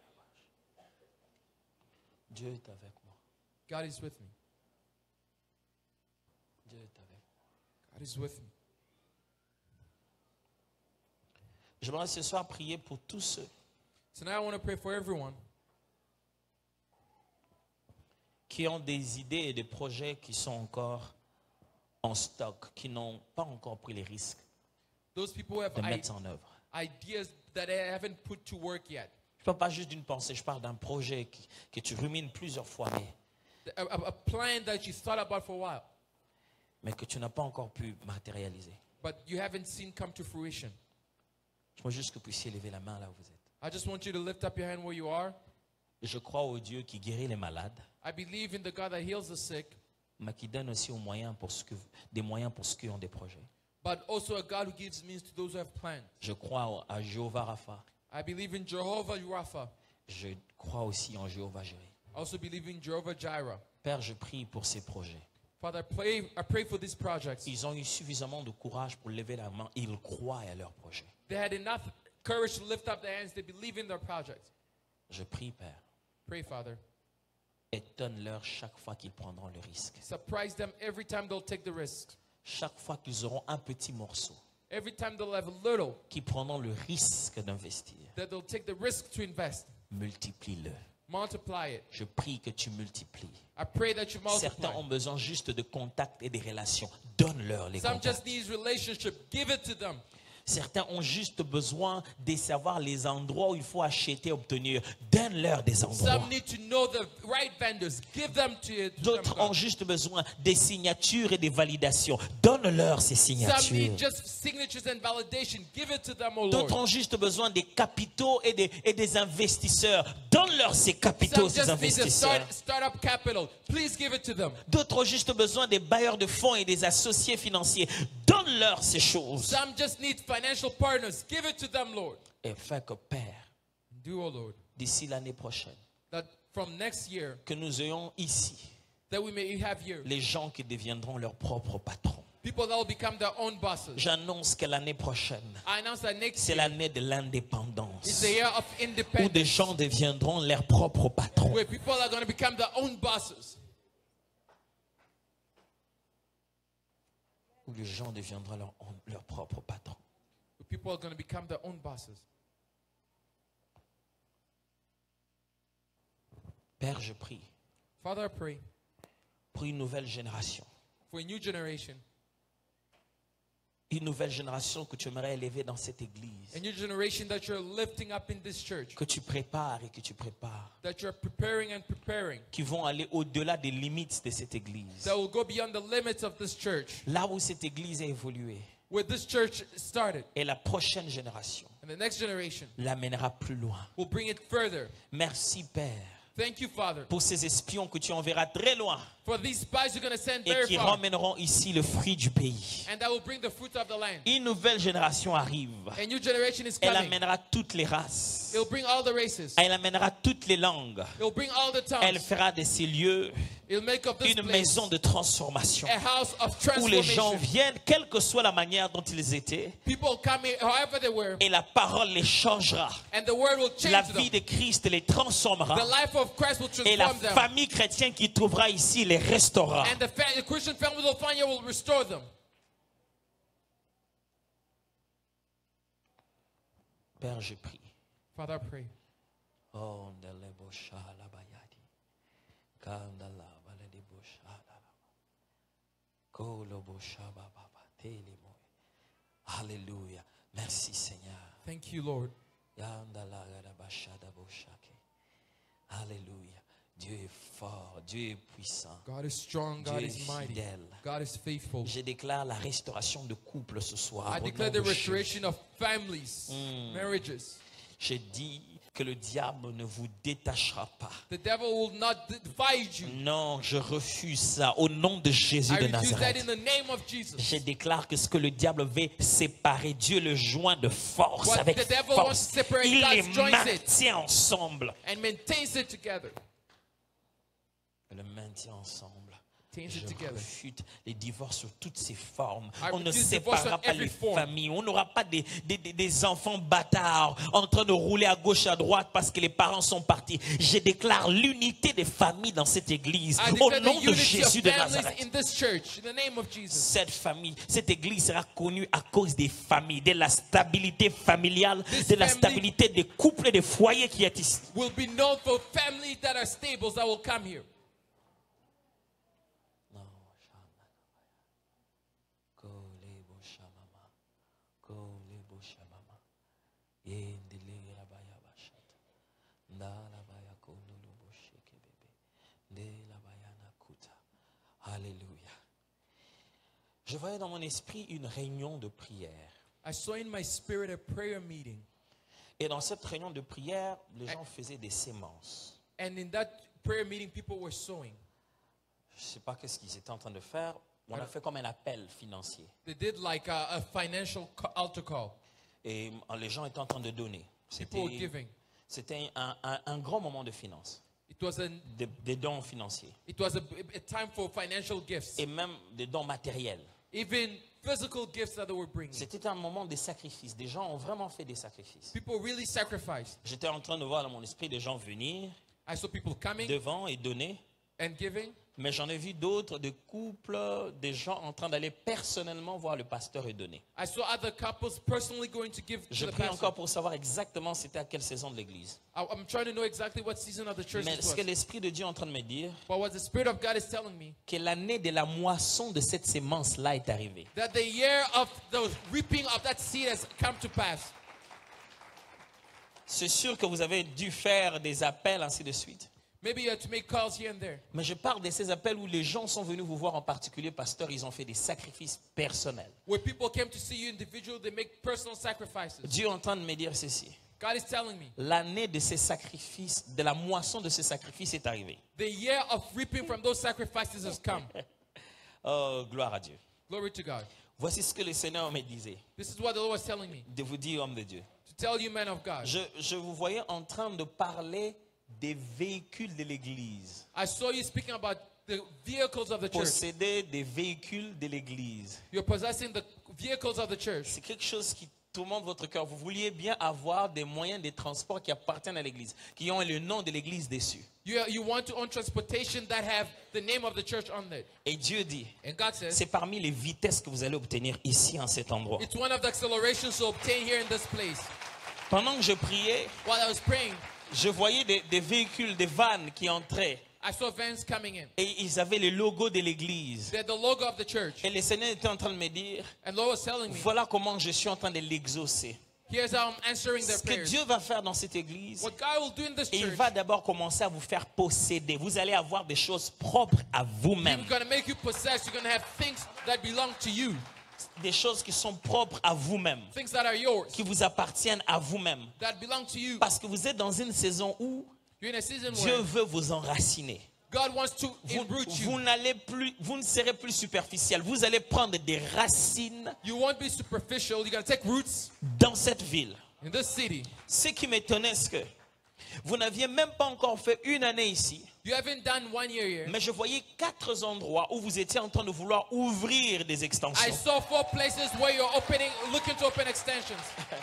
Dieu est avec moi. God is with me. Dieu est avec moi. God is with me. J'aimerais ce soir prier pour tous ceux Tonight I want to pray for everyone qui ont des idées et des projets qui sont encore en stock, qui n'ont pas encore pris les risques Those people who have de mettre ça en œuvre. ideas that they haven't put to work yet. Je ne parle pas juste d'une pensée, je parle d'un projet que tu rumines plusieurs fois, A plan that you thought about for a while, mais que tu n'as pas encore pu matérialiser. but you haven't seen come to fruition. Je veux juste que vous puissiez lever la main là où vous êtes. I just want you to lift up your hand where you are. Je crois au Dieu qui guérit les malades, I believe in the God that heals the sick, mais qui donne aussi des moyens pour ceux qui ont des projets. but also a God who gives means to those who have plans. Je crois à Jéhovah Rapha. I believe in Jehovah Rapha. Je crois aussi en Jéhovah Jireh. I also believe in Jehovah Jireh. Père, je prie pour ces projets. Father, I pray for these projects. Ils ont eu suffisamment de courage pour lever la main. Ils croient à leurs projets. They had enough courage to lift up their hands. They believe in their projects. Je prie, Père. Pray, Father. Étonne-leur chaque fois qu'ils prendront le risque. Surprise them every time they'll take the risk. Chaque fois qu'ils auront un petit morceau, Every time they'll have a little, qu'ils prendront le risque d'investir, that they'll take the risk to invest. multiplie-le. Multiply it. Je prie que tu multiplies. I pray that you Certains multiply. ont besoin juste de contacts et des relations. Donne-leur les Some contacts. just need relationship. Give it to them. Certains ont juste besoin de savoir les endroits où il faut acheter, obtenir. Donne-leur des endroits. Some need to know the right vendors. Give them to them. D'autres ont God. juste besoin des signatures et des validations. Donne-leur ces Some signatures. need just signatures and validation. Give it to them, O D'autres Lord. ont juste besoin des capitaux et des investisseurs. Donne-leur ces capitaux, Some ces just need to investisseurs. start up capital. Please give it to them. D'autres ont juste besoin des bailleurs de fonds et des associés financiers. Donne-leur ces choses. Some just need financial partners. Give it to them, Lord. Et fais que, Père, Do, O Lord, d'ici l'année prochaine, that from next year, que nous ayons ici that we may have here les gens qui deviendront leurs propres patrons. people that will become their own bosses. J'annonce que l'année prochaine, I announce that next c'est year l'année de l'indépendance, is the year of où des independence, gens deviendront leurs propres patrons. where people are going to become their own bosses. Où les gens deviendront leurs propres patrons. Where people are going to become their own bosses. Père, je prie Father, I pray pour une nouvelle génération. for a new generation, Une nouvelle génération que tu aimerais élever dans cette église. a new generation that you're lifting up in this church, Que tu prépares et que tu prépares. that you're preparing and preparing, Qui vont aller au-delà des limites de cette église. that will go beyond the limits of this church, Là où cette église a évolué. where this church started, Et la prochaine génération and the next generation l'amènera plus loin. will bring it further. Merci, Père, Thank you, Father, pour ces espions que tu enverras très loin for these spies you're going to send et very qui far, ramèneront ici le fruit du pays. and that will bring the fruit of the land. Une nouvelle génération arrive. A new generation is Elle coming. amènera toutes les races. It'll bring all the races. Elle amènera toutes les langues. It'll bring all the Elle tongues. fera de ces lieux It'll make of this une place maison de transformation a house of où les gens transformation. viennent, quelle que soit la manière dont ils étaient, People come here however they were, et la parole les changera. and the word will La change vie them. de Christ les The transformera. life of Christ will Et la transform them. famille chrétienne qui trouvera ici les restaurera. And the Christian family they'll find here will restore them. Père, je prie. Father, I pray. Oh, ndelebo shala bayadi. Kandala baledebo shala. Kolobo shaba baba telemo. Alléluia. Merci, Seigneur. Thank you, Lord. Yandala gadaba shada boshake. Alléluia. Dieu est fort, Dieu est puissant. God is strong, God Dieu is est mighty, fidèle. God is faithful. Je déclare la restauration de couple ce soir. I au declare nom the de Jésus. restoration of families, marriages. Je dis que le diable ne vous détachera pas. The devil will not divide you. Non, je refuse ça au nom de Jésus I de refuse that Nazareth. in the name of Jesus. Je déclare que ce que le diable veut séparer, Dieu le joint de force, What avec the devil wants force. to separate, Il God les joins it. maintient ensemble. And maintains it together. Il le maintient ensemble. Maintains it Je together. refute les divorces sous toutes ses formes. I On ne refuse divorce séparera on pas every les form. familles. On n'aura pas des enfants bâtards en train de rouler à gauche, à droite parce que les parents sont partis. Je déclare l'unité des familles dans cette église. I Au declare nom the de unity of Jésus de families Nazareth. in this church. In the name of Jesus. Cette famille, cette église sera connue à cause des familles, de la stabilité familiale, This de la family- stabilité des couples et des foyers qui est ici. Will be known for families that are stables that will come here. Alléluia. Je voyais dans mon esprit une réunion de prière. I saw in my spirit a prayer meeting. Et dans cette réunion de prière, les gens faisaient des sémences. And in that prayer meeting, people were sowing. Je ne sais pas qu'est-ce qu'ils étaient en train de faire. On a fait comme un appel financier. They did like a financial altar call. Et les gens étaient en train de donner. People were giving. C'était un grand moment de finances. It was Des dons financiers. a time for financial gifts. Et même des dons matériels. Even physical gifts that they were bringing. C'était un moment de sacrifice. Des gens ont vraiment fait des sacrifices. People really sacrificed. J'étais en train de voir dans mon esprit des gens venir I saw people coming devant et donner. and giving. Mais j'en ai vu d'autres, des couples, des gens en train d'aller personnellement voir le pasteur et donner. I saw other couples personally going to give Je to the prie pastor. encore pour savoir exactement c'était à quelle saison de l'église. I'm trying to know exactly what season of the church Mais it ce was. que l'Esprit de Dieu est en train de me dire, But what the Spirit of God is telling me, que l'année de la moisson de cette sémence-là est arrivée. that the year of the reaping of that seed has come to pass. C'est sûr que vous avez dû faire des appels, ainsi de suite. Maybe you had to make calls here and there. Mais je parle de ces appels où les gens sont venus vous voir en particulier, pasteur, ils ont fait des sacrifices personnels. Where people came to see you individually, they make personal sacrifices. Dieu est en train de me dire ceci. God is telling me, L'année de ces sacrifices, de la moisson de ces sacrifices est arrivée. the year of reaping from those sacrifices has come. Oh, gloire à Dieu. Glory to God. Voici ce que le Seigneur me disait, This is what the Lord was telling me, de vous dire, homme de Dieu. to tell you, men of God. Je vous voyais en train de parler des véhicules de l'église. I saw you speaking about the vehicles of the church. Posséder des véhicules de l'église. You're possessing the vehicles of the church. C'est quelque chose qui tourmente votre cœur. Vous vouliez bien avoir des moyens de transport qui appartiennent à l'église, qui ont le nom de l'église dessus. You want to own transportation that have the name of the church on it. Et Dieu dit, And God says, c'est parmi les vitesses que vous allez obtenir ici, en cet endroit. it's one of the accelerations to obtain here in this place. Pendant que je priais, While I was praying, je voyais des véhicules, des vannes qui entraient. I saw vans coming in. Et ils avaient le logo de l'église. They had the logo of the church. Et le Seigneur était en train de me dire, And Lord was telling me, voilà comment je suis en train de l'exaucer. here's how I'm answering their Ce que prayers. Dieu va faire dans cette église, What God will do in this il church, va d'abord commencer à vous faire posséder. Vous allez avoir des choses propres à vous-même. He's going to make you possess. You're going to have things that belong to you. Des choses qui sont propres à vous-même. Things that are yours, Qui vous appartiennent à vous-même. that belong to you. Parce que vous êtes dans une saison où You're in a season Dieu where veut vous enraciner. God wants to Vous, enroot vous you. vous ne serez plus superficiel. Vous allez prendre des racines You won't be superficial. You're going to take roots dans cette ville. in this city. Ce qui m'étonnait, c'est que vous n'aviez même pas encore fait une année ici. You haven't done 1 year here. Mais je voyais 4 endroits où vous étiez en train de vouloir ouvrir des I extensions. saw 4 places where you're looking to open extensions.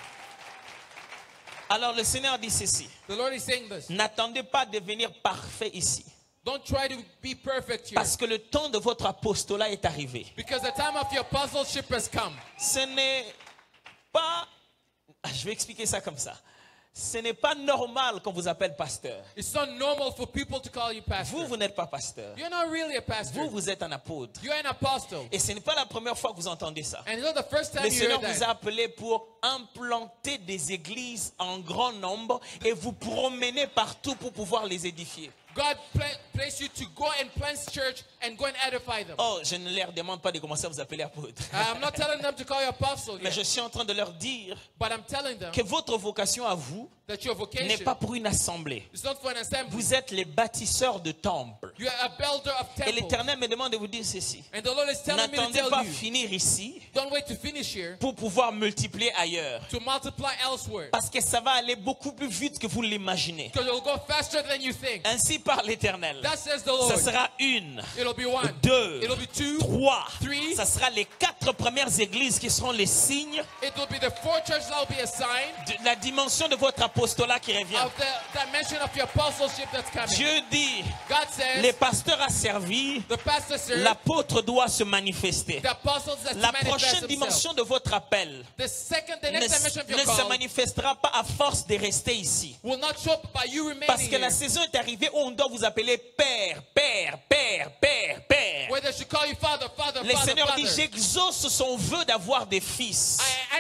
Alors le Seigneur dit ceci. The Lord is saying this. N'attendez pas de devenir parfait ici. Don't try to be perfect here. Parce que le temps de votre apostolat est arrivé. Because the time of your apostleship has come. Ce n'est pas... Je vais expliquer ça comme ça. Ce n'est pas normal qu'on vous appelle pasteur. It's not normal for people to call you pastor. Vous n'êtes pas pasteur. You're not really a pastor. Vous êtes un apôtre. You're an apostle. Et ce n'est pas la première fois que vous entendez ça. And it's not the first time Le you Seigneur heard vous that. a appelé pour implanter des églises en grand nombre et vous promener partout pour pouvoir les édifier. God placed you to go and plant church and go and edify them. Oh, je ne leur demande pas de commencer à vous appeler apôtre. I'm not telling them to call you apostle Mais yet, je suis en train de leur dire but I'm telling them que votre vocation à vous that your n'est vocation pas pour une assemblée. is not for an assembly. Vous êtes les bâtisseurs de temples. You're a builder of Et temples. l'Éternel me demande de vous dire ceci. And the Lord is telling me to N'attendez tell pas you, finir ici don't wait to finish here, pour pouvoir multiplier ailleurs. to multiply elsewhere. Parce que ça va aller beaucoup plus vite que vous l'imaginez. Because it'll go faster than you think. Ainsi par l'Éternel. That says the Ça Lord. sera 1, It'll be 1. 2, It'll be 2. 3. 3. Ça sera les 4 premières églises qui seront les signes It will be the 4 churches that will be a sign de la dimension de votre apostolat qui revient. of the dimension of your apostleship that's coming. Dieu dit, God says les pasteurs asservis, the pastor serves, l'apôtre doit se manifester. the apostles that La manifest prochaine themselves. dimension de votre appel The ne, next dimension of your ne se call manifestera pas à force de rester ici. will not show up by you Parce remaining que la here. saison est arrivée où on doit vous appeler Père, Père, Père, Père, Père. Where they should call you Father, Father, Le Father, Seigneur dit, Father. j'exauce son vœu d'avoir des fils. I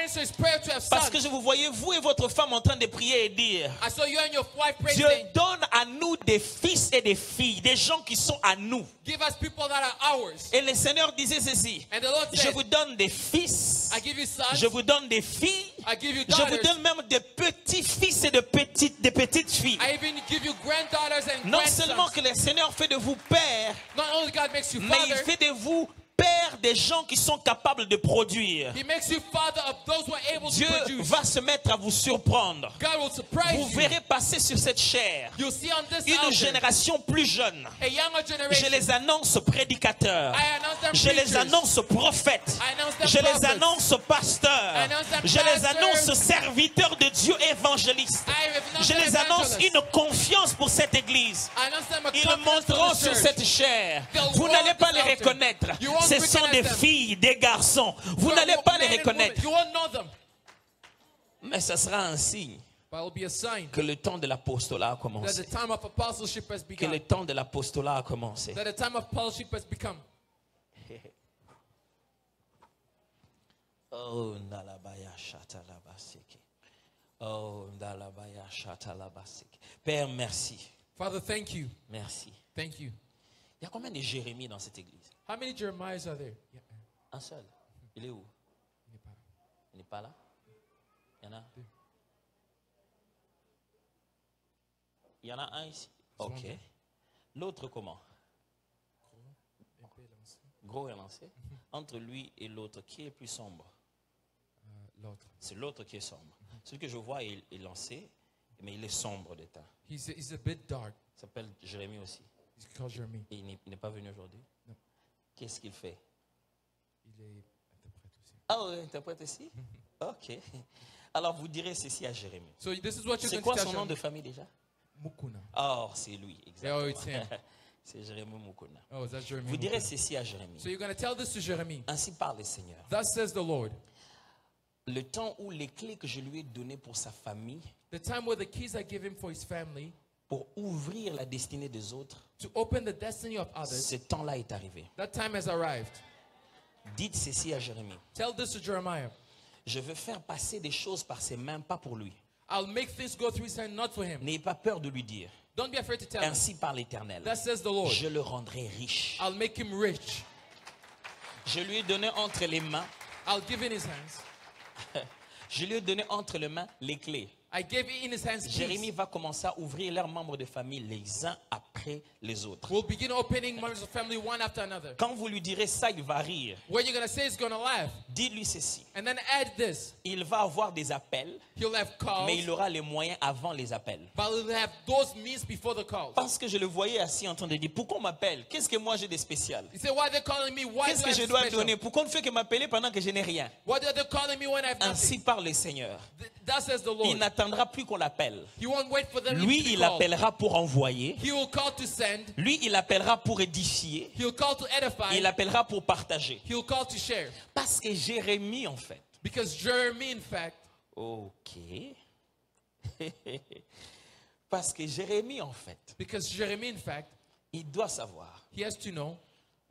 answer his prayer to have Parce sons. que je vous voyais, vous et votre femme, en train de prier et dire, I saw you and your wife praying, Dieu saying, donne à nous des fils et des filles, des gens qui sont à nous. give us people that are ours. Et le Seigneur disait ceci, And the Lord je said, vous donne des fils, I give you sons, je vous donne des filles, I give you je vous daughters, donne même des petits fils et des petites filles. I even give you granddaughters and Non seulement grandsons. que le Seigneur fait de vous père, Not only God makes you mais il father, fait de vous père des gens qui sont capables de produire. he makes you father of those who are able Dieu to produce. va se mettre à vous surprendre. God will surprise Vous you. verrez passer sur cette chair You'll see on this une altar génération plus jeune. a younger Je generation. les annonce prédicateurs. I announce them Je les preachers. annonce prophètes. I announce them Je les prophets. annonce pasteurs. I announce them Je les pastors. annonce serviteurs de Dieu évangélistes. I announce Je them les annonce evangelists. une confiance pour cette église. I announce them a Ils confidence for monteront the sur church. cette chair. They'll Vous walk n'allez pas this les altar. reconnaître. You won't Ce sont des recognize them. filles, des garçons. Vous Well, n'allez pas les men and reconnaître. women, you won't know them. Mais ce sera un signe But it will be a sign que le temps de l'apostolat a that commencé. the time of apostleship has Que begun. le temps de l'apostolat a commencé. That the time of apostleship has become. Oh, ndalabaya shatalabasiki. Oh, ndalabaya shatalabasiki. Père, merci. Father, thank you. Merci. Thank you. Il y a combien de Jérémie dans cette église? How many Jeremiahs are there? Yeah. Un seul. Il est où? Il n'est pas là? Il y en a? Il y en a un ici? Ok. L'autre comment? Gros et lancé. Entre lui et l'autre, qui est plus sombre? L'autre. C'est l'autre qui est sombre. Celui que je vois est lancé, mais il est sombre de teint. He's a bit dark. Il s'appelle Jérémie aussi. He's called Jeremy. Et il n'est pas venu aujourd'hui? Non. Qu'est-ce qu'il fait? Il est interprète aussi. Ah, oui, interprète aussi? Ok. Alors vous direz ceci à Jérémie. So this is what you're C'est going quoi to son tell nom de Jeremy. famille déjà? Mukuna. Oh, c'est lui, Yeah, oh, it's him. exactement. C'est Jérémie Mukuna. Oh, is that Jeremy? Vous direz Mukuna? ceci à Jérémie. So you're going to tell this to Jeremy. Ainsi parle le Seigneur. Thus says the Lord. Le temps où les clés que je lui ai données pour sa famille, The time where the keys I give him for his family pour ouvrir la destinée des autres, to open the destiny of others, ce temps-là est arrivé. that time has arrived. Dites ceci à Jérémie. Tell this to Jeremiah. Je veux faire passer des choses par ses mains, pas pour lui. I'll make things go through his hand, not for him. N'ayez pas peur de lui dire. Don't be afraid to tell him. Ainsi parle l'Éternel. That says the Lord. Je le rendrai riche. I'll make him rich. Je lui ai donné entre les mains, I'll give in his hands. je lui ai donné entre les mains les clés. I gave in his hands Jérémie keys. va commencer à ouvrir leurs membres de famille les uns après les autres. We'll begin opening members of family one after another. Quand vous lui direz ça, il va rire. What you're going to say is going to laugh. Dites-lui ceci. And then add this. Il va avoir des appels, He'll have calls, mais il aura les moyens avant les appels. but he'll have those means before the calls. Parce que je le voyais assis en train de dire, pourquoi on m'appelle? Qu'est-ce que moi j'ai de spécial? He said, why are they calling me? Why Qu'est-ce do I que je have dois special? donner? Pourquoi on ne fait que m'appeler pendant que je n'ai rien? Why are they calling me when I have Ainsi nothing? parle le Seigneur. That says the Il Lord. n'attendra plus qu'on l'appelle. He won't wait for them Lui, to be il called. appellera pour envoyer. He will call to send. Lui, il appellera pour édifier. He'll call to edify. Il appellera pour partager. He'll call to share. Parce que Jérémie, en fait. Because Jeremy, in fact, Ok. Parce que Jérémie, en fait, because Jeremy, in fact, il doit savoir. he has to know.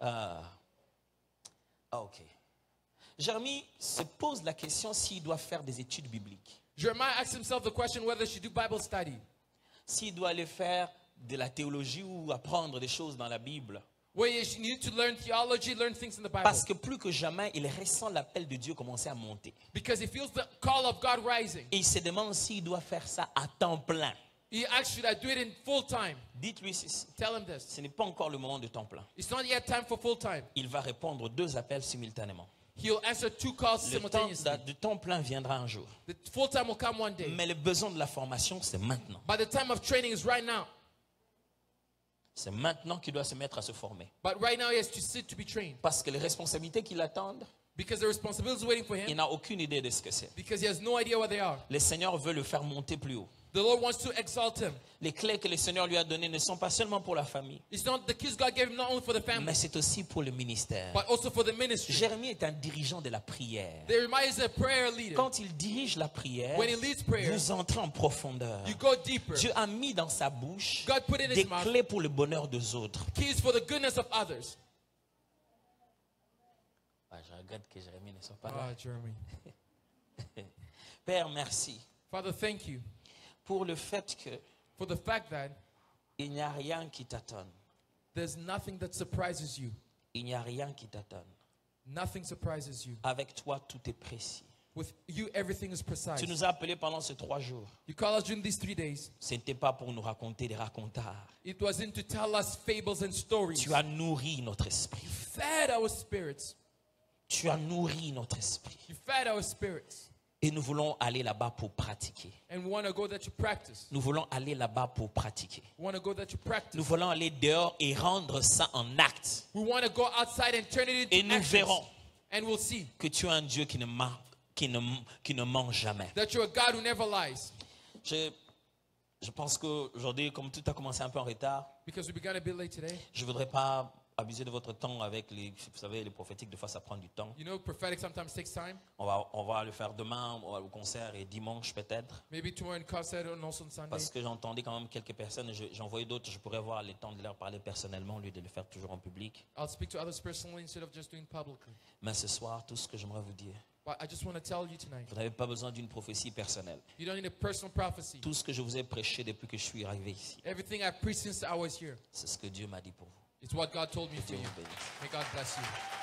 Ok. Jérémie se pose la question s'il doit faire des études bibliques. Jeremiah asked himself the question whether he should do Bible study. S'il doit aller faire de la théologie ou apprendre des choses dans la Bible. Where you need to learn theology, learn things in the Bible. Parce que plus que jamais, il ressent l'appel de Dieu commencer à monter. Because he feels the call of God rising. Et il se demande s'il doit faire ça à temps plein. He asks, should I do it in full time? Dites-lui ceci. Tell him this. Ce n'est pas encore le moment de temps plein. It's not yet time for full time. Il va répondre 2 appels simultanément. He'll answer 2 calls Le temps simultaneously. de temps plein viendra un jour. The full time will come one day. Mais le besoin de la formation, c'est maintenant. But the time of training is right now. C'est maintenant qu'il doit se mettre à se former. But right now he has to sit to be trained. Parce que les responsabilités qui l'attendent, Because the responsibility is waiting for il him. n'a aucune idée de ce que c'est. Because he has no idea what they are. Le Seigneur veut le faire monter plus haut. The Lord wants to exalt him. Les clés que le Seigneur lui a données ne sont pas seulement pour la famille, It's not the keys God gave him not only for the family, mais c'est aussi pour le ministère. but also for the ministry. Jérémie est un dirigeant de la prière. Jeremiah is a prayer leader. Quand il dirige la prière, When he leads prayer, vous entrez en profondeur. you go deeper. Dieu a mis dans sa bouche God put in his des mouth clés pour le bonheur des autres. keys for the goodness of others. Je regrette que Jérémie ne soit pas là. Ah, Jeremy. Père, merci Father, thank you pour le fait que for the fact that il n'y a rien qui t'attende. there's nothing that surprises you. Il n'y a rien qui t'attende. Nothing surprises you. Avec toi, tout est précis. With you, everything is precise. Tu nous as appelés pendant ces 3 jours. You call us during these 3 days. Ce n'était pas pour nous raconter des racontards. It wasn't to tell us fables and stories. Tu as nourri notre esprit. Fed our spirits. Tu as nourri notre esprit. You fed our spirits. Et nous voulons aller là-bas pour pratiquer. And we want to go that you practice. Nous voulons aller là-bas pour pratiquer. We want to go that you practice. Nous voulons aller dehors et rendre ça en acte. We want to go outside and turn it into Et nous actions. verrons And we'll see que tu es un Dieu qui ne ment jamais. that you're a God who never lies. Je pense qu'aujourd'hui, comme tout a commencé un peu en retard, Because we began a bit late today. je ne voudrais pas abuser de votre temps avec les, vous savez, les prophétiques, des fois ça prend du temps. You know, prophetic sometimes takes time. On va le faire demain au concert et dimanche peut-être. Maybe tomorrow in concert and also on Sunday. Parce que j'entendais quand même quelques personnes, j'en voyais d'autres, je pourrais avoir le temps de leur parler personnellement au lieu de le faire toujours en public. I'll speak to others personally instead of just doing publicly. Mais ce soir, tout ce que j'aimerais vous dire, But I just want to tell you tonight, vous n'avez pas besoin d'une prophétie personnelle. you don't need a personal prophecy. Tout ce que je vous ai prêché depuis que je suis arrivé ici, Everything I've preached since I was here, c'est ce que Dieu m'a dit pour vous. it's what God told me for Dieu you. vous bénisse. May God bless you.